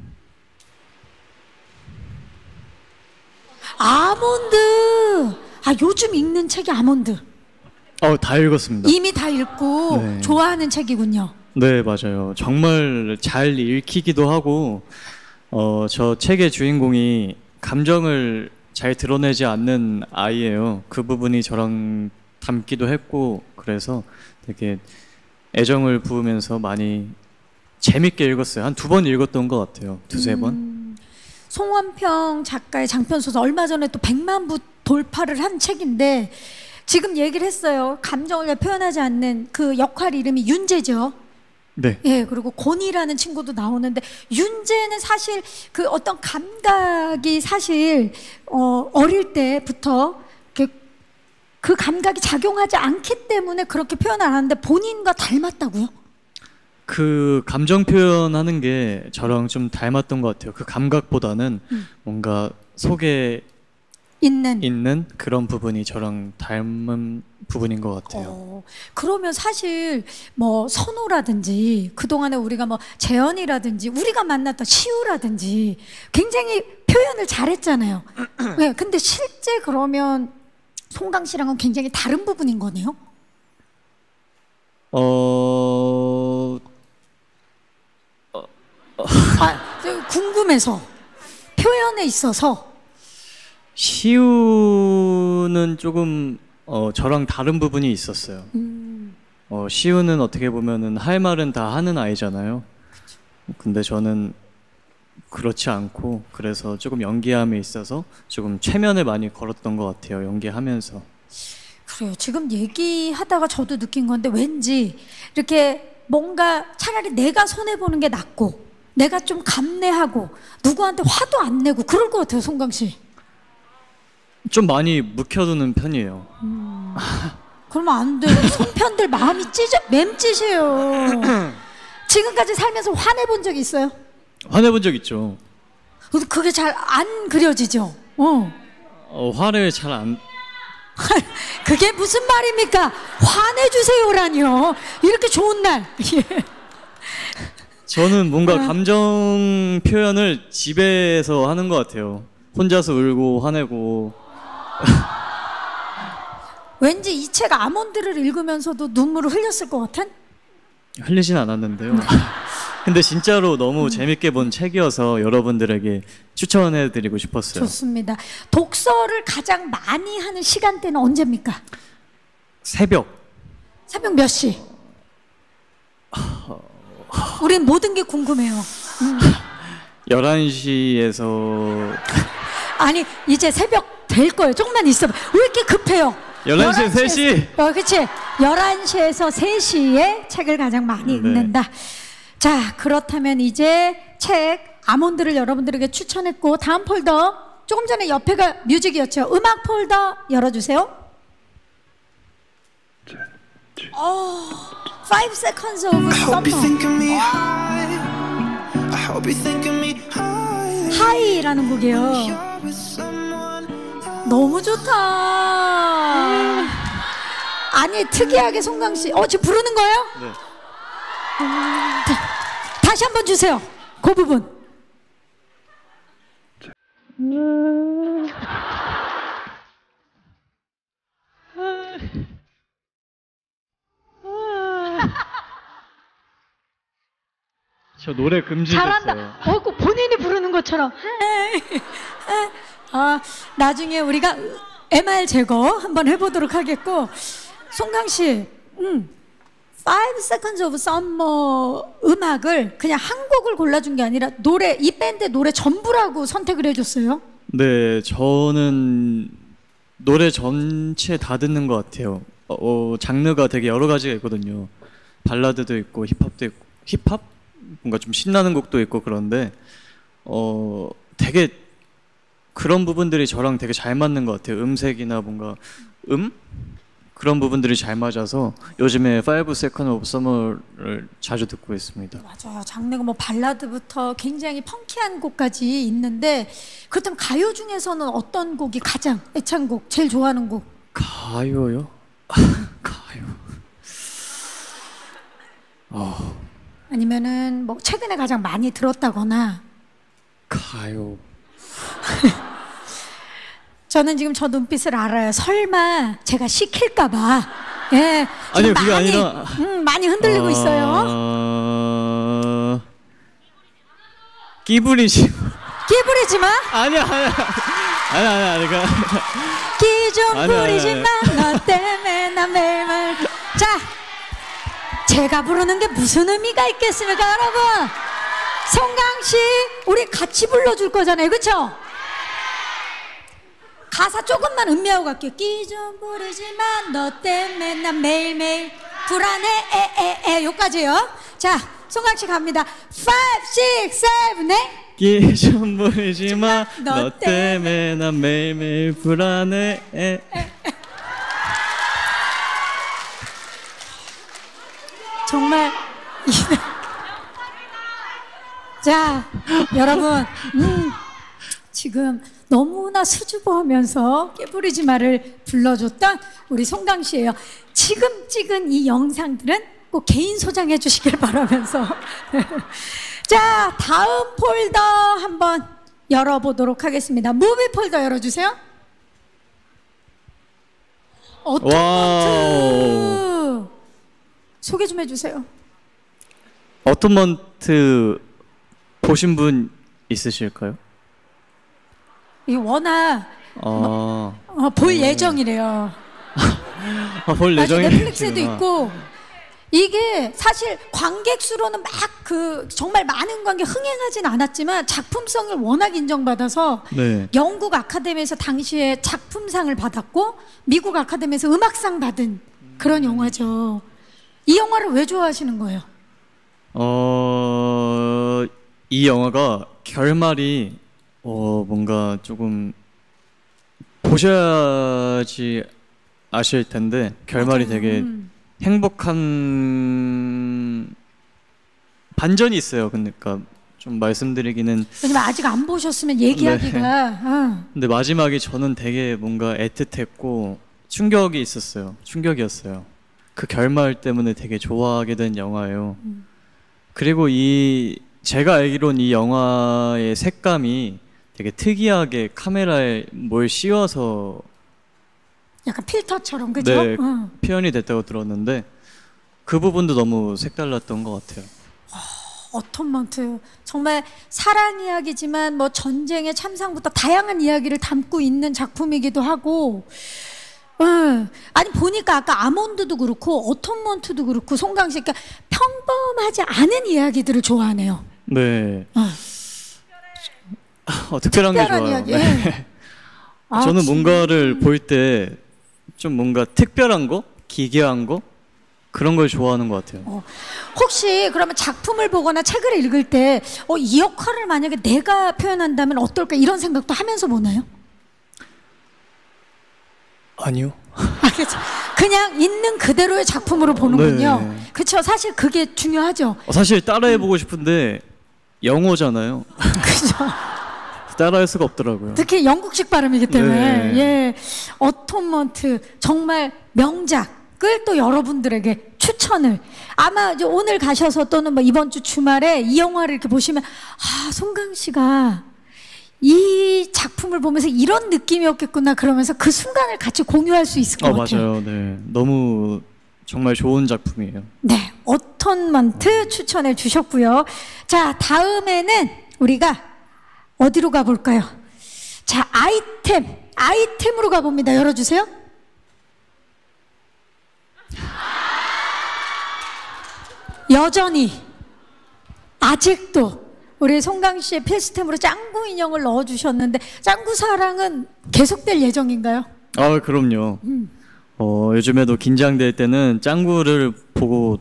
아몬드. 아, 요즘 읽는 책이 아몬드. 다 읽었습니다. 이미 다 읽고 네. 좋아하는 책이군요. 네, 맞아요. 정말 잘 읽히기도 하고, 저 책의 주인공이 감정을 잘 드러내지 않는 아이예요. 그 부분이 저랑 닮기도 했고, 그래서 되게 애정을 부으면서 많이 재밌게 읽었어요. 한 2번 읽었던 것 같아요. 2-3번. 송원평 작가의 장편소설, 얼마 전에 또 100만 부 돌파를 한 책인데, 지금 얘기를 했어요. 감정을 표현하지 않는 그 역할 이름이 윤재죠. 네. 예, 그리고 곤이라는 친구도 나오는데, 윤재는 사실 그 어떤 감각이 사실 어릴 때부터 그 감각이 작용하지 않기 때문에 그렇게 표현을 안 하는데, 본인과 닮았다고요? 그 감정 표현하는 게 저랑 좀 닮았던 것 같아요. 그 감각보다는 뭔가 속에 있는 그런 부분이 저랑 닮은 부분인 것 같아요. 그러면 사실 뭐 선우라든지 그동안에 우리가 뭐 재현이라든지 우리가 만났던 시우라든지 굉장히 표현을 잘했잖아요. 네, 근데 실제 그러면 송강 씨랑은 굉장히 다른 부분인 거네요? 궁금해서, 표현에 있어서. 시우는 조금 저랑 다른 부분이 있었어요. 시우는 어떻게 보면은 할 말은 다 하는 아이잖아요. 근데 저는 그렇지 않고, 그래서 조금 연기함에 있어서 조금 최면을 많이 걸었던 것 같아요. 연기하면서. 그래요. 지금 얘기하다가 저도 느낀 건데, 왠지 이렇게 뭔가 차라리 내가 손해보는 게 낫고, 내가 좀 감내하고, 누구한테 화도 안 내고 그럴 것 같아요, 송강 씨. 좀 많이 묵혀두는 편이에요. 그러면 안 돼요. 송편들 마음이 맴찢어요. 지금까지 살면서 화내본 적 있어요? 화내본 적 있죠. 그게 잘 안 그려지죠? 화를 잘 안... 그게 무슨 말입니까? 화내주세요라니요. 이렇게 좋은 날. 저는 뭔가 감정 표현을 집에서 하는 것 같아요. 혼자서 울고 화내고. 왠지 이 책 아몬드를 읽으면서도 눈물을 흘렸을 것 같은? 흘리진 않았는데요. 근데 진짜로 너무 재밌게 본 책이어서 여러분들에게 추천해드리고 싶었어요. 좋습니다. 독서를 가장 많이 하는 시간대는 언제입니까? 새벽 몇 시? 우린 모든 게 궁금해요. 11시에서 아니, 이제 새벽 될 거예요. 조금만 있어봐. 왜 이렇게 급해요? 11시에 3시. 그치. 11시에서 3시에 책을 가장 많이 읽는다. 자, 그렇다면 이제 책 아몬드를 여러분들에게 추천했고, 다음 폴더, 조금 전에 옆에가 뮤직이었죠. 음악 폴더 열어주세요. 5 seconds of summer. 하이라는 곡이에요. 너무 좋다. 아니 특이하게 송강 씨, 지금 부르는 거예요? 네. 다시 한번 주세요. 그 부분. 저 노래 금지됐어요. 잘한다. 꼭 본인이 부르는 것처럼. 나중에 우리가 MR 제거 한번 해보도록 하겠고, 송강 씨, 5 Seconds of Summer 음악을 그냥 한 곡을 골라준 게 아니라 노래, 이 밴드 노래 전부라고 선택을 해줬어요. 네, 저는 노래 전체 다 듣는 것 같아요. 장르가 되게 여러 가지가 있거든요. 발라드도 있고 힙합도 있고, 힙합? 뭔가 좀 신나는 곡도 있고 그런데 되게 그런 부분들이 저랑 되게 잘 맞는 것 같아요. 음색이나 뭔가 그런 부분들이 잘 맞아서 요즘에 5 Seconds of Summer를 자주 듣고 있습니다. 맞아요. 장르가 뭐 발라드부터 굉장히 펑키한 곡까지 있는데, 그렇다면 가요 중에서는 어떤 곡이 가장 애창곡, 제일 좋아하는 곡? 가요요? 가요. 아니면은 뭐 최근에 가장 많이 들었다거나. 가요. 저는 지금 저 눈빛을 알아요. 설마 제가 시킬까봐. 예. 아니요, 그게 아니라 많이 흔들리고 있어요. 끼부리지. 끼부리지 마. 아니야. 그러니까 끼 좀 부리지 마. 너 때문에 나 매일매일. 자, 제가 부르는 게 무슨 의미가 있겠습니까, 여러분? 송강 씨, 우리 같이 불러줄 거잖아요, 그렇죠? 가사 조금만 음미하고 갈게요. 끼 좀 부리지 마. 너 때문에 난 매일매일 불안해. 에에에 요까지요. 자, 송강 씨 갑니다. 5, 6, 7, 8. 끼 좀 부리지 마. 너 때문에 난 매일매일 불안해. 정말 자, 여러분, 지금 너무나 수줍어하면서 깨부리지 마를 불러줬던 우리 송강 씨예요. 지금 찍은 이 영상들은 꼭 개인 소장해 주시길 바라면서 자, 다음 폴더 한번 열어보도록 하겠습니다. 무비 폴더 열어주세요. 어텀먼트 소개 좀 해주세요. 어텀먼트 보신 분 있으실까요? 이게 워낙 볼 예정이래요. 볼 예정이 넷플릭스에도 있고, 이게 사실 관객 수로는 막 정말 많은 관객 흥행하진 않았지만 작품성을 워낙 인정받아서 네. 영국 아카데미에서 당시에 작품상을 받았고 미국 아카데미에서 음악상 받은 그런 영화죠. 이 영화를 왜 좋아하시는 거예요? 이 영화가 결말이 뭔가 조금 보셔야지 아실 텐데 결말이 되게 행복한 반전이 있어요. 그러니까 좀 말씀드리기는, 왜냐면 아직 안 보셨으면 얘기하기가 근데 마지막에 저는 되게 뭔가 애틋했고 충격이었어요. 그 결말 때문에 되게 좋아하게 된 영화예요. 그리고 제가 알기론 이 영화의 색감이 되게 특이하게 카메라에 뭘 씌워서 약간 필터처럼, 그죠? 네, 표현이 됐다고 들었는데 그 부분도 너무 색달랐던 것 같아요. 어텀먼트 정말 사랑 이야기지만 뭐 전쟁의 참상부터 다양한 이야기를 담고 있는 작품이기도 하고, 아니 보니까 아까 아몬드도 그렇고 어텀먼트도 그렇고 송강 씨, 그러니까 평범하지 않은 이야기들을 좋아하네요. 네. 특별한 게 좋아요. 이야기. 네. 저는 뭔가를 볼 때 좀 뭔가 특별한 거, 기괴한 거, 그런 걸 좋아하는 것 같아요. 혹시 그러면 작품을 보거나 책을 읽을 때 이 역할을 만약에 내가 표현한다면 어떨까, 이런 생각도 하면서 보나요? 아니요. 그냥 있는 그대로의 작품으로 보는군요. 네. 그렇죠. 사실 그게 중요하죠. 사실 따라해보고 싶은데 영어잖아요. 그죠. 따라할 수가 없더라고요. 특히 영국식 발음이기 때문에 네. 예, 어톤먼트 정말 명작을 또 여러분들에게 추천을 아마 이제 오늘 가셔서 또는 뭐 이번 주 주말에 이 영화를 이렇게 보시면 아 송강 씨가 이 작품을 보면서 이런 느낌이었겠구나 그러면서 그 순간을 같이 공유할 수 있을 것 같아요. 맞아요. 네, 너무 정말 좋은 작품이에요. 네, 어톤먼트 추천해 주셨고요. 자, 다음에는 우리가 어디로 가볼까요? 자, 아이템으로 가봅니다. 열어주세요. 여전히 아직도 우리 송강 씨의 필수템으로 짱구 인형을 넣어주셨는데 짱구 사랑은 계속될 예정인가요? 아, 그럼요. 요즘에도 긴장될 때는 짱구를 보고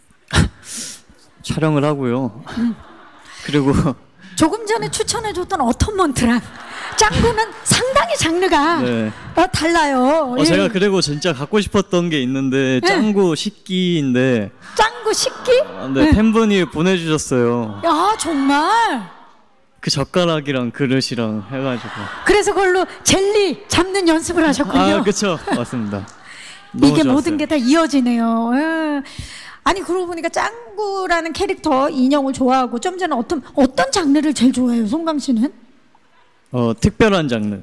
촬영을 하고요. 그리고 조금 전에 추천해줬던 어톤먼트랑 짱구는 상당히 장르가 네. 달라요. 예. 제가 그리고 진짜 갖고 싶었던 게 있는데 짱구 식기인데 짱구 식기? 네, 팬분이 보내주셨어요. 야 정말. 그 젓가락이랑 그릇이랑 해가지고. 그래서 그걸로 젤리 잡는 연습을 하셨군요. 아, 그렇죠. 맞습니다. 너무 이게 좋았어요. 모든 게 다 이어지네요. 예. 아니 그러고 보니까 짱구라는 캐릭터 인형을 좋아하고 좀 전에 어떤 장르를 제일 좋아해요, 송강 씨는? 특별한 장르.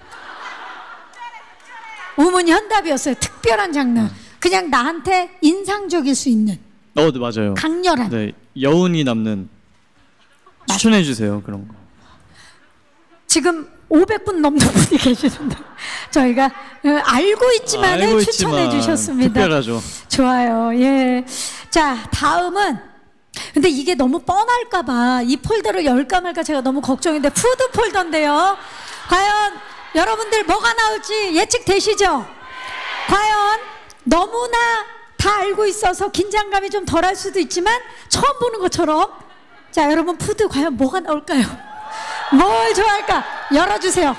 우문이 현답이었어요. 특별한 장르. 그냥 나한테 인상적일 수 있는. 네, 맞아요. 강렬한. 네, 여운이 남는. 추천해 주세요, 그런 거. 지금 500분 넘는 분이 계시는데 저희가 알고 있지만은 추천해 주셨습니다. 특별하죠. 좋아요. 예. 자, 다음은 근데 이게 너무 뻔할까봐 이 폴더를 열까 말까 제가 너무 걱정인데 푸드 폴더인데요. 과연 여러분들 뭐가 나올지 예측되시죠? 과연 너무나 다 알고 있어서 긴장감이 좀 덜할 수도 있지만 처음 보는 것처럼 자, 여러분 푸드 과연 뭐가 나올까요? 뭘 좋아할까? 열어주세요.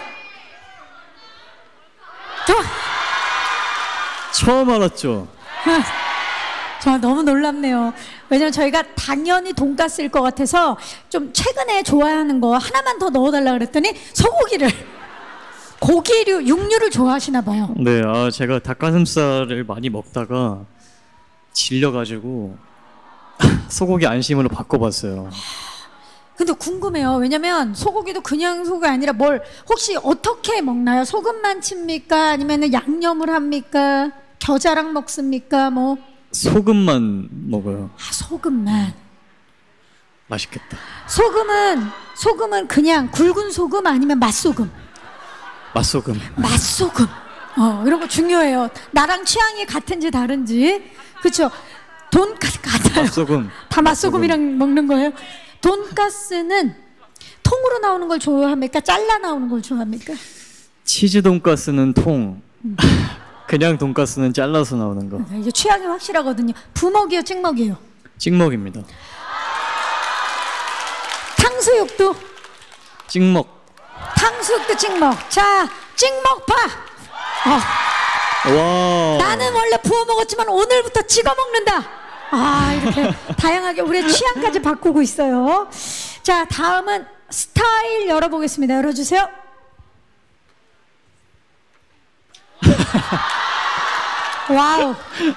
처음 알았죠. 정말 너무 놀랍네요. 왜냐면 저희가 당연히 돈가스일 것 같아서 좀 최근에 좋아하는 거 하나만 더 넣어달라 그랬더니 소고기를 고기류, 육류를 좋아하시나 봐요. 네, 제가 닭가슴살을 많이 먹다가 질려가지고 소고기 안심으로 바꿔봤어요. 근데 궁금해요. 왜냐면 소고기도 그냥 소고기 아니라 뭘 혹시 어떻게 먹나요? 소금만 칩니까? 아니면 양념을 합니까? 겨자랑 먹습니까? 뭐 소금만 먹어요. 소금만. 맛있겠다. 소금은 그냥 굵은 소금 아니면 맛소금? 맛소금. 맛소금. 이런 거 중요해요. 나랑 취향이 같은지 다른지. 그렇죠? 돈가스 같아요. 맛소금. 다 맛소금이랑 먹는 거예요. 돈가스는 통으로 나오는 걸 좋아합니까? 잘라 나오는 걸 좋아합니까? 치즈 돈가스는 통. 그냥 돈가스는 잘라서 나오는 거. 이게 취향이 확실하거든요. 부먹이요, 찍먹이요? 찍먹입니다. 탕수육도? 찍먹. 탕수육도 찍먹. 자, 찍먹파. 와. 나는 원래 부어 먹었지만 오늘부터 찍어 먹는다. 이렇게 다양하게 우리의 취향까지 바꾸고 있어요. 자, 다음은 스타일 열어보겠습니다. 열어주세요. 와우.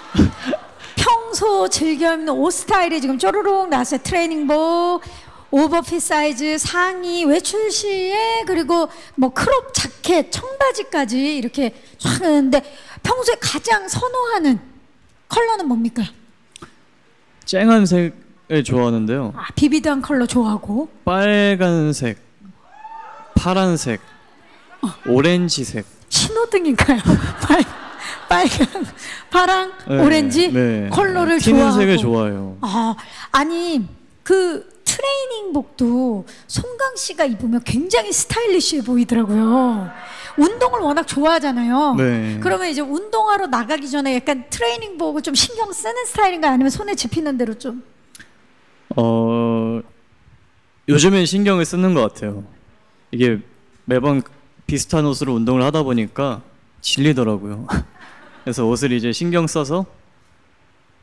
평소 즐겨 입는 옷 스타일이 지금 쪼르륵 나왔어요. 트레이닝복, 오버핏 사이즈, 상의, 외출 시에 그리고 뭐 크롭 자켓, 청바지까지 이렇게 쫙 있는데 평소에 가장 선호하는 컬러는 뭡니까? 쨍한 색을 좋아하는데요. 비비드한 컬러 좋아하고 빨간색, 파란색, 오렌지색. 신호등인가요? 빨간, 파랑, 네, 오렌지 네. 컬러를 튀는 좋아하고. 색을 좋아해요. 아니 그 트레이닝복도 송강 씨가 입으면 굉장히 스타일리시해 보이더라고요. 운동을 워낙 좋아하잖아요. 네. 그러면 이제 운동하러 나가기 전에 약간 트레이닝복을 좀 신경 쓰는 스타일인가요? 아니면 손에 집히는 대로 좀? 요즘엔 신경을 쓰는 것 같아요. 이게 매번 비슷한 옷으로 운동을 하다 보니까 질리더라고요. 그래서 옷을 이제 신경 써서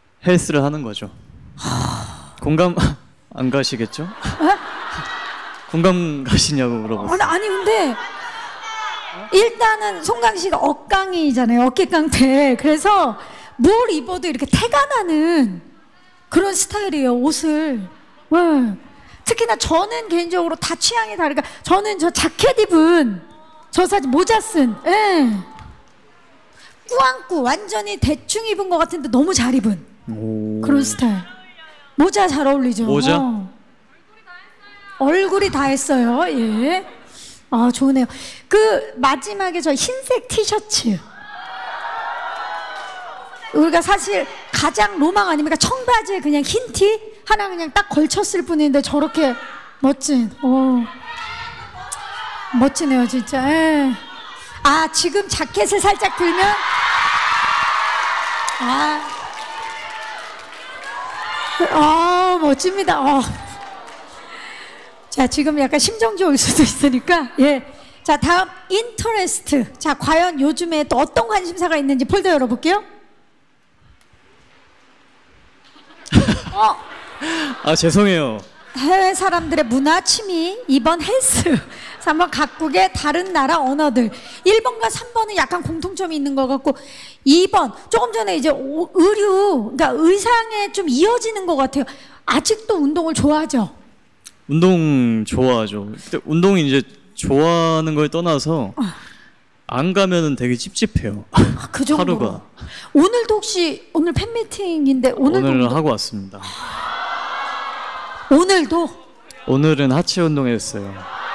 헬스를 하는 거죠. 공감 안 가시겠죠? 공감 가시냐고 물어봤어요. 아니 근데 일단은 송강 씨가 억강이잖아요. 어깨깡태. 그래서 뭘 입어도 이렇게 태가 나는 그런 스타일이에요. 옷을. 네. 특히나 저는 개인적으로 다 취향이 다르니까 저는 저 자켓 입은 저 사진 모자 쓴 꾸안꾸 완전히 대충 입은 것 같은데 너무 잘 입은 그런 스타일. 모자 잘 어울리죠. 모자? 얼굴이 다 했어요. 예. 아 좋네요. 그 마지막에 저 흰색 티셔츠. 우리가 사실 가장 로망 아닙니까? 청바지에 그냥 흰 티 하나 그냥 딱 걸쳤을 뿐인데 저렇게 멋진. 멋지네요 진짜. 예. 아 지금 자켓을 살짝 들면 멋집니다. 자 지금 약간 심정지 올 수도 있으니까 예. 자 다음 인터레스트. 자 과연 요즘에 또 어떤 관심사가 있는지 폴더 열어볼게요. 아 죄송해요. 해외 사람들의 문화, 취미, 2번 헬스, 3번 각국의 다른 나라 언어들. 1번과 3번은 약간 공통점이 있는 것 같고 2번 조금 전에 이제 의류, 그러니까 의상에 좀 이어지는 것 같아요. 아직도 운동을 좋아하죠? 운동 좋아하죠. 근데 운동이 이제 좋아하는 걸 떠나서 안 가면은 되게 찝찝해요. 그 정도로. 하루가. 오늘도 혹시 오늘 팬미팅인데 오늘 하고 왔습니다. 오늘도? 오늘은 하체 운동했어요.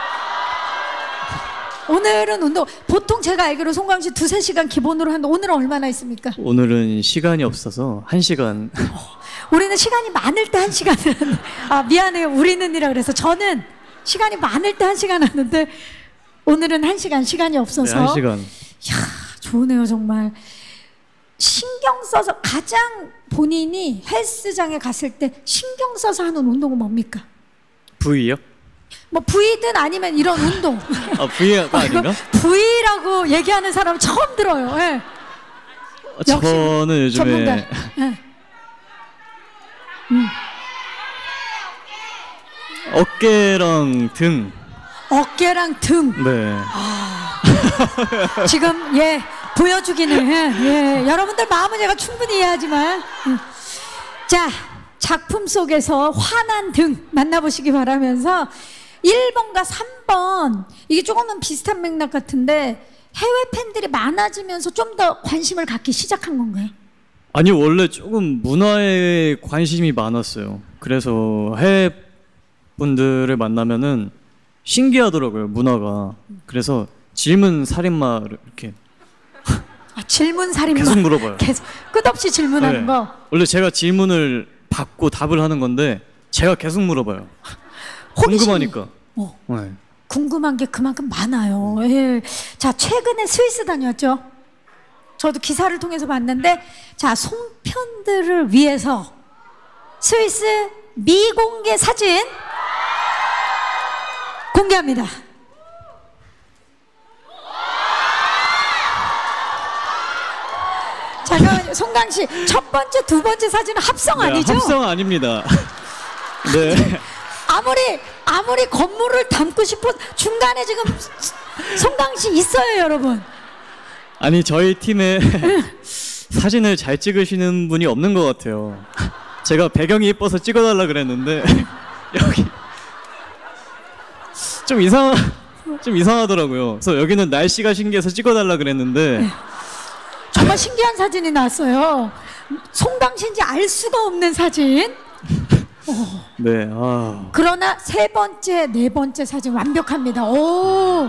오늘은 운동. 보통 제가 알기로 송강 씨 2-3시간 기본으로 하는데 오늘은 얼마나 있습니까? 오늘은 시간이 없어서 1시간. 우리는 시간이 많을 때 1시간을 아 미안해요. 우리는이라 그래서 저는 시간이 많을 때 1시간 하는데 오늘은 1시간 시간이 없어서. 네, 1시간. 이야 좋네요 정말. 신경 써서 가장 본인이 헬스장에 갔을 때 신경 써서 하는 운동은 뭡니까? V요? 뭐 V든 아니면 이런 운동. 아 V가 아닌가? V라고 얘기하는 사람 처음 들어요. 예. 저는 요즘에 전문가. 예. 어깨랑 등. 어깨랑 등. 네. 지금 예 보여주기는 예 여러분들 마음은 제가 충분히 이해하지만 자 작품 속에서 환한 등 만나보시기 바라면서 1번과 3번 이게 조금은 비슷한 맥락 같은데 해외 팬들이 많아지면서 좀 더 관심을 갖기 시작한 건가요? 아니 원래 조금 문화에 관심이 많았어요. 그래서 해외 분들을 만나면은 신기하더라고요 문화가. 그래서 질문 살인마를 이렇게 질문 살인마 계속 물어봐요. 계속 끝없이 질문하는 네. 거. 원래 제가 질문을 받고 답을 하는 건데 제가 계속 물어봐요. 호기심이. 궁금하니까. 네. 궁금한 게 그만큼 많아요. 예. 자 최근에 스위스 다녀왔죠. 저도 기사를 통해서 봤는데 자 송편들을 위해서 스위스 미공개 사진 공개합니다. 잠깐만요. 송강 씨, 첫 번째, 두 번째 사진은 합성 네, 아니죠? 합성 아닙니다. 네. 아무리 건물을 담고 싶어 중간에 지금 송강 씨 있어요, 여러분. 아니 저희 팀에 사진을 잘 찍으시는 분이 없는 것 같아요. 제가 배경이 예뻐서 찍어달라 그랬는데 여기 좀 이상하더라고요. 그래서 여기는 날씨가 신기해서 찍어달라 그랬는데 정말 신기한 사진이 나왔어요. 송강 씨인지 알 수가 없는 사진. 네. 그러나 세 번째, 네 번째 사진 완벽합니다. 오.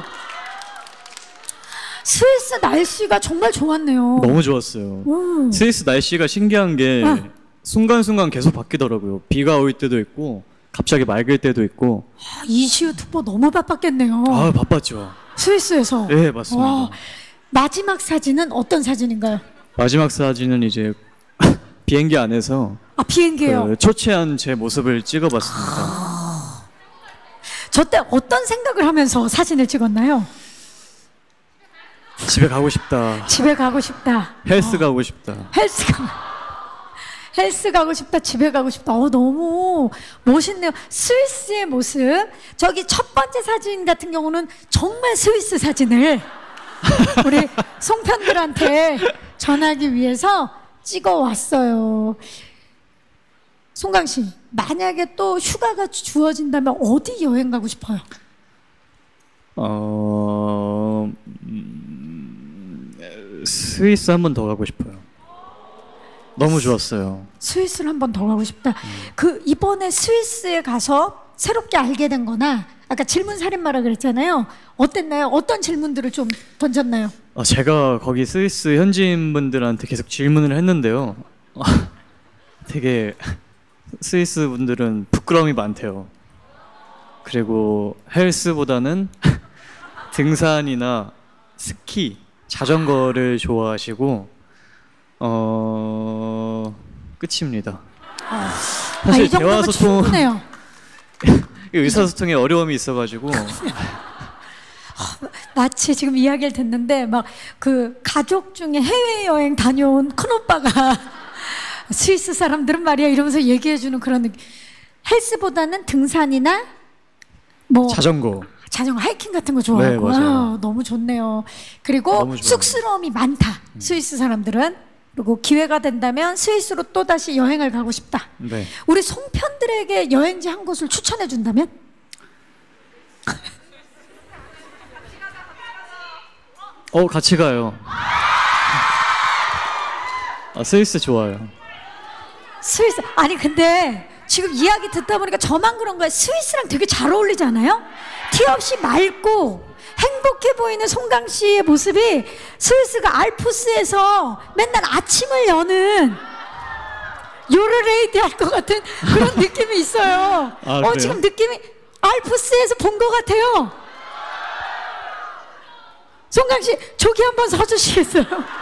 스위스 날씨가 정말 좋았네요. 너무 좋았어요. 스위스 날씨가 신기한 게 순간순간 계속 바뀌더라고요. 비가 올 때도 있고 갑자기 맑을 때도 있고. 이시우 특보 너무 바빴겠네요. 바빴죠. 스위스에서. 네, 맞습니다. 와, 마지막 사진은 어떤 사진인가요? 마지막 사진은 이제 비행기 안에서 비행기예요. 초췌한 제 모습을 찍어봤습니다. 저 때 어떤 생각을 하면서 사진을 찍었나요? 집에 가고 싶다. 집에 가고 싶다. 헬스 가고 싶다. 헬스 가고 싶다, 집에 가고 싶다. 너무 멋있네요. 스위스의 모습. 저기 첫 번째 사진 같은 경우는 정말 스위스 사진을 우리 송편들한테 전하기 위해서 찍어 왔어요. 송강 씨, 만약에 또 휴가가 주어진다면 어디 여행 가고 싶어요? 스위스 한 번 더 가고 싶어요. 너무 좋았어요. 스위스를 한 번 더 가고 싶다. 그 이번에 스위스에 가서 새롭게 알게 된 거나 아까 질문 살인마라 그랬잖아요. 어땠나요? 어떤 질문들을 좀 던졌나요? 제가 거기 스위스 현지인 분들한테 계속 질문을 했는데요. 되게 스위스 분들은 부끄러움이 많대요. 그리고 헬스보다는 등산이나 스키, 자전거를 좋아하시고 끝입니다. 사실 이 정도면 대화소통, 충분해요. 의사소통에 어려움이 있어가지고 마치 지금 이야기를 듣는데 막 그 가족 중에 해외여행 다녀온 큰오빠가 스위스 사람들은 말이야 이러면서 얘기해주는 그런 느낌. 헬스보다는 등산이나 뭐 자전거 하이킹 같은 거 좋아하고. 네, 맞아요. 너무 좋네요. 그리고 너무 좋아요. 쑥스러움이 많다. 스위스 사람들은. 그리고 기회가 된다면 스위스로 또다시 여행을 가고 싶다. 네. 우리 송편들에게 여행지 한 곳을 추천해 준다면? 같이 가요. 스위스 좋아요. 스위스 아니 근데 지금 이야기 듣다 보니까 저만 그런 거야. 스위스랑 되게 잘 어울리지 않아요? 티 없이 맑고 행복해 보이는 송강 씨의 모습이 스위스가 알프스에서 맨날 아침을 여는 요르레이디 할 것 같은 그런 느낌이 있어요. 그래요? 지금 느낌이 알프스에서 본 것 같아요. 송강 씨 저기 한번 서주시겠어요?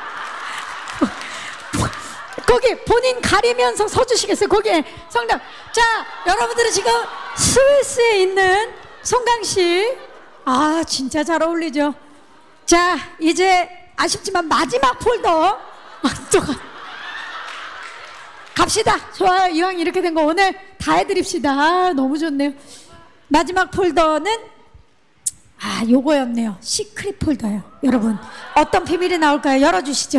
거기 본인 가리면서 서주시겠어요? 거기에 성당. 자, 여러분들은 지금 스위스에 있는 송강 씨. 진짜 잘 어울리죠. 자, 이제 아쉽지만 마지막 폴더 또 갑시다. 좋아요. 이왕 이렇게 된 거 오늘 다 해드립시다. 너무 좋네요. 마지막 폴더는 요거였네요. 시크릿 폴더예요. 여러분 어떤 비밀이 나올까요? 열어주시죠.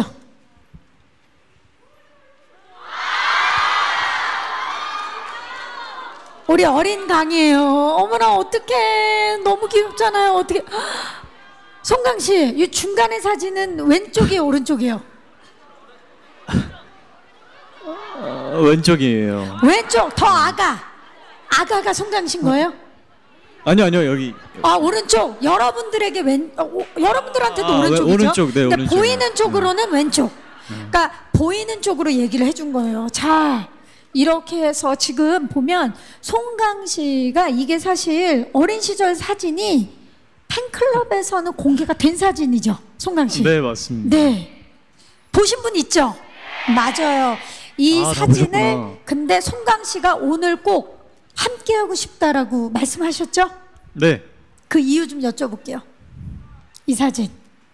우리 어린 강이에요. 어머나 어떡해. 너무 귀엽잖아요. 어떻게 송강 씨, 이 중간에 사진은 왼쪽이에요, 오른쪽이에요? 왼쪽이에요. 왼쪽. 더 아가가 송강 씨인 거예요? 아니요 여기. 오른쪽. 여러분들에게 여러분들한테도 오른쪽이죠. 오른쪽, 네, 근데 오른쪽. 보이는 쪽으로는 왼쪽. 그러니까 보이는 쪽으로 얘기를 해준 거예요. 자, 이렇게 해서 지금 보면 송강 씨가 이게 사실 어린 시절 사진이 팬클럽에서는 공개가 된 사진이죠, 송강 씨. 네, 맞습니다. 네, 보신 분 있죠? 맞아요. 이 사진을 보셨구나. 근데 송강 씨가 오늘 꼭 함께하고 싶다라고 말씀하셨죠? 네. 그 이유 좀 여쭤볼게요. 이 사진.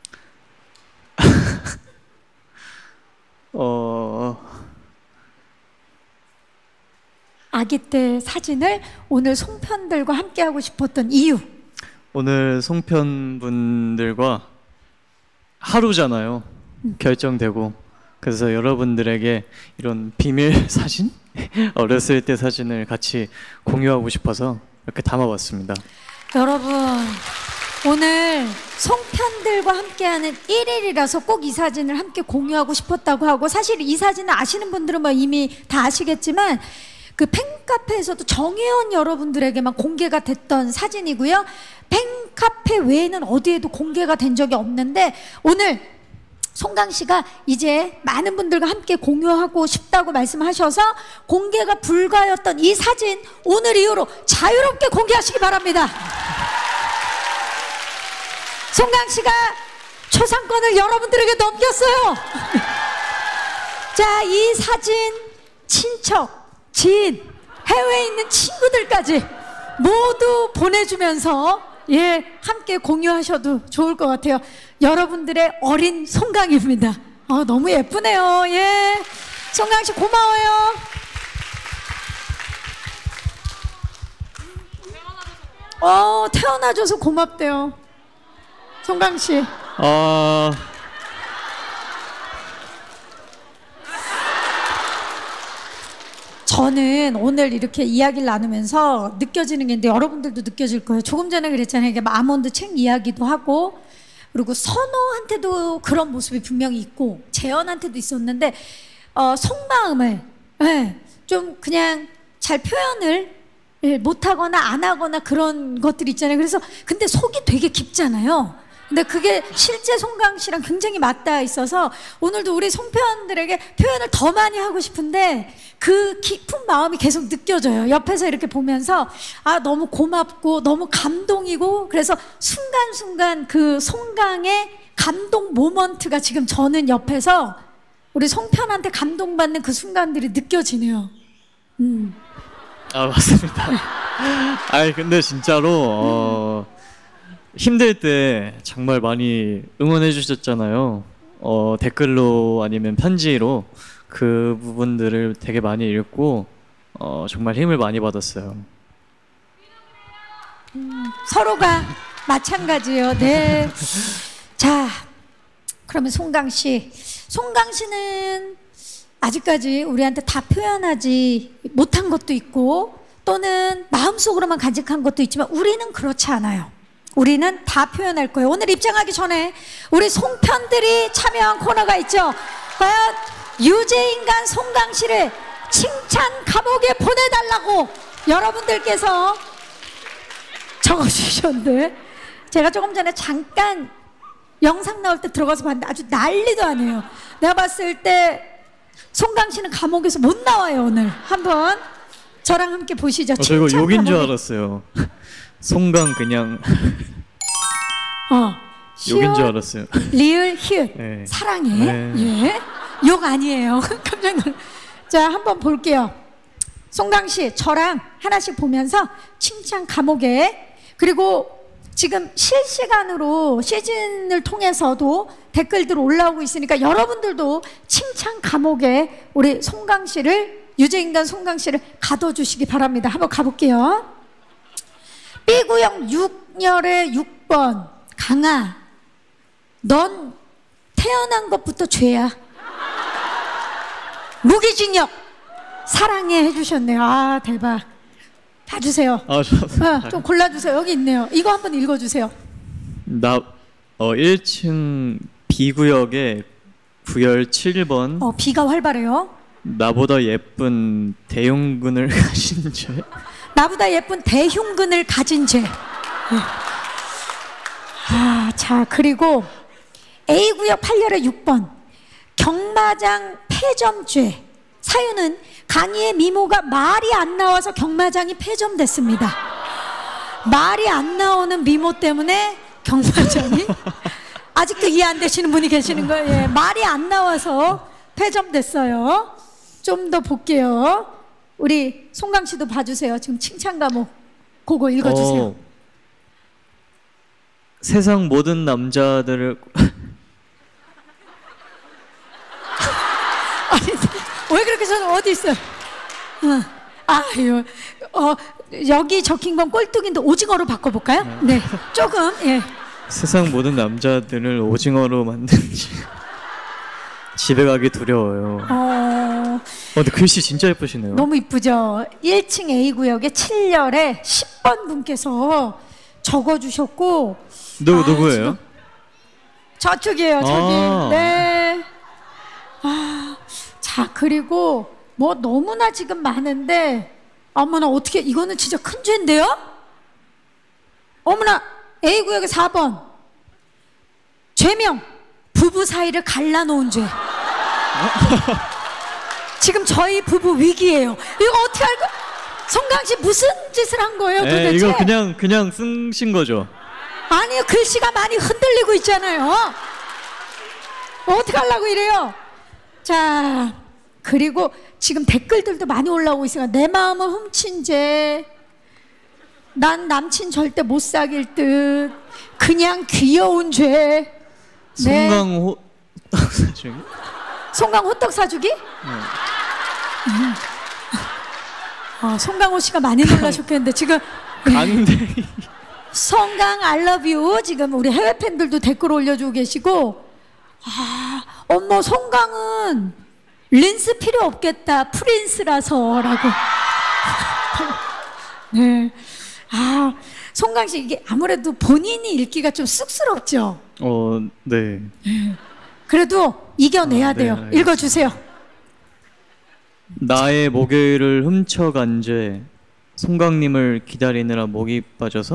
아기 때 사진을 오늘 송편들과 함께하고 싶었던 이유. 오늘 송편분들과 하루잖아요. 결정되고. 그래서 여러분들에게 이런 비밀 사진? 어렸을 때 사진을 같이 공유하고 싶어서 이렇게 담아봤습니다. 여러분, 오늘 송편들과 함께하는 1일이라서 꼭 이 사진을 함께 공유하고 싶었다고 하고, 사실 이 사진을 아시는 분들은 뭐 이미 다 아시겠지만 그 팬카페에서도 정회원 여러분들에게만 공개가 됐던 사진이고요. 팬카페 외에는 어디에도 공개가 된 적이 없는데 오늘 송강 씨가 이제 많은 분들과 함께 공유하고 싶다고 말씀하셔서 공개가 불가였던 이 사진 오늘 이후로 자유롭게 공개하시기 바랍니다. 송강 씨가 초상권을 여러분들에게 넘겼어요. 자, 이 사진 친척, 지인, 해외에 있는 친구들까지 모두 보내주면서 함께 공유하셔도 좋을 것 같아요. 여러분들의 어린 송강입니다. 너무 예쁘네요. 송강 씨 고마워요. 태어나줘서 고맙대요. 송강 씨. 저는 오늘 이렇게 이야기를 나누면서 느껴지는 게 있는데 여러분들도 느껴질 거예요. 조금 전에 그랬잖아요. 이게 아몬드 책 이야기도 하고 그리고 선호한테도 그런 모습이 분명히 있고 재현한테도 있었는데 속마음을 좀 그냥 잘 표현을 못하거나 안 하거나 그런 것들 있잖아요. 그래서 근데 속이 되게 깊잖아요. 근데 그게 실제 송강 씨랑 굉장히 맞닿아 있어서 오늘도 우리 송편들에게 표현을 더 많이 하고 싶은데 그 깊은 마음이 계속 느껴져요. 옆에서 이렇게 보면서 너무 고맙고 너무 감동이고 그래서 순간순간 그 송강의 감동 모먼트가 지금 저는 옆에서 우리 송편한테 감동받는 그 순간들이 느껴지네요. 맞습니다. 근데 진짜로 힘들 때 정말 많이 응원해 주셨잖아요. 댓글로 아니면 편지로 그 부분들을 되게 많이 읽고 정말 힘을 많이 받았어요. 서로가 마찬가지예요. 네. 자, 그러면 송강 씨는 아직까지 우리한테 다 표현하지 못한 것도 있고 또는 마음속으로만 간직한 것도 있지만 우리는 그렇지 않아요. 우리는 다 표현할 거예요. 오늘 입장하기 전에 우리 송편들이 참여한 코너가 있죠. 과연 유재인간 송강 씨를 칭찬 감옥에 보내달라고 여러분들께서 적어주셨는데 제가 조금 전에 잠깐 영상 나올 때 들어가서 봤는데 아주 난리도 아니에요. 내가 봤을 때 송강 씨는 감옥에서 못 나와요. 오늘 한번 저랑 함께 보시죠. 저 이거 욕인 줄 알았어요. 송강 그냥 욕인 줄 알았어요. 리을 히읗 네. 사랑해. 네. 예. 욕 아니에요. 깜짝 놀. 자, 한번 볼게요. 송강 씨, 저랑 하나씩 보면서 칭찬 감옥에 그리고 지금 실시간으로 시즌을 통해서도 댓글들 올라오고 있으니까 여러분들도 칭찬 감옥에 우리 송강 씨를 유재인간 송강 씨를 가둬주시기 바랍니다. 한번 가볼게요. B구역 6열의 6번 강아, 넌 태어난 것부터 죄야. 무기징역 사랑해 해주셨네요. 대박. 봐주세요. 좀 골라주세요. 여기 있네요. 이거 한번 읽어주세요. 1층 B구역에 9열 7번 B가 활발해요. 나보다 예쁜 대흉근을 가진 죄. 나보다 예쁜 대흉근을 가진 죄. 자, 그리고 A구역 8열의 6번 경마장 폐점죄. 사유는 강희의 미모가 말이 안 나와서 경마장이 폐점됐습니다. 말이 안 나오는 미모 때문에 경마장이 아직도 이해 안 되시는 분이 계시는 거예요. 예, 말이 안 나와서 폐점됐어요. 좀 더 볼게요. 우리 송강 씨도 봐주세요. 지금 칭찬 감옥 그거 읽어주세요. 세상 모든 남자들을 아니, 왜 그렇게 저는 어디 있어요? 여기 적힌 건 꼴뚜기인데 오징어로 바꿔볼까요? 네, 조금 예. 세상 모든 남자들을 오징어로 만든지 집에 가기 두려워요. 근데 글씨 진짜 예쁘시네요. 너무 이쁘죠? 1층 A구역의 7열에 10번 분께서 적어주셨고 누구예요? 저쪽이에요. 저기. 네. 자, 그리고 뭐 너무나 지금 많은데 어머나 어떻게 이거는 진짜 큰 죄인데요? 어머나 A구역의 4번 죄명 부부 사이를 갈라놓은 죄. 지금 저희 부부 위기예요. 이거 어떻게 알고? 송강 씨 무슨 짓을 한 거예요 도대체? 이거 그냥 쓰신 거죠? 아니요, 글씨가 많이 흔들리고 있잖아요. 어떻게 하려고 이래요? 자, 그리고 지금 댓글들도 많이 올라오고 있어요. 내 마음을 훔친 죄, 난 남친 절대 못 사귈 듯, 그냥 귀여운 죄. 송강호 송강 호떡 사주기? 송강호 씨가 많이 놀라셨겠는데 지금 강대희. 송강 I love you 지금 우리 해외 팬들도 댓글 올려주고 계시고 어머 송강은 린스 필요 없겠다 프린스라서라고 네. 송강 씨 이게 아무래도 본인이 읽기가 좀 쑥스럽죠? 네. 그래도 이겨내야 돼요. 알겠습니다. 읽어주세요. 나의 목요일을 훔쳐간 죄. 송강님을 기다리느라 목이 빠져서?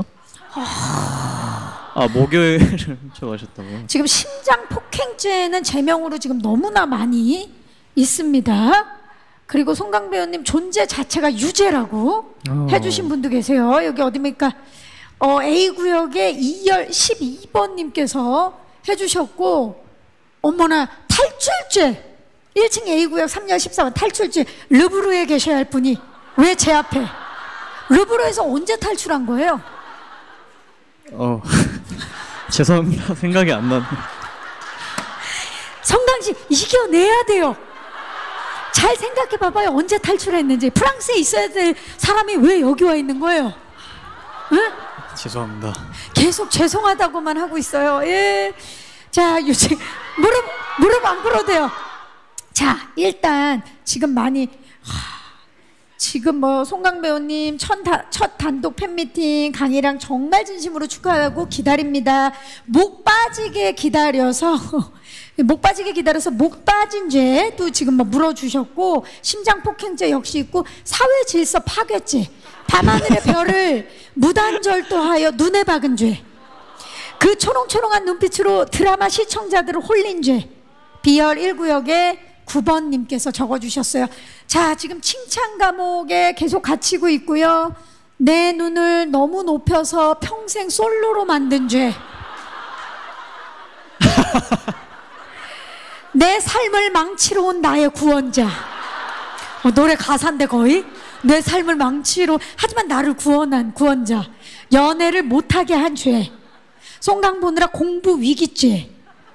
목요일을 훔쳐가셨다고요? 지금 심장 폭행죄는 제명으로 지금 너무나 많이 있습니다. 그리고 송강 배우님 존재 자체가 유죄라고 해주신 분도 계세요. 여기 어디입니까? A구역의 2열 12번님께서 해주셨고 어머나 탈출죄 1층 A구역 3열 14번 탈출죄 르브르에 계셔야 할 분이 왜 제 앞에 르브르에서 언제 탈출한 거예요? 죄송합니다. 생각이 안 나네. 성강씨 이겨내야 돼요. 잘 생각해 봐봐요. 언제 탈출했는지. 프랑스에 있어야 될 사람이 왜 여기 와 있는 거예요? 응? 죄송합니다. 계속 죄송하다고만 하고 있어요. 예. 자, 요즘 무릎 안 꿇어도 돼요. 자, 일단 지금 많이 지금 뭐 송강 배우님 첫 단독 팬미팅 강희랑 정말 진심으로 축하하고 기다립니다. 목 빠지게 기다려서 목 빠진 죄도 지금 뭐 물어주셨고 심장 폭행죄 역시 있고 사회 질서 파괴죄 밤하늘의 별을 무단절도하여 눈에 박은 죄 그 초롱초롱한 눈빛으로 드라마 시청자들을 홀린 죄 B열 1구역의 9번님께서 적어주셨어요. 자, 지금 칭찬 감옥에 계속 갇히고 있고요. 내 눈을 너무 높여서 평생 솔로로 만든 죄. 내 삶을 망치러 온 나의 구원자. 노래 가사인데 거의? 내 삶을 망치러 하지만 나를 구원한 구원자. 연애를 못하게 한 죄. 송강 보느라 공부 위기죄.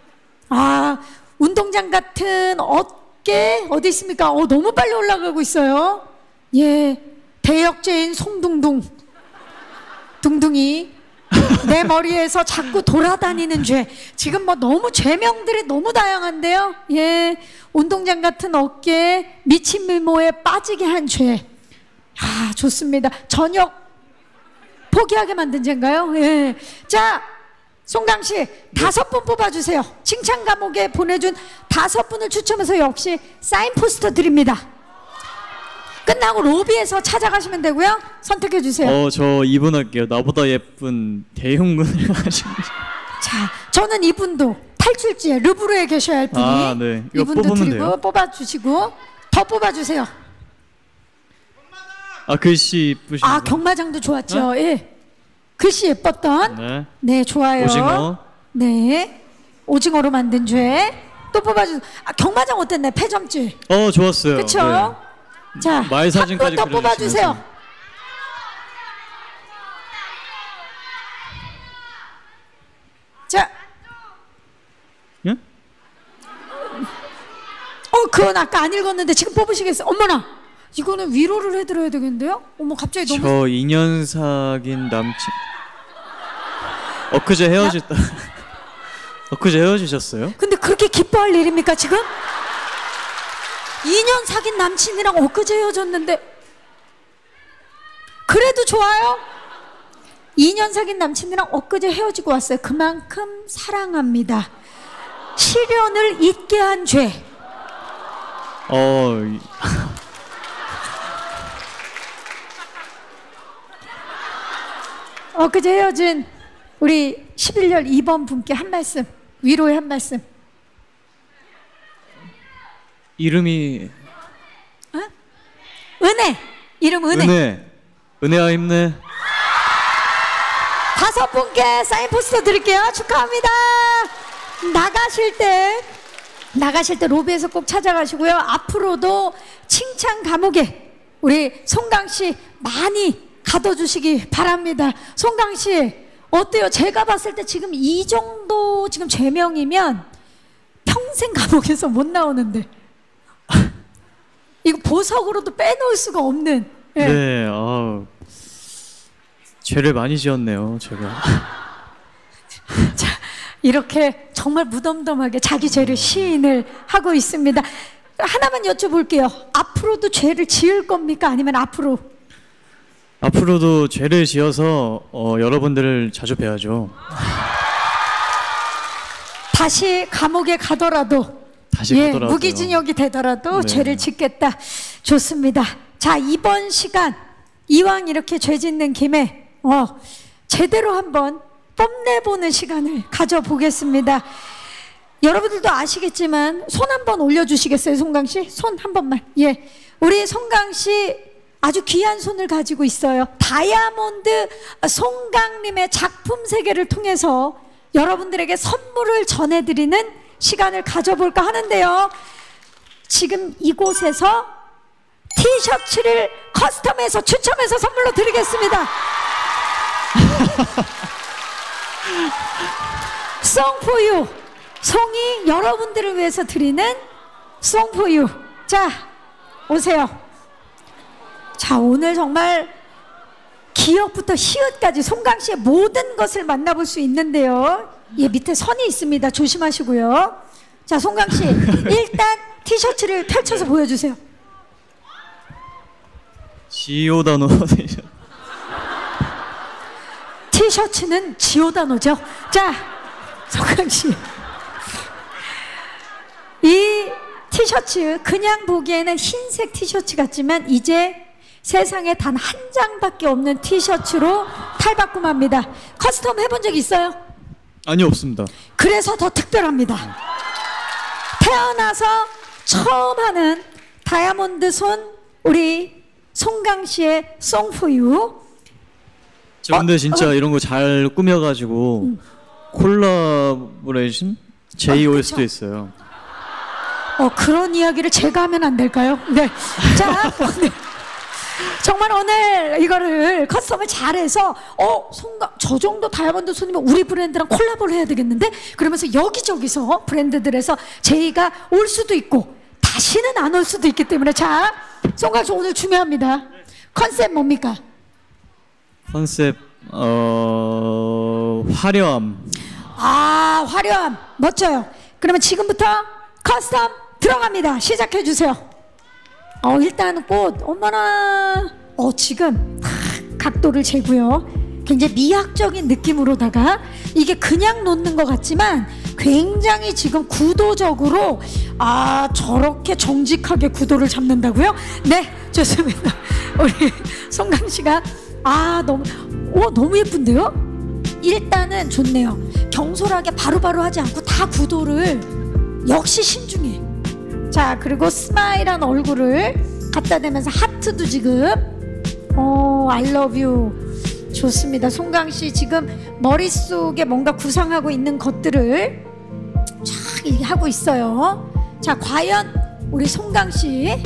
운동장 같은 어깨 어디 있습니까? 너무 빨리 올라가고 있어요. 예, 대역죄인 송둥둥 둥둥이 내 머리에서 자꾸 돌아다니는 죄. 지금 뭐 너무 죄명들이 너무 다양한데요. 예, 운동장 같은 어깨 미친 밀모에 빠지게 한 죄. 좋습니다. 저녁 포기하게 만든 죄인가요? 예. 자, 송강씨 5분 뽑아주세요. 칭찬 감옥에 보내준 5분을 추첨해서 역시 사인 포스터 드립니다. 끝나고 로비에서 찾아가시면 되고요. 선택해주세요. 저 이분 할게요. 나보다 예쁜 대흉군을 하시면. 자, 저는 이분도 탈출지에 르브르에 계셔야 할 분이 네. 이거 이분도 뽑으면 드리고 돼요? 뽑아주시고 더 뽑아주세요. 글씨 이쁘신 분. 경마장도 좋았죠. 예. 글씨 예뻤던. 네, 좋아요. 오징어. 네, 오징어로 만든 죄. 또 뽑아주세요. 경마장 어땠나요? 패점죄. 좋았어요. 그렇죠. 네. 자, 말 사진까지 한 분 더 뽑아주세요. 자, 예? 그건 아까 안 읽었는데 지금 뽑으시겠어요? 어머나, 이거는 위로를 해드려야 되겠는데요? 어머, 갑자기 저 너무 2년 사귄 남친. 엊그제 헤어졌다. 엊그제 헤어지셨어요? 근데 그렇게 기뻐할 일입니까 지금? 2년 사귄 남친이랑 엊그제 헤어졌는데 그래도 좋아요? 2년 사귄 남친이랑 엊그제 헤어지고 왔어요. 그만큼 사랑합니다. 시련을 잊게 한 죄. 엊그제 헤어진 우리 11열 2번 분께 한 말씀, 위로의 한 말씀. 이름이 은혜. 이름 은혜. 은혜야 힘내. 5분께 사인 포스터 드릴게요. 축하합니다. 나가실 때 로비에서 꼭 찾아가시고요. 앞으로도 칭찬 감옥에 우리 송강 씨 많이 가둬주시기 바랍니다. 송강 씨 어때요? 제가 봤을 때 지금 이 정도 지금 죄명이면 평생 감옥에서 못 나오는데 이거 보석으로도 빼놓을 수가 없는. 예. 네, 죄를 많이 지었네요, 제가. 자, 이렇게 정말 무덤덤하게 자기 죄를 시인을 하고 있습니다. 하나만 여쭤볼게요. 앞으로도 죄를 지을 겁니까? 아니면 앞으로도 죄를 지어서 여러분들을 자주 뵈야죠. 다시 감옥에 가더라도 무기징역이 되더라도 네. 죄를 짓겠다. 좋습니다. 자, 이번 시간 이왕 이렇게 죄 짓는 김에 제대로 한번 뽐내보는 시간을 가져보겠습니다. 여러분들도 아시겠지만 손 한번 올려주시겠어요, 송강 씨? 손 한 번만. 예, 우리 송강 씨 아주 귀한 손을 가지고 있어요. 다이아몬드 송강님의 작품 세계를 통해서 여러분들에게 선물을 전해드리는 시간을 가져볼까 하는데요. 지금 이곳에서 티셔츠를 커스텀해서 추첨해서 선물로 드리겠습니다. Song for you. 송이 여러분들을 위해서 드리는 Song for you. 자, 오세요. 자, 오늘 정말 기억부터 히읗까지 송강 씨의 모든 것을 만나볼 수 있는데요. 예, 밑에 선이 있습니다. 조심하시고요. 자, 송강 씨, 일단 티셔츠를 펼쳐서 보여주세요. 지오다노 티셔츠는 지오다노죠. 자, 송강 씨, 이 티셔츠 그냥 보기에는 흰색 티셔츠 같지만 이제 세상에 단 한 장밖에 없는 티셔츠로 탈바꿈합니다. 커스텀 해본 적 있어요? 아니요, 없습니다. 그래서 더 특별합니다. 태어나서 처음 하는 다이아몬드 손 우리 송강 씨의 Song for you. 저 근데 진짜 이런 거 잘 꾸며가지고 콜라보레이션 JO일 수도 있어요. 그런 이야기를 제가 하면 안 될까요? 네. 자, 네. 정말 오늘 이거를 커스텀을 잘해서 송강 저 정도 다이아몬드 손이면 우리 브랜드랑 콜라보를 해야 되겠는데? 그러면서 여기저기서 브랜드들에서 제의가 올 수도 있고 다시는 안 올 수도 있기 때문에 자, 송강 씨 오늘 중요합니다. 컨셉 뭡니까? 컨셉 화려함. 화려함 멋져요. 그러면 지금부터 커스텀 들어갑니다. 시작해 주세요. 일단 꽃 어머나 지금 각도를 재고요. 굉장히 미학적인 느낌으로다가 이게 그냥 놓는 것 같지만 굉장히 지금 구도적으로 저렇게 정직하게 구도를 잡는다고요? 네, 좋습니다. 우리 송강 씨가 너무 예쁜데요? 일단은 좋네요. 경솔하게 바로바로 하지 않고 다 구도를 역시 신중해. 자, 그리고 스마일한 얼굴을 갖다 대면서 하트도 지금 I love you. 좋습니다. 송강 씨 지금 머릿속에 뭔가 구상하고 있는 것들을 쫙 얘기하고 있어요. 자, 과연 우리 송강 씨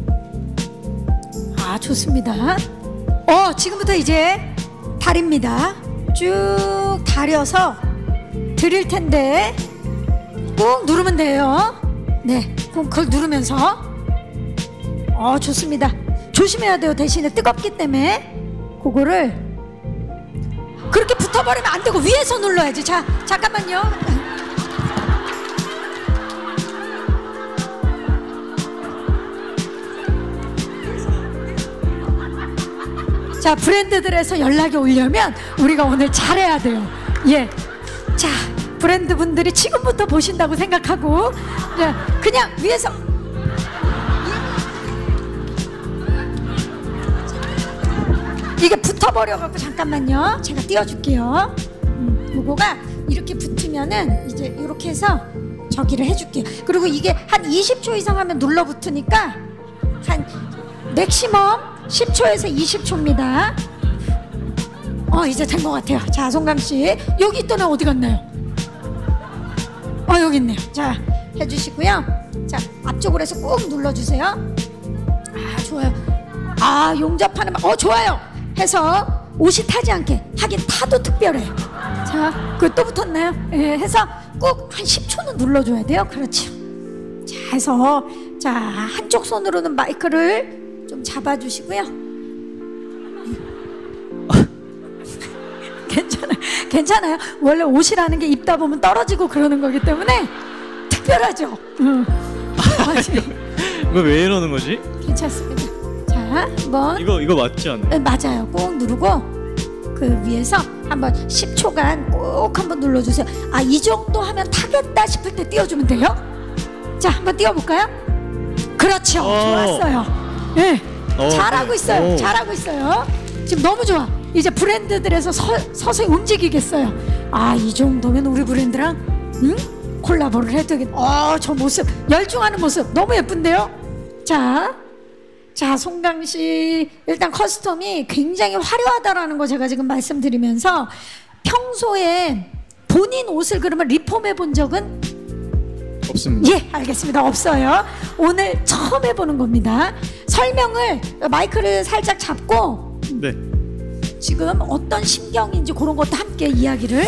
좋습니다. 지금부터 이제 다립니다. 쭉 다려서 드릴 텐데 꾹 누르면 돼요. 네, 그걸 누르면서 좋습니다. 조심해야 돼요. 대신에 뜨겁기 때문에 그거를 그렇게 붙어버리면 안 되고 위에서 눌러야지. 자, 잠깐만요. 자, 브랜드들에서 연락이 오려면 우리가 오늘 잘해야 돼요. 예, 자, 브랜드 분들이 지금부터 보신다고 생각하고 그냥 위에서 이게 붙어버려갖고 잠깐만요. 제가 띄워줄게요. 요거가 이렇게 붙으면은 이제 이렇게 해서 저기를 해줄게요. 그리고 이게 한 20초 이상 하면 눌러붙으니까 한 맥시멈 10초에서 20초입니다. 이제 된 것 같아요. 자, 송강씨 여기 있던 애 어디 갔나요? 여기 있네요. 자, 해주시고요. 자, 앞쪽으로 해서 꾹 눌러주세요. 좋아요. 용접하는 좋아요. 해서 옷이 타지 않게. 하긴 타도 특별해요. 자, 그거 또 붙었나요? 예, 해서 꾹 한 10초는 눌러줘야 돼요. 그렇죠. 자, 해서 자, 한쪽 손으로는 마이크를 좀 잡아주시고요. 괜찮아요. 원래 옷이라는 게 입다 보면 떨어지고 그러는 거기 때문에 특별하죠. 이거 왜 이러는 거지? 괜찮습니다. 자, 한번 이거 맞지 않아요? 네, 맞아요. 꼭 누르고 그 위에서 한번 10초간 꼭 한번 눌러주세요. 아, 이 정도 하면 타겠다 싶을 때 띄워주면 돼요. 자, 한번 띄워볼까요? 그렇죠. 좋았어요. 네, 잘하고 있어요. 잘하고 있어요. 지금 너무 좋아. 이제 브랜드들에서 서서히 움직이겠어요. 아, 이 정도면 우리 브랜드랑 콜라보를 해도 되겠. 저 모습, 열중하는 모습 너무 예쁜데요. 자, 송강 씨 일단 커스텀이 굉장히 화려하다라는 거 제가 지금 말씀드리면서 평소에 본인 옷을 그러면 리폼해 본 적은 없습니다. 예, 알겠습니다. 없어요. 오늘 처음 해보는 겁니다. 설명을 마이크를 살짝 잡고 네. 지금 어떤 심경인지 그런 것도 함께 이야기를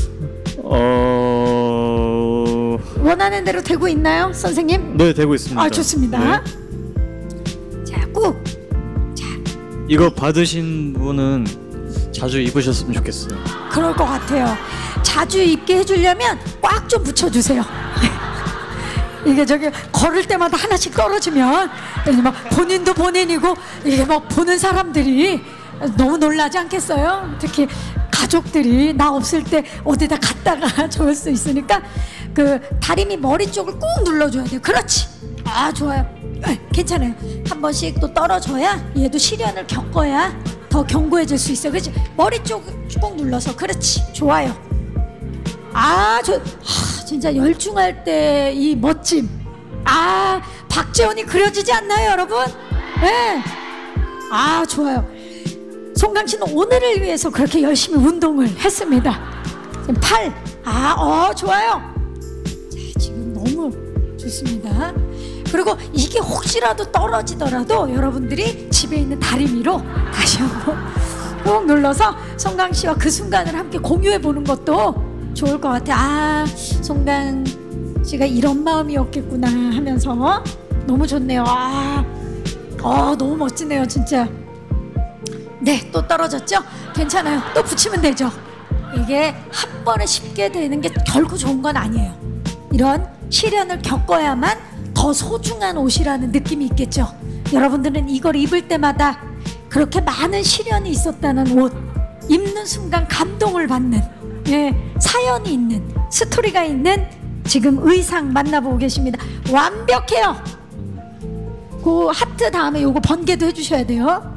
원하는 대로 되고 있나요, 선생님? 네, 되고 있습니다. 아, 좋습니다. 네. 자, 꾹. 자, 이거 받으신 분은 자주 입으셨으면 좋겠어요. 그럴 것 같아요. 자주 입게 해주려면 꽉 좀 붙여주세요. 이게 저기 걸을 때마다 하나씩 떨어지면 막 본인도 본인이고 이게 막 보는 사람들이 너무 놀라지 않겠어요? 특히 가족들이 나 없을 때 어디다 갖다가 좋을 수 있으니까 그 다리미 머리 쪽을 꾹 눌러줘야 돼요. 그렇지. 아, 좋아요. 괜찮아요. 한 번씩 또 떨어져야 얘도 시련을 겪어야 더 견고해질 수 있어요. 그렇지? 머리 쪽 꾹 눌러서. 그렇지. 좋아요. 진짜 열중할 때 이 멋짐. 박재원이 그려지지 않나요, 여러분? 네. 좋아요. 송강 씨는 오늘을 위해서 그렇게 열심히 운동을 했습니다. 팔. 좋아요. 자, 지금 너무 좋습니다. 그리고 이게 혹시라도 떨어지더라도 여러분들이 집에 있는 다리미로 다시 한번 꾹 눌러서 송강 씨와 그 순간을 함께 공유해 보는 것도 좋을 것 같아요. 송강 씨가 이런 마음이었겠구나 하면서 너무 좋네요. 너무 멋지네요, 진짜. 네, 또 떨어졌죠? 괜찮아요. 또 붙이면 되죠. 이게 한 번에 쉽게 되는 게 결코 좋은 건 아니에요. 이런 시련을 겪어야만 더 소중한 옷이라는 느낌이 있겠죠. 여러분들은 이걸 입을 때마다 그렇게 많은 시련이 있었다는 옷, 입는 순간 감동을 받는, 사연이 있는, 스토리가 있는 지금 의상 만나보고 계십니다. 완벽해요. 그 하트 다음에 요거 번개도 해주셔야 돼요.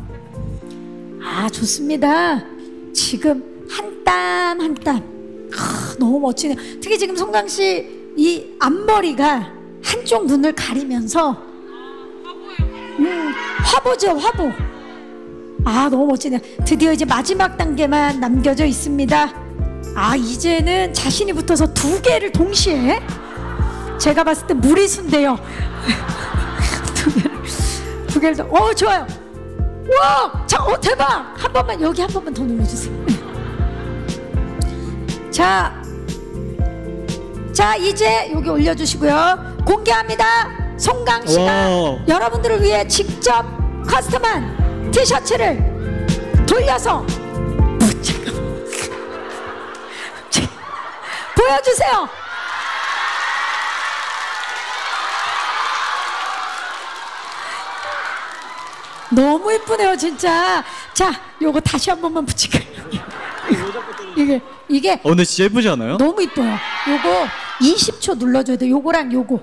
좋습니다. 지금 한 땀 한 땀 너무 멋지네요. 특히 지금 송강 씨 이 앞머리가 한쪽 눈을 가리면서 화보죠, 화보. 너무 멋지네요. 드디어 이제 마지막 단계만 남겨져 있습니다. 이제는 자신이 붙어서 두 개를 동시에, 제가 봤을 때 무리수인데요. 두 개를 더. 좋아요. 와, 자, 대박. 한 번만, 여기 한 번만 더 눌러주세요. 자, 이제 여기 올려주시고요. 공개합니다. 송강 씨가 여러분들을 위해 직접 커스텀한 티셔츠를 돌려서 보여주세요. 너무 예쁘네요, 진짜. 자, 요거 다시 한 번만 붙일게요. 이게 근데 진짜 예쁘지 않아요? 너무 이뻐요. 요거 20초 눌러줘야 돼. 요거랑 요거.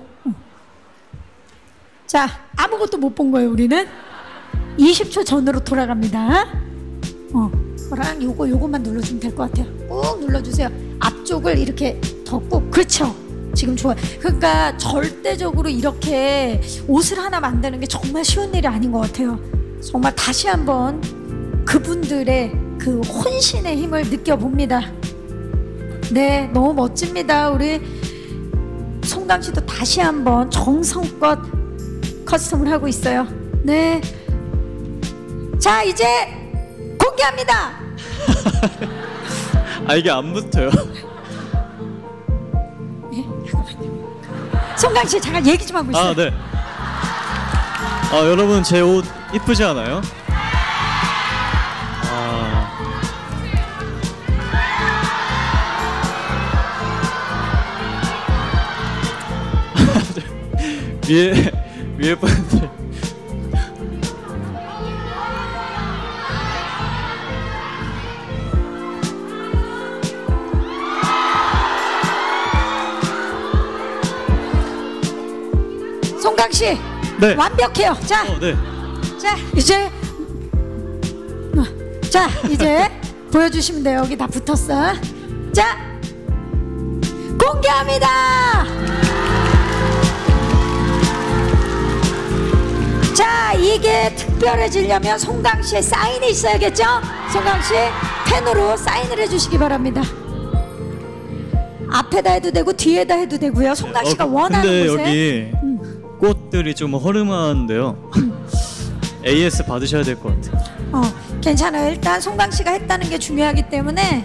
자, 아무것도 못 본 거예요, 우리는. 20초 전으로 돌아갑니다. 그거랑 요거만 눌러주면 될 것 같아요. 꾹 눌러주세요. 앞쪽을 이렇게 더 꾹. 그렇죠. 지금 좋아요. 그러니까 절대적으로 이렇게 옷을 하나 만드는 게 정말 쉬운 일이 아닌 것 같아요. 정말 다시 한번 그분들의 그 혼신의 힘을 느껴봅니다. 네, 너무 멋집니다. 우리 송강 씨도 다시 한번 정성껏 커스텀을 하고 있어요. 네. 자, 이제 공개합니다. 이게 안 붙어요. 송강 씨 잠깐 얘기 좀 하고 있어요. 아, 네. 여러분 제 옷 이쁘지 않아요? 위에 분들 송강 씨, 네. 완벽해요. 자, 네. 자 이제 보여주시면 돼요. 여기 다 붙었어. 자, 공개합니다. 자, 이게 특별해지려면 송강 씨의 사인이 있어야겠죠? 송강 씨 펜으로 사인을 해주시기 바랍니다. 앞에다 해도 되고 뒤에다 해도 되고요. 송강 씨가 원하는 근데 곳에. 여기 꽃들이 좀 허름한데요. AS 받으셔야 될 것 같아요. 괜찮아요. 일단 송강 씨가 했다는 게 중요하기 때문에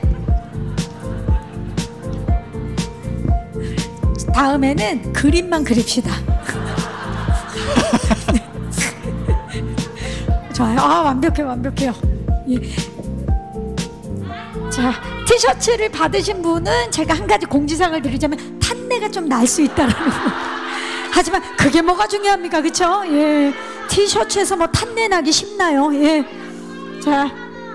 다음에는 그림만 그립시다. 좋아요. 완벽해요. 예. 자, 티셔츠를 받으신 분은 제가 한 가지 공지사항을 드리자면 탄내가 좀 날 수 있다라는 거. 하지만 그게 뭐가 중요합니까, 그렇죠? 예, 티셔츠에서 뭐 탄내 나기 쉽나요? 예, 자,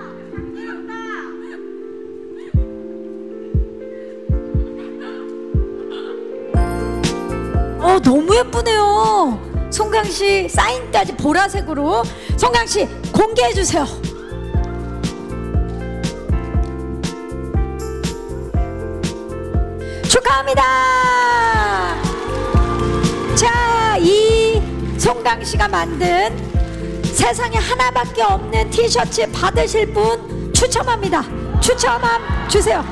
너무 예쁘네요. 송강 씨 사인까지 보라색으로. 송강 씨 공개해 주세요. 축하합니다. 자, 이 송강 씨가 만든 세상에 하나밖에 없는 티셔츠 받으실 분 추첨합니다. 추첨함 주세요.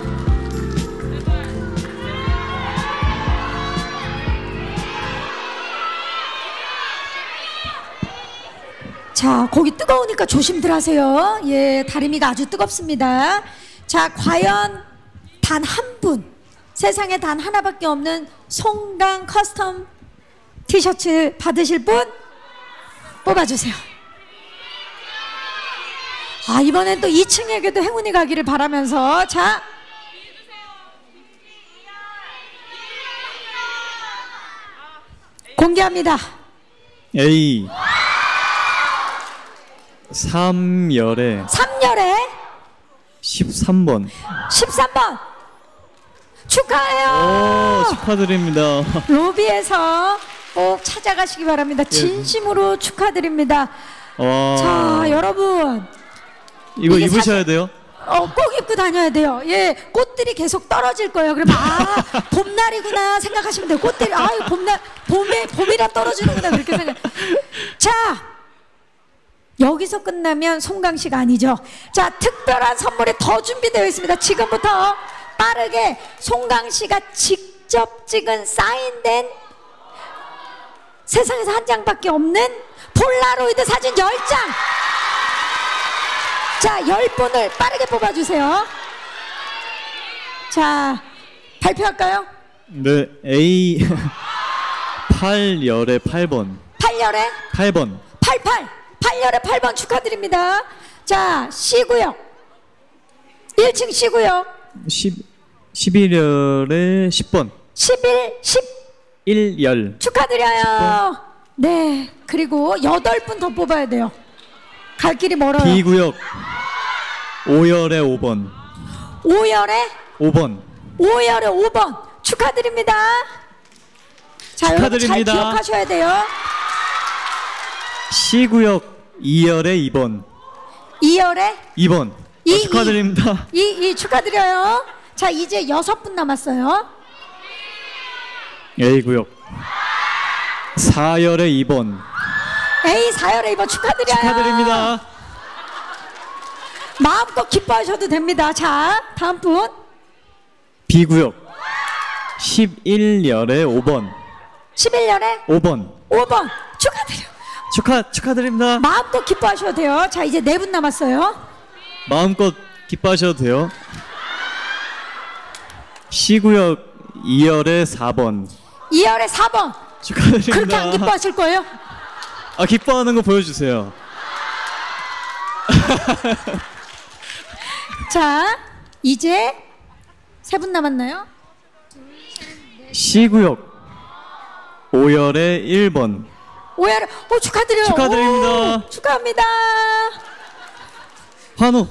자, 거기 뜨거우니까 조심들 하세요. 예, 다리미가 아주 뜨겁습니다. 자, 과연 단 한 분, 세상에 단 하나밖에 없는 송강 커스텀 티셔츠 받으실 분 뽑아주세요. 이번엔 또 2층에게도 행운이 가기를 바라면서. 자, 공개합니다. A 3열에 13번 13번 축하해요. 축하드립니다. 로비에서 꼭 찾아가시기 바랍니다. 진심으로 축하드립니다. 자, 여러분 이거 입으셔야 돼요? 꼭 입고 다녀야 돼요. 예, 꽃들이 계속 떨어질 거예요. 그러면 봄날이구나 생각하시면 돼요. 꽃들이 봄이라 떨어지는구나 그렇게 생각. 자, 여기서 끝나면 송강 씨가 아니죠. 자, 특별한 선물이 더 준비되어 있습니다. 지금부터 빠르게 송강 씨가 직접 찍은 사인된 세상에서 한 장밖에 없는 폴라로이드 사진 10장. 자, 10분을 빠르게 뽑아주세요. 자, 발표할까요? 네, A 8열에 8번 8열에 8번 8열에 8번 축하드립니다. 자, C구역 1층 C구역 11열에 10번 1열 축하드려요. 네, 그리고 8분 더 뽑아야 돼요. 갈 길이 멀어요. B구역 5열에 5번 5열에 5번 축하드립니다. 자, 축하드립니다. 여러분 잘 기억하셔야 돼요. C구역 2열에 2번 2열에 축하드립니다. 2 축하드려요. 자, 이제 6분 남았어요. A구역 4열에 2번 A 4열에 2번 축하드립니다. 마음껏 기뻐하셔도 됩니다. 자, 다음 분. B구역 11열에 5번 11열에 5번 축하드립니다. 마음껏 기뻐하셔도 돼요. 자, 이제 4분 남았어요. 마음껏 기뻐하셔도 돼요. C구역 2열에 4번 2열에 4번. 축하드립니다. 그렇게 안 기뻐하실 거예요? 아, 기뻐하는 거 보여주세요. 자, 이제 3분 남았나요? C구역 5열에 1번. 5열, 축하드려요. 축하드립니다. 오, 축하합니다. 환호.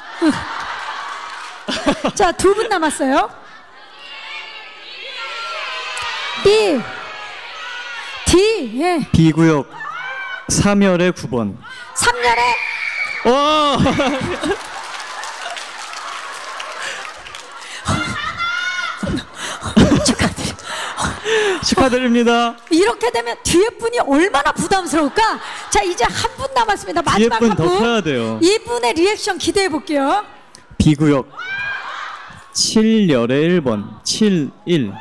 자, 2분 남았어요. B, D, 예. B구역 3열에 9번. 3열에 와! 축하드립니다. 이렇게 되면 뒤에 분이 얼마나 부담스러울까? 자, 이제 한 분 남았습니다. 뒤에 마지막 분 한 더 분. 커야 돼요. 이분의 리액션 기대해 볼게요. B구역 7열에 1번. 71.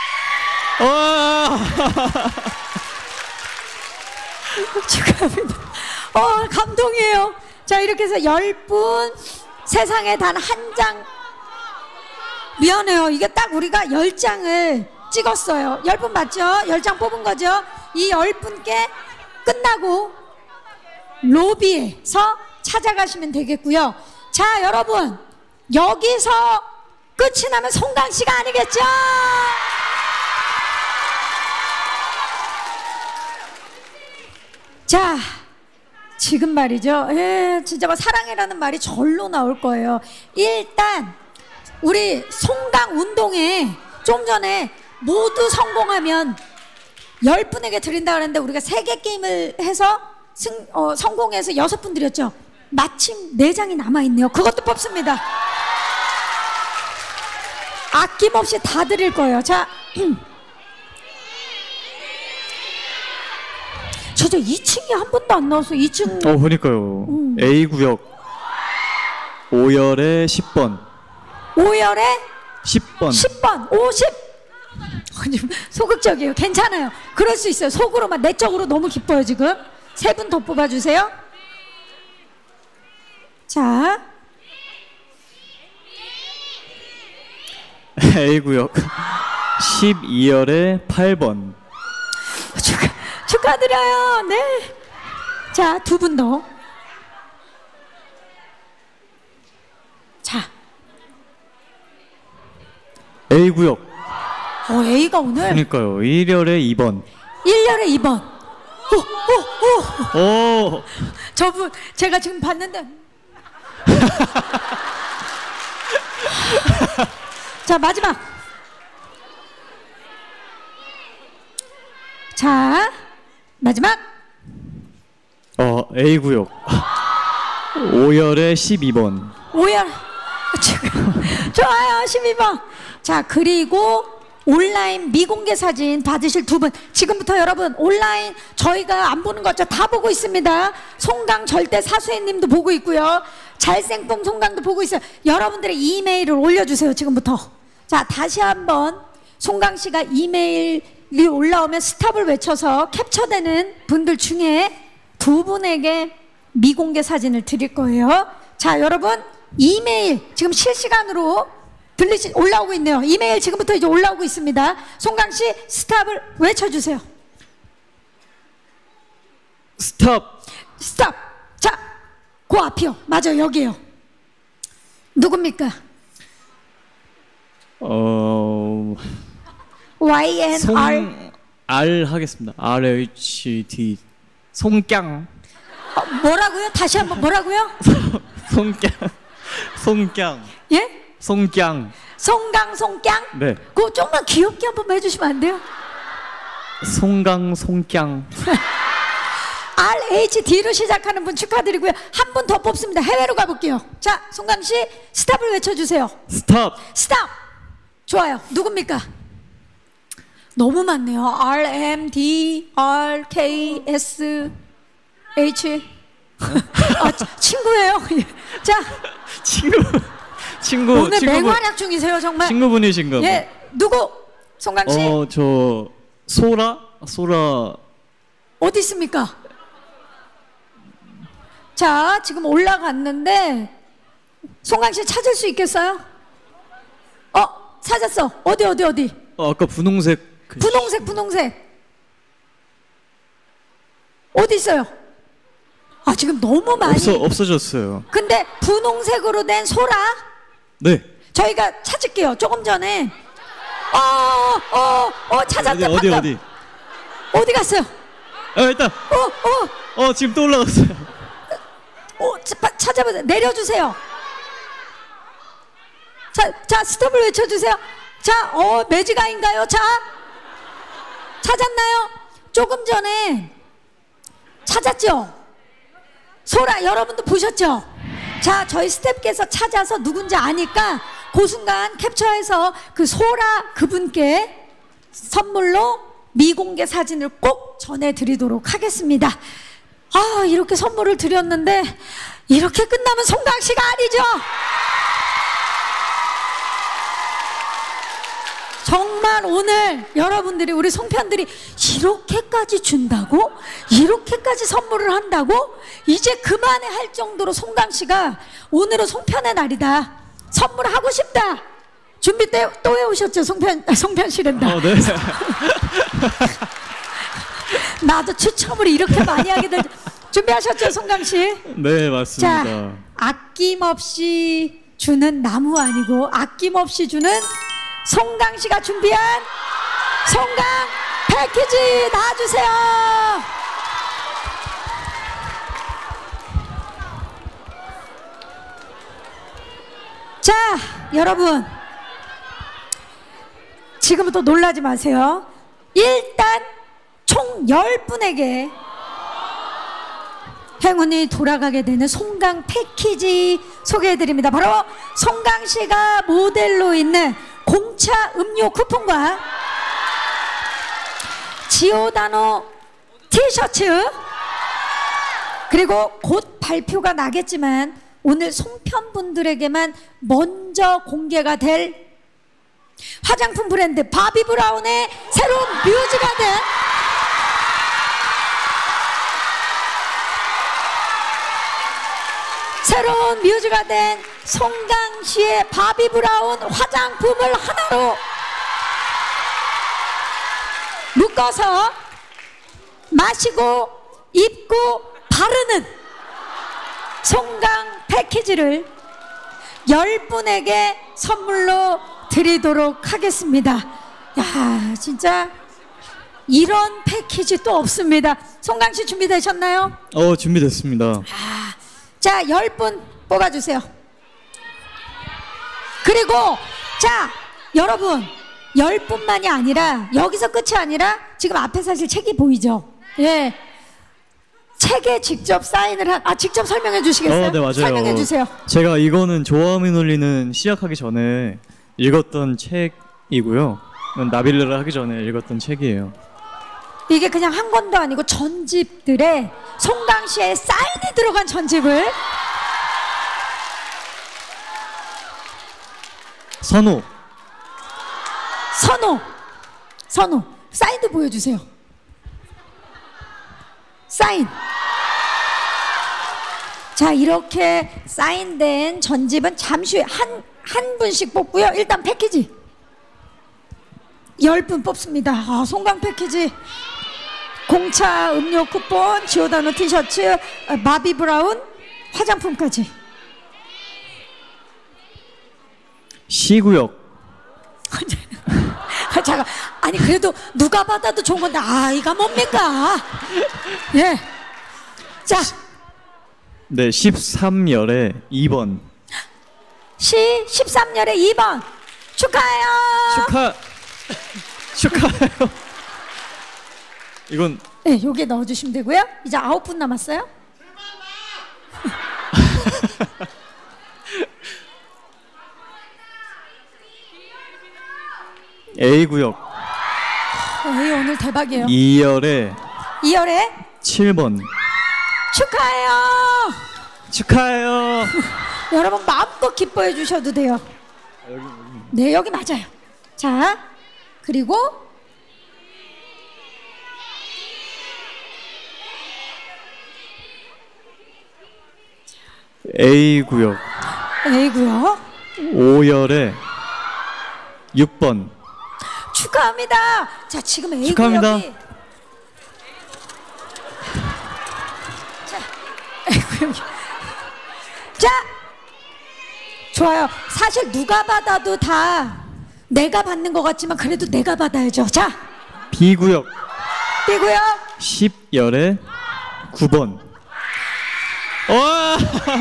와! 축하합니다. 감동이에요. 자, 이렇게 해서 10분, 세상에 단 한 장. 미안해요. 이게 딱 우리가 10장을 찍었어요. 10분 맞죠? 10장 뽑은 거죠? 이 10분께 끝나고 로비에서 찾아가시면 되겠고요. 자, 여러분, 여기서 끝이 나면 송강 씨가 아니겠죠? 자, 지금 말이죠. 진짜 뭐 사랑이라는 말이 절로 나올 거예요. 일단 우리 송강 운동회 좀 전에 모두 성공하면 10분에게 드린다 그랬는데 우리가 3개 게임을 해서 성공해서 6분 드렸죠. 마침 4장이 남아있네요. 그것도 뽑습니다. 아낌없이 다 드릴 거예요. 자, 저 2층이 한 번도 안 나왔어. 2층. 그러니까요. A구역 5열에 10번. 5열에 10번. 10번. 50. 소극적이에요. 괜찮아요. 그럴 수 있어요. 속으로만, 내적으로 너무 기뻐요 지금. 3분 더 뽑아주세요. 자, A구역 12열에 8번. 축하드려요. 네. 자, 2분 더. 자, A구역. A가 오늘 그러니까요. 1열에 2번. 1열에 2번. 오! 저분 제가 지금 봤는데. 자, 마지막. 자, 마지막. A구역 5열에 12번. 5열. 좋아요. 12번. 자, 그리고 온라인 미공개 사진 받으실 2분. 지금부터 여러분 온라인 저희가 안 보는 거 없죠? 다 보고 있습니다. 송강 절대 사수혜님도 보고 있고요. 잘생쁨 송강도 보고 있어요. 여러분들의 이메일을 올려주세요. 지금부터. 자, 다시 한번 송강 씨가 이메일이 올라오면 스탑을 외쳐서 캡처되는 분들 중에 2분에게 미공개 사진을 드릴 거예요. 자, 여러분 이메일 지금 실시간으로 올라오고 있네요. 이메일 지금부터 이제 올라오고 있습니다. 송강 씨 스탑을 외쳐주세요. 스탑. 스탑. 자, 그 앞이요. 맞아요. 여기요. 누굽니까? YNR R 하겠습니다. RHD. 송깡. 뭐라고요? 다시 한번 뭐라고요? 송깡. 예? 송깡. 송강 송깡? 네. 그거 조금만 귀엽게 한번 해주시면 안 돼요? 송깡. RHD로 시작하는 분 축하드리고요. 한 분 더 뽑습니다. 해외로 가볼게요. 자, 송강 씨 스탑을 외쳐주세요. 스탑. 스탑. 좋아요. 누굽니까? 너무 많네요. R, M, D, R, K, S, H. 친구예요. 자, 친구. 오늘 맹활약 중이세요, 정말. 친구분이신가 봐. 예, 누구? 송강 씨. 저 소라. 어디 있습니까? 자, 지금 올라갔는데 송강 씨 찾을 수 있겠어요? 찾았어. 어디? 아까 분홍색 분홍색. 어디 있어요? 아, 지금 너무 많이. 없어졌어요. 근데 분홍색으로 된 소라? 네. 저희가 찾을게요. 조금 전에. 찾았다. 어디? 어디 갔어요? 일단. 지금 또 올라갔어요. 찾아보세요. 내려주세요. 자, 스톱을 외쳐주세요. 자, 매직아인가요? 자, 찾았나요? 조금 전에 찾았죠? 소라, 여러분도 보셨죠? 자, 저희 스태프께서 찾아서 누군지 아니까 그 순간 캡처해서 그 소라 그분께 선물로 미공개 사진을 꼭 전해드리도록 하겠습니다. 이렇게 선물을 드렸는데 이렇게 끝나면 송강 씨가 아니죠? 정말 오늘 여러분들이, 우리 송편들이 이렇게까지 준다고? 이렇게까지 선물을 한다고? 이제 그만해 할 정도로 송강 씨가 오늘은 송편의 날이다, 선물하고 싶다, 준비 또 해오셨죠? 송편실은다. 네. 나도 추첨을 이렇게 많이 하게 될 준비하셨죠, 송강 씨? 네, 맞습니다. 자, 아낌없이 주는 나무 아니고 아낌없이 주는 송강 씨가 준비한 송강 패키지 나와주세요. 자, 여러분, 지금부터 놀라지 마세요. 일단 총 10분에게 행운이 돌아가게 되는 송강 패키지 소개해드립니다. 바로 송강 씨가 모델로 있는 공차 음료 쿠폰과 지오다노 티셔츠, 그리고 곧 발표가 나겠지만 오늘 송편분들에게만 먼저 공개가 될 화장품 브랜드 바비브라운의 새로운 뮤즈가든, 새로운 뮤즈가 된 송강씨의 바비브라운 화장품을 하나로 묶어서 마시고 입고 바르는 송강 패키지를 10분에게 선물로 드리도록 하겠습니다. 야, 진짜 이런 패키지 또 없습니다. 송강씨 준비되셨나요? 준비됐습니다. 자, 10분 뽑아주세요. 그리고 자, 여러분, 10분만이 아니라, 여기서 끝이 아니라 지금 앞에 사실 책이 보이죠? 예, 책에 직접 사인을 직접 설명해 주시겠어요? 네, 맞아요. 설명해 주세요. 제가 이거는 좋아함이 놀리는 시작하기 전에 읽었던 책이고요. 나빌레를 하기 전에 읽었던 책이에요. 이게 그냥 한 권도 아니고 전집들에 송강 씨의 사인이 들어간 전집을. 선호. 사인도 보여주세요. 사인. 자, 이렇게 사인된 전집은 잠시 후에 한 분씩 뽑고요. 일단 패키지 10분 뽑습니다. 송강 패키지, 공차 음료 쿠폰, 지오다노 티셔츠, 바비브라운 화장품까지. 시구역. 잠깐, 아니 그래도 누가 받아도 좋은 건데 이가 뭡니까? 예. 자, 네, 13열에 2번. 13열에 2번 축하해요. 축하해요. 이건 네, 여기에 넣어주시면 되고요. 이제 9분 남았어요. A구역. A 오늘 대박이에요. 2열에 7번. 축하해요. 여러분 마음껏 기뻐해 주셔도 돼요. 네, 여기 맞아요. 자, 그리고 A구역. 5열에 6번. 축하합니다. 자, 자, 지금 A 축하합니다. 구역이 자, A 구역이 자, 좋아요. 사실 누가 받아도 다 내가 받는 것 같지만 그래도 내가 받아야죠. 자, B구역 B 구역 10열에 9번. 와!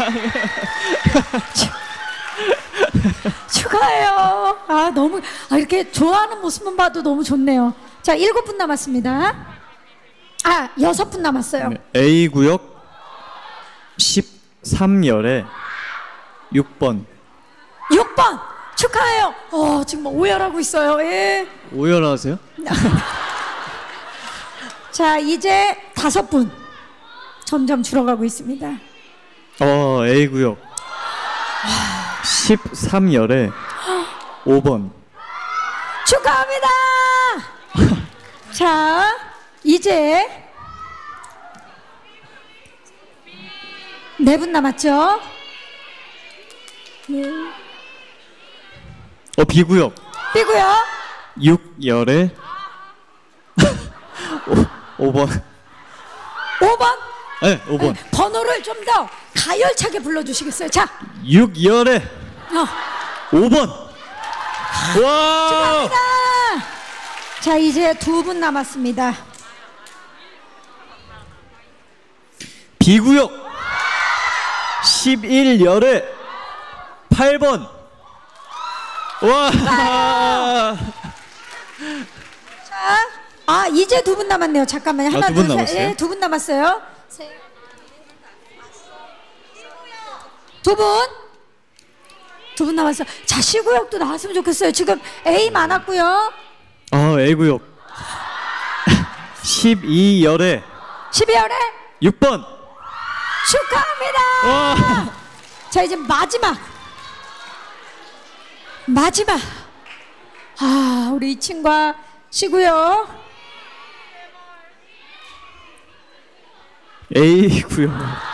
축하해요. 아, 너무 이렇게 좋아하는 모습만 봐도 너무 좋네요. 자, 7분 남았습니다. 아, 6분 남았어요. A구역 13열에 6번. 6번 축하해요. 지금 오열하고 있어요. 예. 오열하세요? 자, 이제 5분 점점 줄어가고 있습니다. A구역 13열에 5번. 축하합니다. 자, 이제 4분 남았죠. B구역 B구요. 6열에 5번. 5번. 네, 5번. 번호를 좀 더 가열차게 불러주시겠어요? 자, 6열에 5번. 와! 축하합니다. 자, 이제 2분 남았습니다. B구역 11열에 8번. 와! 자, 이제 2분 남았네요. 잠깐만요. 하나, 2분 둘, 셋. 남았어요? 예, 2분 남았어요. 2분. 2분 남았어요. 자, C구역도 나왔으면 좋겠어요. 지금 A 많았고요. A구역 12열에 12월에 6번. 축하합니다. 와! 자, 이제 마지막. 우리 이 친구와 C구역. A구역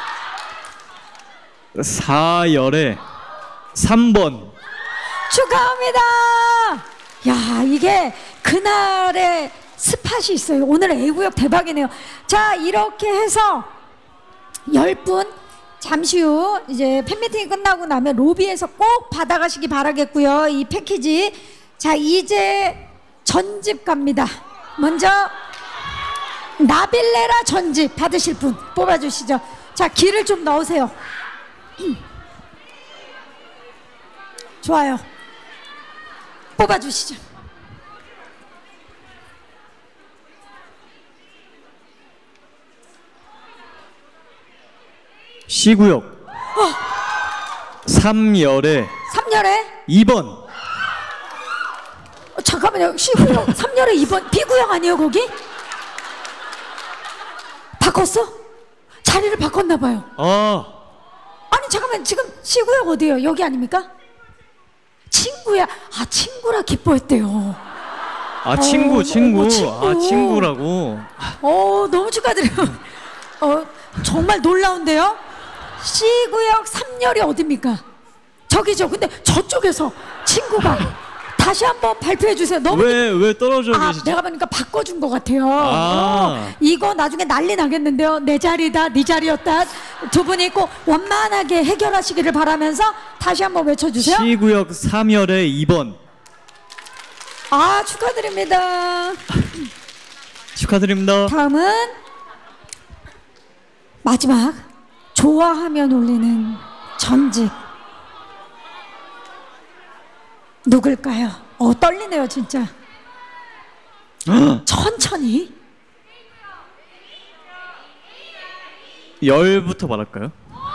4열에 3번. 축하합니다. 야, 이게 그날의 스팟이 있어요. 오늘 A구역 대박이네요. 자, 이렇게 해서 10분 잠시 후 이제 팬미팅이 끝나고 나면 로비에서 꼭 받아가시기 바라겠고요. 이 패키지. 자, 이제 전집 갑니다. 먼저 나빌레라 전집 받으실 분 뽑아주시죠. 자, 기를 좀 넣으세요. 좋아요. 뽑아주시죠. C구역 3열에 3열에 2번. 잠깐만요. C구역 3열에 2번 B구역 아니에요 거기? 바꿨어? 자리를 바꿨나 봐요. 아니 잠깐만, 지금 C구역 어디예요? 여기 아닙니까? 친구야. 친구라 기뻐했대요. 친구. 친구. 친구라고. 너무 축하드려요. 정말 놀라운데요. C구역 3열이 어딥니까? 저기죠. 근데 저쪽에서 친구가 다시 한번 발표해 주세요. 너무 왜 떨어져 계시죠? 내가 보니까 바꿔준 것 같아요. 아. 이거 나중에 난리 나겠는데요. 내 자리다, 네 자리였다. 두 분이 꼭 원만하게 해결하시기를 바라면서 다시 한번 외쳐주세요. C구역 3열에 2번. 축하드립니다. 축하드립니다. 다음은 마지막 좋아하면 올리는 전직 누굴까요? 떨리네요 진짜. 천천히. 열부터 말할까요?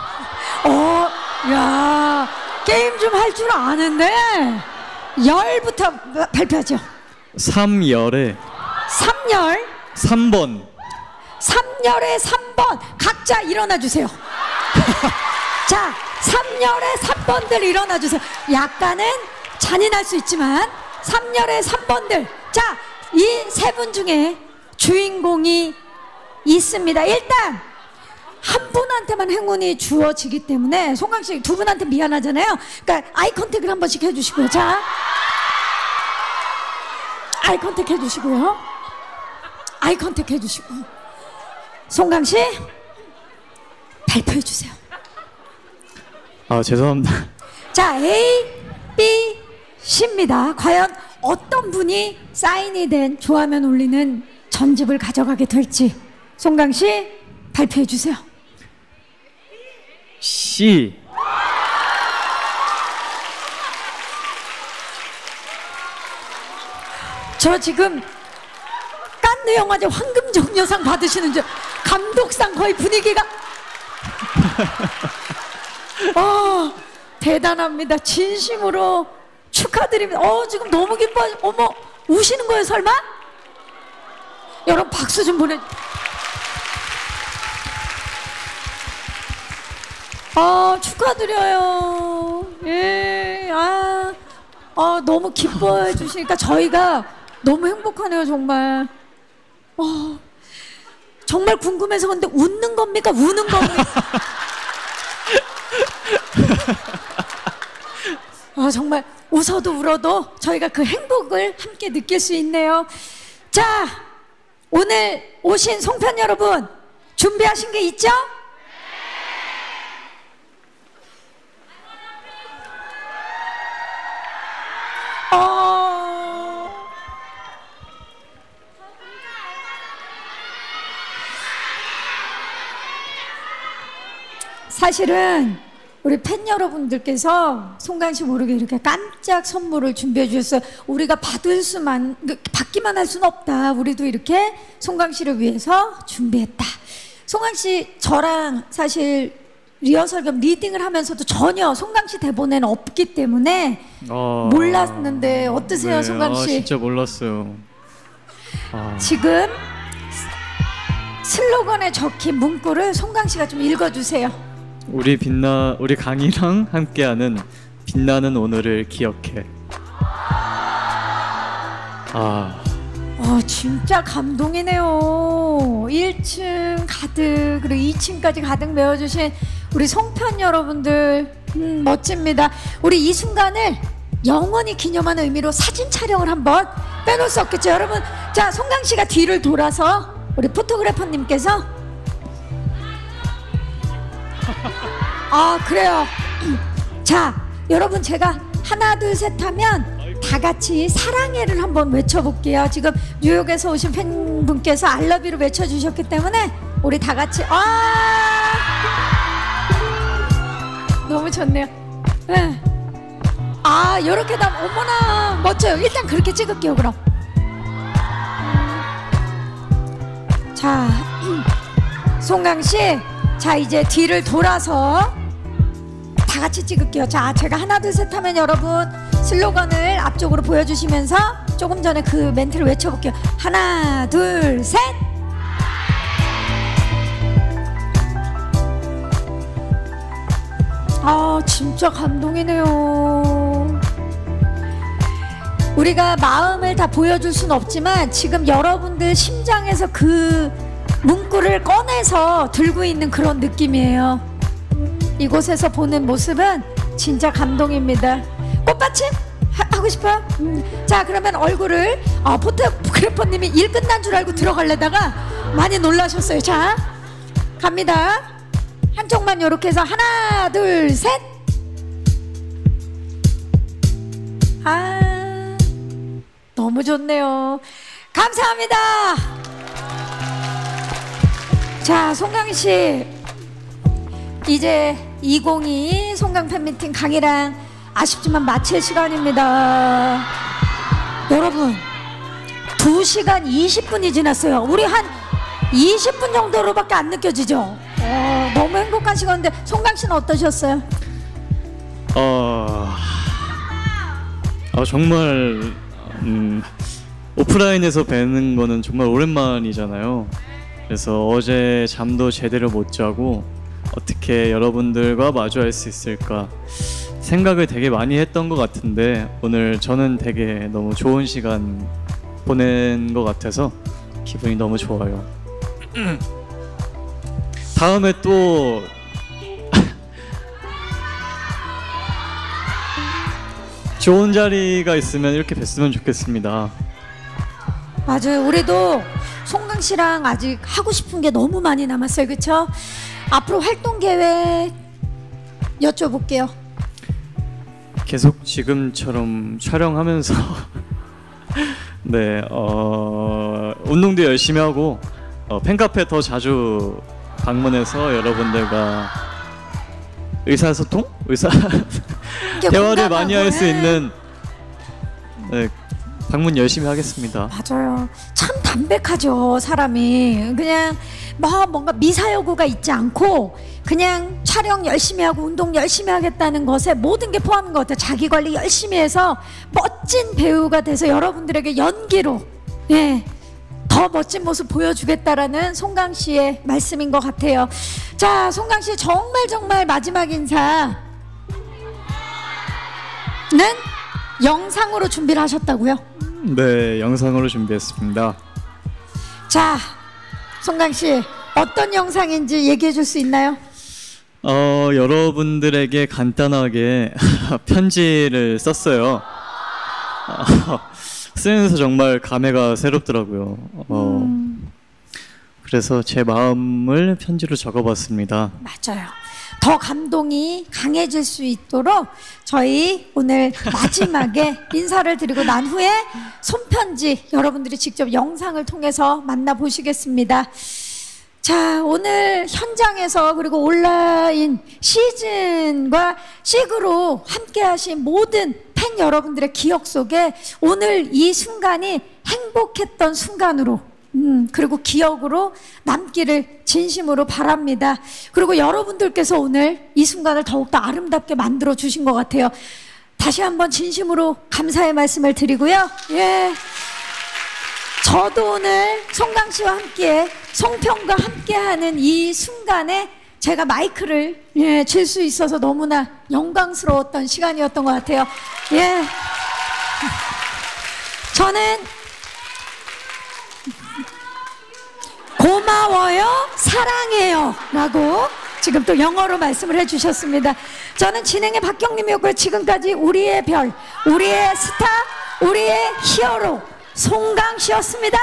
야, 게임 좀 할 줄 아는데 열부터 발표하죠. 3열에 3열 3번. 3열에 3번 각자 일어나 주세요. 자, 3열에 3번들 일어나 주세요. 약간은 잔인할 수 있지만 3열에 3번들. 자, 이 세 분 중에 주인공이 있습니다. 일단 한 분한테만 행운이 주어지기 때문에 송강씨 두 분한테 미안하잖아요. 그러니까 아이 컨택을 한 번씩 해주시고요. 자, 아이 컨택 해주시고요. 아이 컨택 해주시고. 송강 씨 발표해 주세요. 아, 죄송합니다. 자, A, B, C입니다. 과연 어떤 분이 사인이 된 좋아하면 울리는 전집을 가져가게 될지 송강 씨 발표해 주세요. C. 저 지금 깐느 영화제 황금종려상 받으시는 줄, 감독상 거의 분위기가 대단합니다. 진심으로 축하드립니다. 지금 너무 기뻐. 어머, 우시는 거예요 설마? 여러분 박수 좀 보내. 축하드려요. 예, 너무 기뻐해 주시니까 저희가 너무 행복하네요, 정말. 정말 궁금해서 근데 웃는 겁니까? 우는 겁니까? 정말 웃어도 울어도 저희가 그 행복을 함께 느낄 수 있네요. 자, 오늘 오신 송편 여러분 준비하신 게 있죠? 사실은 우리 팬 여러분들께서 송강 씨 모르게 이렇게 깜짝 선물을 준비해 주셨어요. 우리가 받기만 할 수는 없다. 우리도 이렇게 송강 씨를 위해서 준비했다. 송강 씨 저랑 사실 리허설 겸 리딩을 하면서도 전혀 송강 씨 대본에는 없기 때문에 몰랐는데 어떠세요, 네, 송강 씨? 진짜 몰랐어요. 지금 슬로건에 적힌 문구를 송강 씨가 좀 읽어주세요. 우리 강이랑 함께하는 빛나는 오늘을 기억해. 진짜 감동이네요. 1층 가득 그리고 2층까지 가득 메워주신 우리 송편 여러분들 멋집니다. 우리 이 순간을 영원히 기념하는 의미로 사진 촬영을 한번 빼놓을 수 없겠죠, 여러분. 자, 송강 씨가 뒤를 돌아서 우리 포토그래퍼님께서 그래요. 자, 여러분 제가 하나 둘 셋 하면 다 같이 사랑해를 한번 외쳐볼게요. 지금 뉴욕에서 오신 팬분께서 알러뷰를 외쳐주셨기 때문에 우리 다 같이 너무 좋네요. 네. 요렇게 다 어머나 멋져요. 일단 그렇게 찍을게요. 그럼 자, 송강씨, 자 이제 뒤를 돌아서 다 같이 찍을게요. 자, 제가 하나 둘 셋 하면 여러분 슬로건을 앞쪽으로 보여주시면서 조금 전에 그 멘트를 외쳐볼게요. 하나 둘 셋. 진짜 감동이네요. 우리가 마음을 다 보여줄 순 없지만 지금 여러분들 심장에서 그 문구를 꺼내서 들고 있는 그런 느낌이에요. 이곳에서 보는 모습은 진짜 감동입니다. 꽃받침 하고 싶어요? 자, 그러면 얼굴을 포토그래퍼님이 일 끝난 줄 알고 들어가려다가 많이 놀라셨어요. 자, 갑니다. 한쪽만 이렇게 해서 하나 둘 셋. 너무 좋네요. 감사합니다. 자, 송강씨, 이제 2022 송강 팬미팅 강의랑 아쉽지만 마칠 시간입니다. 여러분 2시간 20분이 지났어요. 우리 한 20분 정도로밖에 안 느껴지죠? 너무 행복한 시간인데 송강씨는 어떠셨어요? 정말 오프라인에서 뵈는 거는 정말 오랜만이잖아요. 그래서 어제 잠도 제대로 못 자고 어떻게 여러분들과 마주할 수 있을까 생각을 되게 많이 했던 것 같은데 오늘 저는 되게 너무 좋은 시간 보낸 것 같아서 기분이 너무 좋아요. 다음에 또 좋은 자리가 있으면 이렇게 뵀으면 좋겠습니다. 맞아요. 우리도 송강 씨랑 아직 하고 싶은 게 너무 많이 남았어요. 그렇죠? 앞으로 활동 계획 여쭤볼게요. 계속 지금처럼 촬영하면서 네, 운동도 열심히 하고 팬카페 더 자주 방문해서 여러분들과 의사소통? 대화를 많이 할 수 있는 네, 방문 열심히 하겠습니다. 맞아요. 참 담백하죠, 사람이. 그냥 뭔가 미사여구가 있지 않고 그냥 촬영 열심히 하고 운동 열심히 하겠다는 것에 모든 게 포함인 것 같아요. 자기 관리 열심히 해서 멋진 배우가 돼서 여러분들에게 연기로 더 멋진 모습 보여주겠다라는 송강 씨의 말씀인 것 같아요. 자, 송강 씨 정말 마지막 인사는 영상으로 준비를 하셨다고요? 네, 영상으로 준비했습니다. 자, 송강 씨 어떤 영상인지 얘기해 줄 수 있나요? 여러분들에게 간단하게 편지를 썼어요. 쓰면서 정말 감회가 새롭더라고요. 그래서 제 마음을 편지로 적어봤습니다. 맞아요. 더 감동이 강해질 수 있도록 저희 오늘 마지막에 인사를 드리고 난 후에 손편지 여러분들이 직접 영상을 통해서 만나보시겠습니다. 자, 오늘 현장에서 그리고 온라인 시즌과 시그로 함께 하신 모든 팬 여러분들의 기억 속에 오늘 이 순간이 행복했던 순간으로 그리고 기억으로 남기를 진심으로 바랍니다. 그리고 여러분들께서 오늘 이 순간을 더욱더 아름답게 만들어 주신 것 같아요. 다시 한번 진심으로 감사의 말씀을 드리고요. 저도 오늘 송강 씨와 함께 송편과 함께하는 이 순간에 제가 마이크를 칠 수 있어서 너무나 영광스러웠던 시간이었던 것 같아요. 저는 고마워요, 사랑해요 라고 지금 또 영어로 말씀을 해주셨습니다. 저는 진행의 박경림이었고요. 지금까지 우리의 별, 우리의 스타, 우리의 히어로 송강 씨였습니다.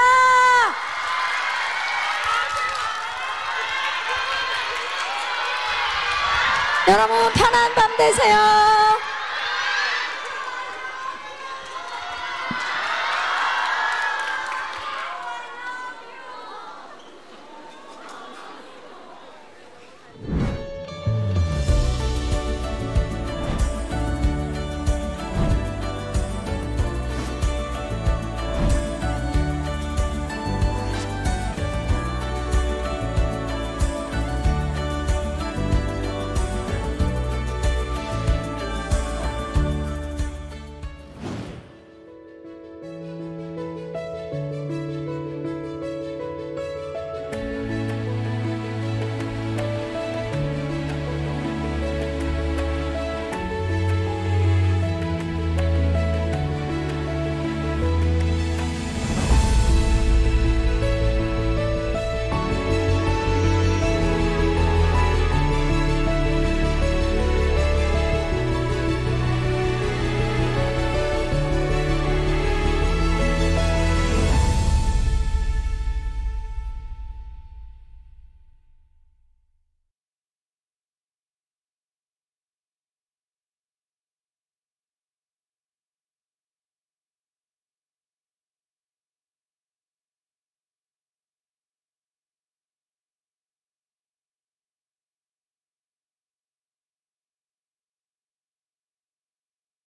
여러분 편한 밤 되세요.